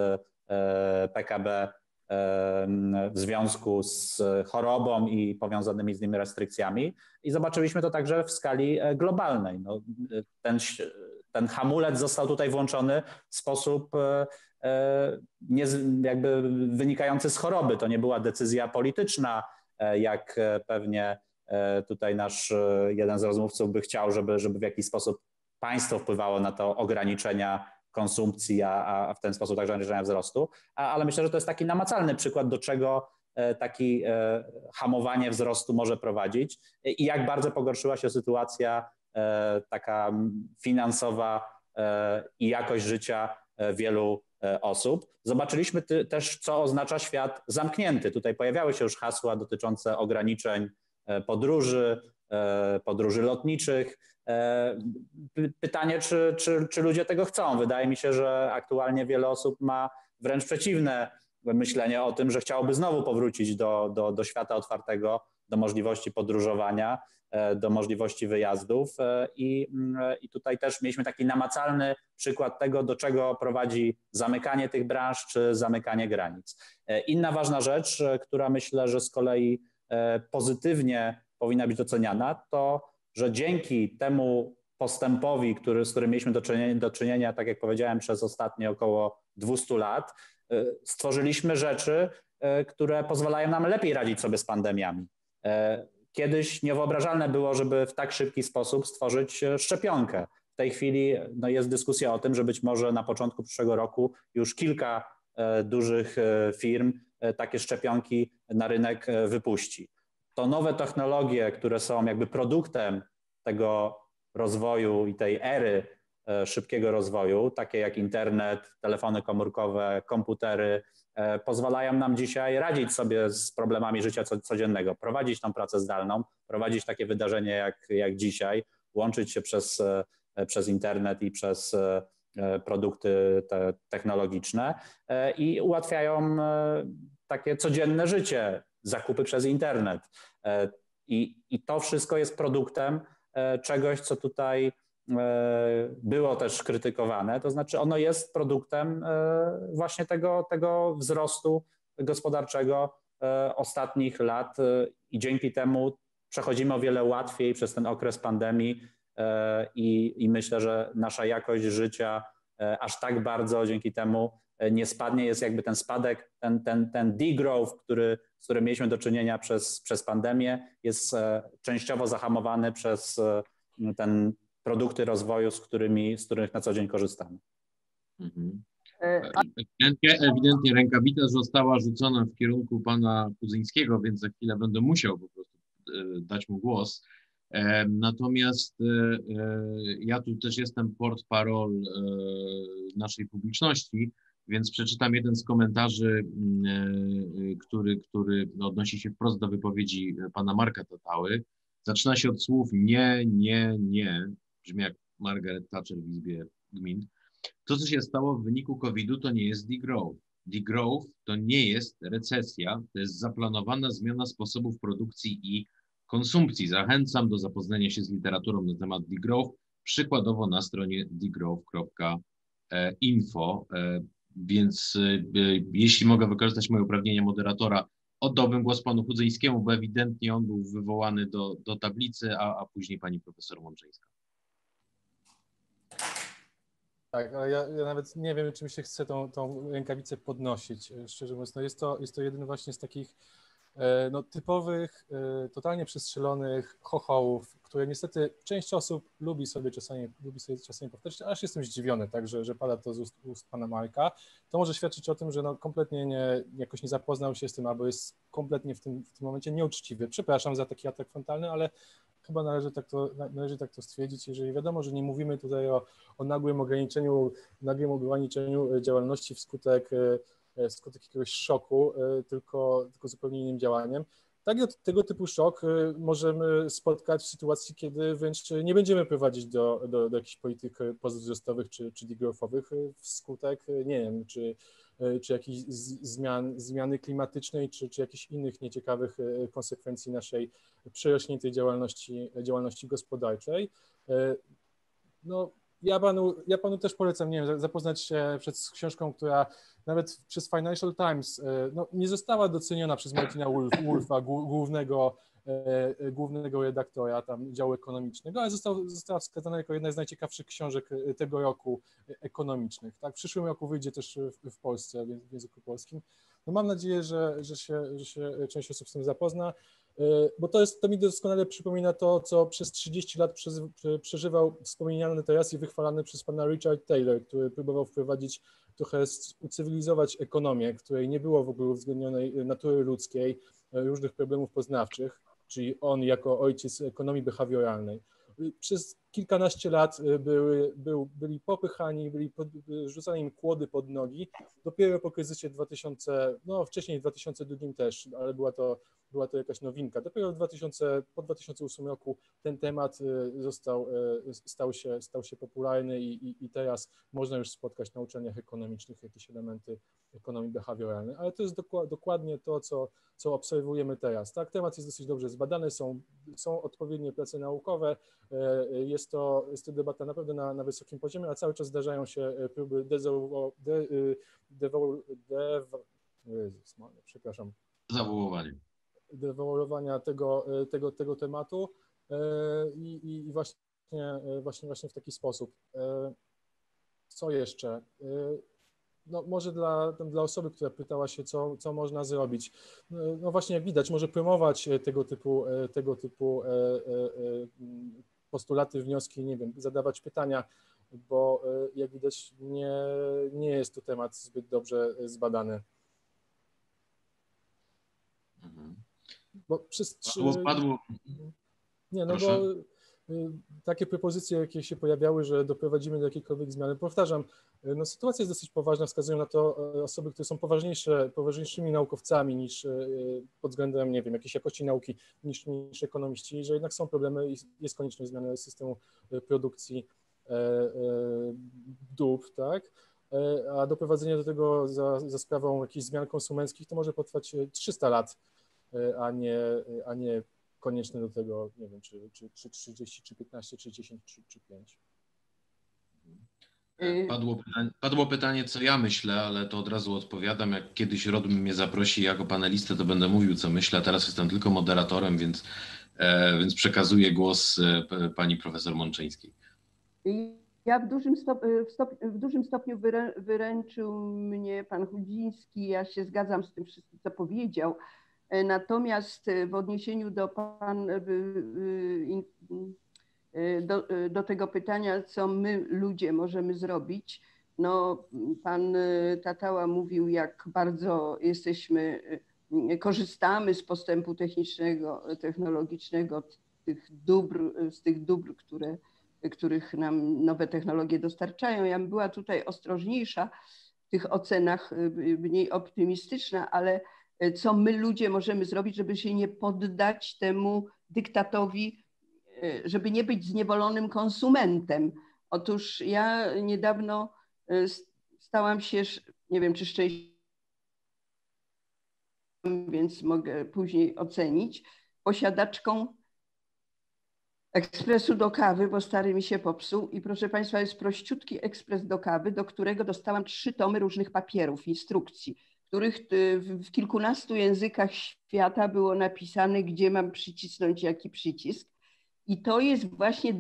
PKB w związku z chorobą i powiązanymi z nim restrykcjami i zobaczyliśmy to także w skali globalnej. No, ten hamulec został tutaj włączony w sposób jakby wynikający z choroby. To nie była decyzja polityczna, jak pewnie tutaj nasz jeden z rozmówców by chciał, żeby w jakiś sposób państwo wpływało na to ograniczenia konsumpcji, a w ten sposób także ograniczenia wzrostu. Ale myślę, że to jest taki namacalny przykład, do czego taki hamowanie wzrostu może prowadzić i jak bardzo pogorszyła się sytuacja taka finansowa i jakość życia wielu osób. Zobaczyliśmy też, co oznacza świat zamknięty. Tutaj pojawiały się już hasła dotyczące ograniczeń podróży lotniczych. Pytanie, czy ludzie tego chcą? Wydaje mi się, że aktualnie wiele osób ma wręcz przeciwne myślenie o tym, że chciałoby znowu powrócić do świata otwartego, do możliwości podróżowania, do możliwości wyjazdów i tutaj też mieliśmy taki namacalny przykład tego, do czego prowadzi zamykanie tych branż czy zamykanie granic. Inna ważna rzecz, która myślę, że z kolei pozytywnie powinna być doceniana, to, że dzięki temu postępowi, z którym mieliśmy do czynienia, tak jak powiedziałem, przez ostatnie około 200 lat, stworzyliśmy rzeczy, które pozwalają nam lepiej radzić sobie z pandemiami. Kiedyś niewyobrażalne było, żeby w tak szybki sposób stworzyć szczepionkę. W tej chwili jest dyskusja o tym, że być może na początku przyszłego roku już kilka dużych firm takie szczepionki na rynek wypuści. To nowe technologie, które są jakby produktem tego rozwoju i tej ery szybkiego rozwoju, takie jak internet, telefony komórkowe, komputery, pozwalają nam dzisiaj radzić sobie z problemami życia codziennego, prowadzić tą pracę zdalną, prowadzić takie wydarzenie jak dzisiaj, łączyć się przez internet i przez produkty technologiczne i ułatwiają takie codzienne życie, zakupy przez internet. I to wszystko jest produktem czegoś, co tutaj było też krytykowane, to znaczy ono jest produktem właśnie tego wzrostu gospodarczego ostatnich lat i dzięki temu przechodzimy o wiele łatwiej przez ten okres pandemii i myślę, że nasza jakość życia aż tak bardzo dzięki temu nie spadnie. Jest jakby ten spadek, ten degrowth, z którym mieliśmy do czynienia przez pandemię, jest częściowo zahamowany przez ten produkty rozwoju, z których na co dzień korzystamy. Mhm. Ewidentnie rękawica została rzucona w kierunku pana Kuzyńskiego, więc za chwilę będę musiał po prostu dać mu głos. Natomiast ja tu też jestem portparol naszej publiczności, więc przeczytam jeden z komentarzy, który odnosi się wprost do wypowiedzi pana Marka Tatały. Zaczyna się od słów nie, nie, nie. Brzmi jak Margaret Thatcher w Izbie Gmin. To, co się stało w wyniku COVID-u, to nie jest degrowth. Degrowth to nie jest recesja, to jest zaplanowana zmiana sposobów produkcji i konsumpcji. Zachęcam do zapoznania się z literaturą na temat degrowth, przykładowo na stronie degrowth.info. Więc jeśli mogę wykorzystać moje uprawnienia moderatora, oddałbym głos panu Chudzyńskiemu, bo ewidentnie on był wywołany do tablicy, a później pani profesor Mądrzeńska. Tak, ale ja nawet nie wiem, czy mi się chce tą rękawicę podnosić, szczerze mówiąc. No jest to jeden właśnie z takich typowych, totalnie przestrzelonych chochołów, które niestety część osób lubi sobie czasami powtarzać, aż jestem zdziwiony, tak, że pada to z ust pana Marka. To może świadczyć o tym, że kompletnie jakoś nie zapoznał się z tym, albo jest kompletnie w tym momencie nieuczciwy. Przepraszam za taki atak frontalny, ale chyba należy tak to stwierdzić, jeżeli wiadomo, że nie mówimy tutaj o nagłym ograniczeniu działalności wskutek jakiegoś szoku, tylko zupełnie innym działaniem. Tego typu szok możemy spotkać w sytuacji, kiedy wręcz nie będziemy prowadzić do jakichś polityk post-wzrostowych czy degrowthowych wskutek, nie wiem, czy jakichś zmiany klimatycznej, czy jakichś innych nieciekawych konsekwencji naszej przerośniętej działalności gospodarczej. Ja panu też polecam, nie wiem, zapoznać się z książką, która nawet przez Financial Times nie została doceniona przez Martina Wolfa, głównego redaktora tam działu ekonomicznego, ale została wskazana jako jedna z najciekawszych książek tego roku ekonomicznych. Tak? W przyszłym roku wyjdzie też w Polsce, w języku polskim. Mam nadzieję, że się część osób z tym zapozna, bo to mi doskonale przypomina to, co przez 30 lat przeżywał wspomniany teraz i wychwalany przez pana Richard Taylor, który próbował wprowadzić trochę ucywilizować ekonomię, której nie było w ogóle uwzględnionej natury ludzkiej, różnych problemów poznawczych, czyli on jako ojciec ekonomii behawioralnej. Przez kilkanaście lat byli popychani, rzucane im kłody pod nogi. Dopiero po kryzysie 2000, no wcześniej w 2002 też, ale była to jakaś nowinka. Dopiero po 2008 roku ten temat stał się popularny i teraz można już spotkać na uczelniach ekonomicznych jakieś elementy ekonomii behawioralnej, ale to jest dokładnie to, co obserwujemy teraz. Tak? Temat jest dosyć dobrze zbadany, są odpowiednie prace naukowe, jest to debata naprawdę na wysokim poziomie, a cały czas zdarzają się próby dewaluowania tego tematu i właśnie w taki sposób. Co jeszcze? No może dla osoby, która pytała się, co można zrobić. No właśnie jak widać, może promować tego typu postulaty, wnioski, nie wiem, zadawać pytania, bo jak widać nie jest to temat zbyt dobrze zbadany. Bo Nie, no Proszę. bo takie propozycje, jakie się pojawiały, że doprowadzimy do jakiejkolwiek zmiany. Powtarzam, no sytuacja jest dosyć poważna, wskazują na to osoby, które są poważniejszymi naukowcami niż pod względem, nie wiem, jakiejś jakości nauki niż ekonomiści, że jednak są problemy i jest konieczność zmiany systemu produkcji dóbr, tak? A doprowadzenie do tego za sprawą jakichś zmian konsumenckich to może potrwać 300 lat, a nie konieczne do tego, nie wiem, czy 30, czy 15, czy 10, czy 5. Padło pytanie, co ja myślę, ale to od razu odpowiadam. Jak kiedyś Rodm mnie zaprosi jako panelistę, to będę mówił, co myślę. A teraz jestem tylko moderatorem, więc przekazuję głos pani profesor Mączyńskiej. Ja w dużym stopniu wyręczył mnie pan Chudziński. Ja się zgadzam z tym wszystkim, co powiedział. Natomiast w odniesieniu do tego pytania, co my ludzie możemy zrobić, no pan Tatała mówił, jak bardzo korzystamy z postępu technologicznego, z tych dóbr, których nam nowe technologie dostarczają. Ja bym była tutaj ostrożniejsza w tych ocenach, mniej optymistyczna, ale co my ludzie możemy zrobić, żeby się nie poddać temu dyktatowi, żeby nie być zniewolonym konsumentem. Otóż ja niedawno stałam się, nie wiem czy szczęśliwą, więc mogę później ocenić, posiadaczką ekspresu do kawy, bo stary mi się popsuł i proszę Państwa, jest prościutki ekspres do kawy, do którego dostałam 3 tomy różnych papierów, instrukcji, których w kilkunastu językach świata było napisane, gdzie mam przycisnąć jaki przycisk. I to jest właśnie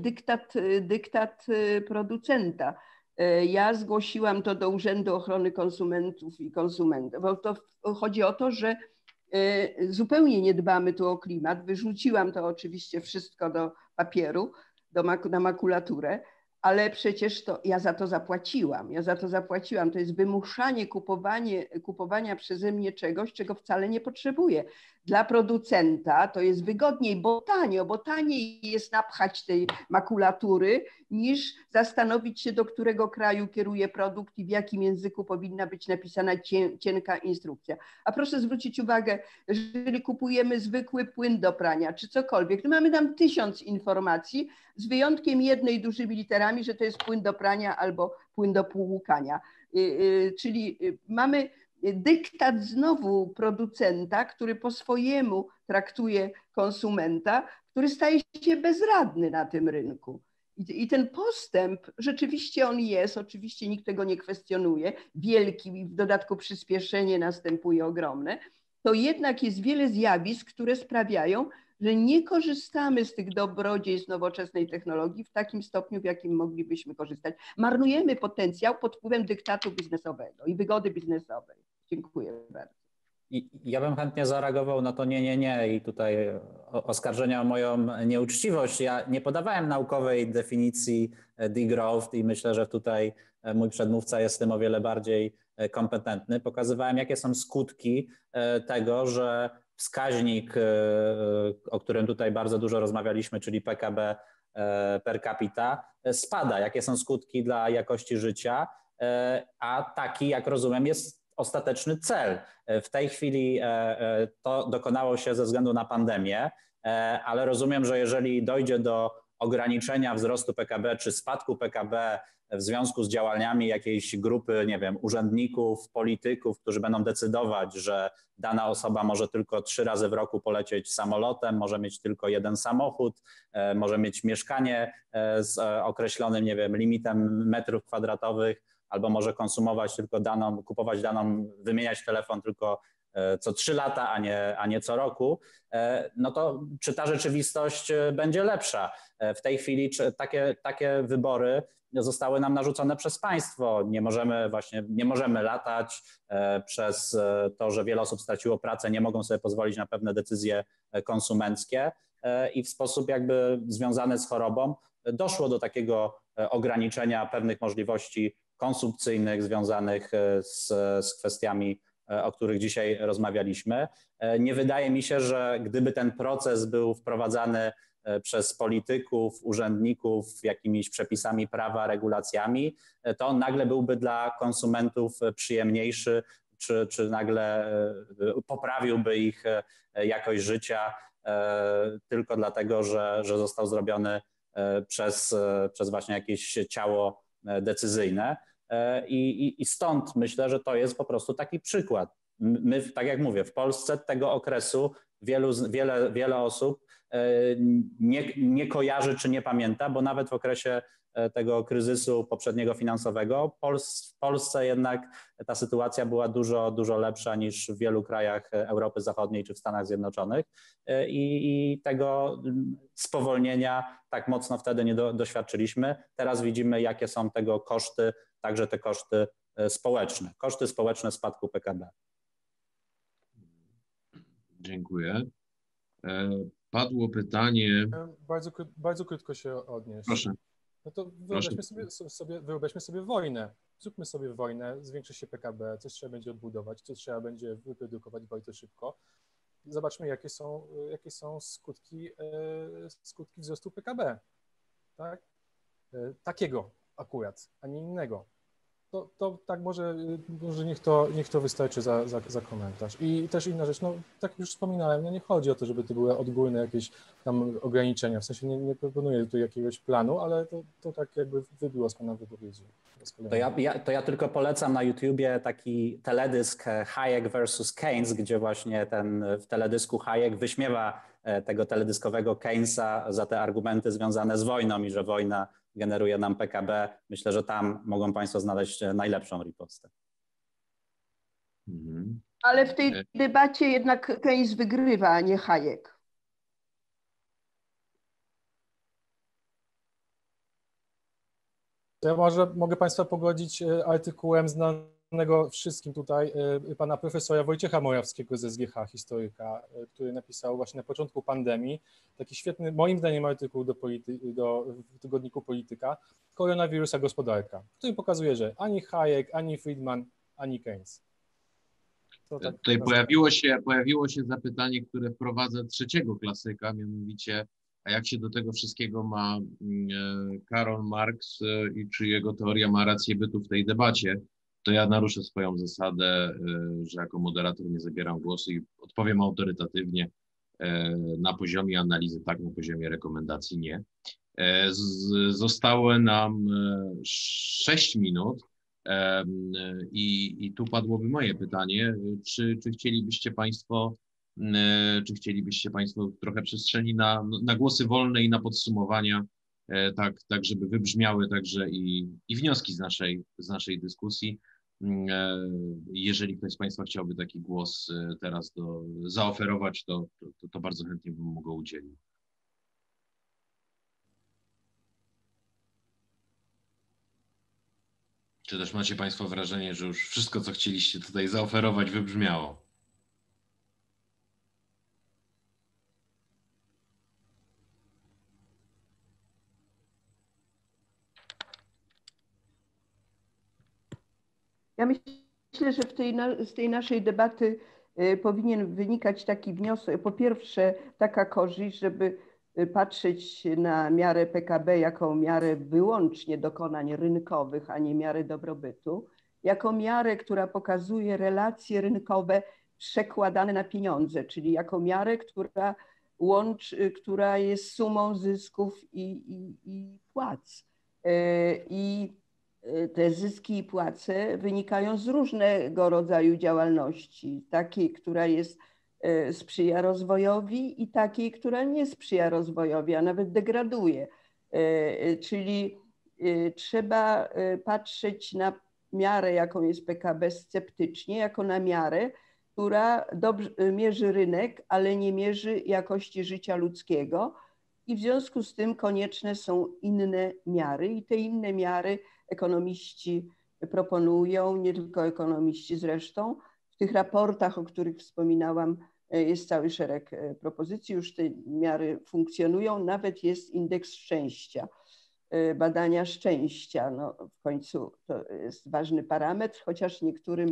dyktat producenta. Ja zgłosiłam to do Urzędu Ochrony Konsumentów i Konsumentów, bo to chodzi o to, że zupełnie nie dbamy tu o klimat. Wyrzuciłam to oczywiście wszystko do papieru, na makulaturę, ale przecież to ja za to zapłaciłam. To jest wymuszanie kupowania przeze mnie czegoś, czego wcale nie potrzebuję. Dla producenta to jest wygodniej, bo taniej jest napchać tej makulatury, niż zastanowić się, do którego kraju kieruje produkt i w jakim języku powinna być napisana cienka instrukcja. A proszę zwrócić uwagę, jeżeli kupujemy zwykły płyn do prania, czy cokolwiek, to mamy tam 1000 informacji, z wyjątkiem jednej dużymi literami, że to jest płyn do prania albo płyn do płukania. Czyli mamy dyktat znowu producenta, który po swojemu traktuje konsumenta, który staje się bezradny na tym rynku. I ten postęp, rzeczywiście on jest, oczywiście nikt tego nie kwestionuje, wielki i w dodatku przyspieszenie następuje ogromne, to jednak jest wiele zjawisk, które sprawiają, że nie korzystamy z tych dobrodziejstw nowoczesnej technologii w takim stopniu, w jakim moglibyśmy korzystać. Marnujemy potencjał pod wpływem dyktatu biznesowego i wygody biznesowej. Dziękuję bardzo. Ja bym chętnie zareagował na to nie i tutaj oskarżenia o moją nieuczciwość. Ja nie podawałem naukowej definicji degrowth i myślę, że tutaj mój przedmówca jest w tym o wiele bardziej kompetentny. Pokazywałem, jakie są skutki tego, że wskaźnik, o którym tutaj bardzo dużo rozmawialiśmy, czyli PKB per capita spada, jakie są skutki dla jakości życia, a taki, jak rozumiem, jest ostateczny cel. W tej chwili to dokonało się ze względu na pandemię, ale rozumiem, że jeżeli dojdzie do ograniczenia wzrostu PKB czy spadku PKB w związku z działaniami jakiejś grupy, nie wiem, urzędników, polityków, którzy będą decydować, że dana osoba może tylko 3 razy w roku polecieć samolotem, może mieć tylko 1 samochód, może mieć mieszkanie z określonym, nie wiem, limitem metrów kwadratowych, albo może konsumować tylko kupować daną, wymieniać telefon tylko co 3 lata, a nie co roku, no to czy ta rzeczywistość będzie lepsza? W tej chwili takie wybory zostały nam narzucone przez państwo. Nie możemy latać przez to, że wiele osób straciło pracę, nie mogą sobie pozwolić na pewne decyzje konsumenckie i w sposób jakby związany z chorobą doszło do takiego ograniczenia pewnych możliwości konsumpcyjnych związanych z kwestiami, o których dzisiaj rozmawialiśmy. Nie wydaje mi się, że gdyby ten proces był wprowadzany przez polityków, urzędników jakimiś przepisami prawa, regulacjami, to on nagle byłby dla konsumentów przyjemniejszy, czy nagle poprawiłby ich jakość życia tylko dlatego, że został zrobiony przez właśnie jakieś ciało decyzyjne. I stąd myślę, że to jest po prostu taki przykład. My, tak jak mówię, w Polsce tego okresu wiele osób nie kojarzy czy nie pamięta, bo nawet w okresie tego kryzysu poprzedniego finansowego w Polsce jednak ta sytuacja była dużo lepsza niż w wielu krajach Europy Zachodniej czy w Stanach Zjednoczonych i tego spowolnienia tak mocno wtedy nie doświadczyliśmy. Teraz widzimy, jakie są tego koszty, także te koszty społeczne spadku PKB. Dziękuję. Padło pytanie. Bardzo krótko się odnieść. Proszę. No to wyobraźmy sobie wojnę. Zróbmy sobie wojnę, zwiększy się PKB, coś trzeba będzie odbudować, coś trzeba będzie wyprodukować bardzo szybko. Zobaczmy, jakie są skutki wzrostu PKB. Tak? Takiego akurat, a nie innego. To tak może niech to wystarczy za komentarz. I też inna rzecz, no tak jak już wspominałem, no nie chodzi o to, żeby to były odgórne jakieś tam ograniczenia, w sensie nie proponuję tu jakiegoś planu, ale to tak jakby wybiło z pana wypowiedzi. To ja tylko polecam na YouTubie taki teledysk Hayek versus Keynes, gdzie właśnie w teledysku Hayek wyśmiewa tego teledyskowego Keynesa za te argumenty związane z wojną i że wojna generuje nam PKB. Myślę, że tam mogą państwo znaleźć najlepszą ripostę. Ale w tej debacie jednak Keynes wygrywa, a nie Hayek. Ja może mogę państwa pogodzić artykułem znanego wszystkim tutaj pana profesora Wojciecha Morawskiego z SGH, historyka, który napisał właśnie na początku pandemii taki świetny, moim zdaniem, artykuł w tygodniku Polityka, Koronawirusa gospodarka, który pokazuje, że ani Hayek, ani Friedman, ani Keynes. Tak tutaj pojawiło się zapytanie, które wprowadza trzeciego klasyka, mianowicie a jak się do tego wszystkiego ma Karol Marx i czy jego teoria ma rację bytu w tej debacie, to ja naruszę swoją zasadę, że jako moderator nie zabieram głosu i odpowiem autorytatywnie na poziomie analizy tak, na poziomie rekomendacji nie. Zostało nam 6 minut i tu padłoby moje pytanie, czy chcielibyście Państwo trochę przestrzeni na głosy wolne i na podsumowania, tak żeby wybrzmiały także i wnioski z naszej dyskusji. Jeżeli ktoś z Państwa chciałby taki głos teraz zaoferować, to bardzo chętnie bym mu go udzielił. Czy też macie Państwo wrażenie, że już wszystko, co chcieliście tutaj zaoferować, wybrzmiało? Ja myślę, że z tej naszej debaty powinien wynikać taki wniosek. Po pierwsze, taka korzyść, żeby patrzeć na miarę PKB jako miarę wyłącznie dokonań rynkowych, a nie miarę dobrobytu, jako miarę, która pokazuje relacje rynkowe przekładane na pieniądze, czyli jako miarę, która jest sumą zysków i płac. I te zyski i płace wynikają z różnego rodzaju działalności, takiej, która sprzyja rozwojowi i takiej, która nie sprzyja rozwojowi, a nawet degraduje. Czyli trzeba patrzeć na miarę, jaką jest PKB, sceptycznie, jako na miarę, która mierzy rynek, ale nie mierzy jakości życia ludzkiego. I w związku z tym konieczne są inne miary i te inne miary ekonomiści proponują, nie tylko ekonomiści zresztą. W tych raportach, o których wspominałam, jest cały szereg propozycji, już te miary funkcjonują, nawet jest indeks szczęścia, badania szczęścia. No, w końcu to jest ważny parametr, chociaż niektórym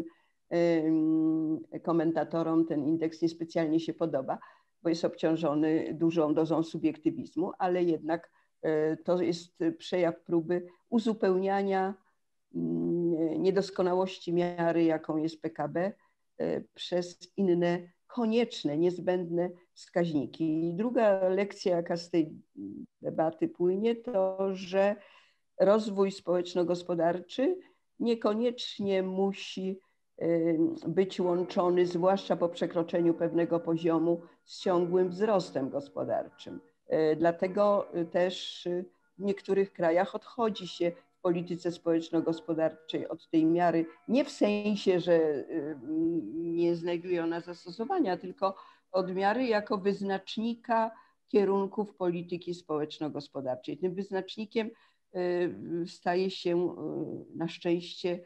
komentatorom ten indeks niespecjalnie się podoba, bo jest obciążony dużą dozą subiektywizmu, ale jednak to jest przejaw próby uzupełniania niedoskonałości miary, jaką jest PKB, przez inne konieczne, niezbędne wskaźniki. I druga lekcja, jaka z tej debaty płynie, to, że rozwój społeczno-gospodarczy niekoniecznie musi być łączony, zwłaszcza po przekroczeniu pewnego poziomu, z ciągłym wzrostem gospodarczym. Dlatego też w niektórych krajach odchodzi się w polityce społeczno-gospodarczej od tej miary, nie w sensie, że nie znajduje ona zastosowania, tylko od miary jako wyznacznika kierunków polityki społeczno-gospodarczej. Tym wyznacznikiem staje się na szczęście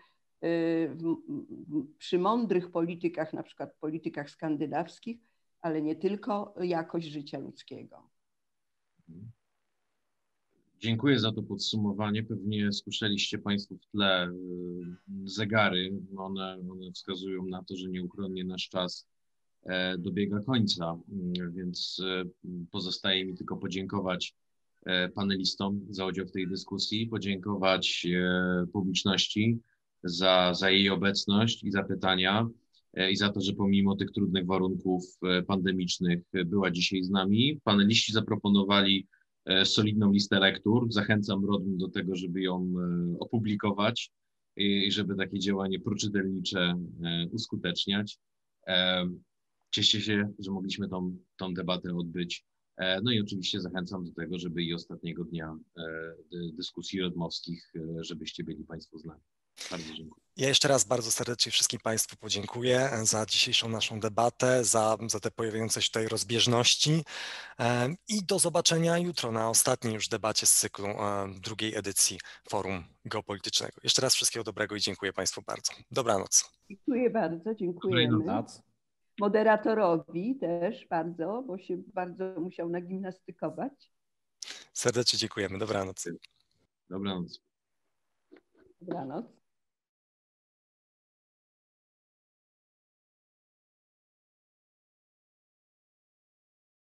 przy mądrych politykach, na przykład politykach skandynawskich, ale nie tylko, jakość życia ludzkiego. Dziękuję za to podsumowanie. Pewnie słyszeliście Państwo w tle zegary. One wskazują na to, że nieuchronnie nasz czas dobiega końca, więc pozostaje mi tylko podziękować panelistom za udział w tej dyskusji, podziękować publiczności za jej obecność i za pytania i za to, że pomimo tych trudnych warunków pandemicznych była dzisiaj z nami. Paneliści zaproponowali solidną listę lektur. Zachęcam Rodm do tego, żeby ją opublikować i żeby takie działanie proczytelnicze uskuteczniać. Cieszę się, że mogliśmy tą debatę odbyć. No i oczywiście zachęcam do tego, żeby i ostatniego dnia dyskusji rodmowskich, żebyście byli Państwo z nami. Bardzo dziękuję. Ja jeszcze raz bardzo serdecznie wszystkim Państwu podziękuję za dzisiejszą naszą debatę, za te pojawiające się tutaj rozbieżności i do zobaczenia jutro na ostatniej już debacie z cyklu drugiej edycji Forum Geopolitycznego. Jeszcze raz wszystkiego dobrego i dziękuję Państwu bardzo. Dobranoc. Dziękuję bardzo, dziękujemy. Dobranoc. Moderatorowi też bardzo, bo się bardzo musiał nagimnastykować. Serdecznie dziękujemy. Dobranoc. Dobranoc. Dobranoc.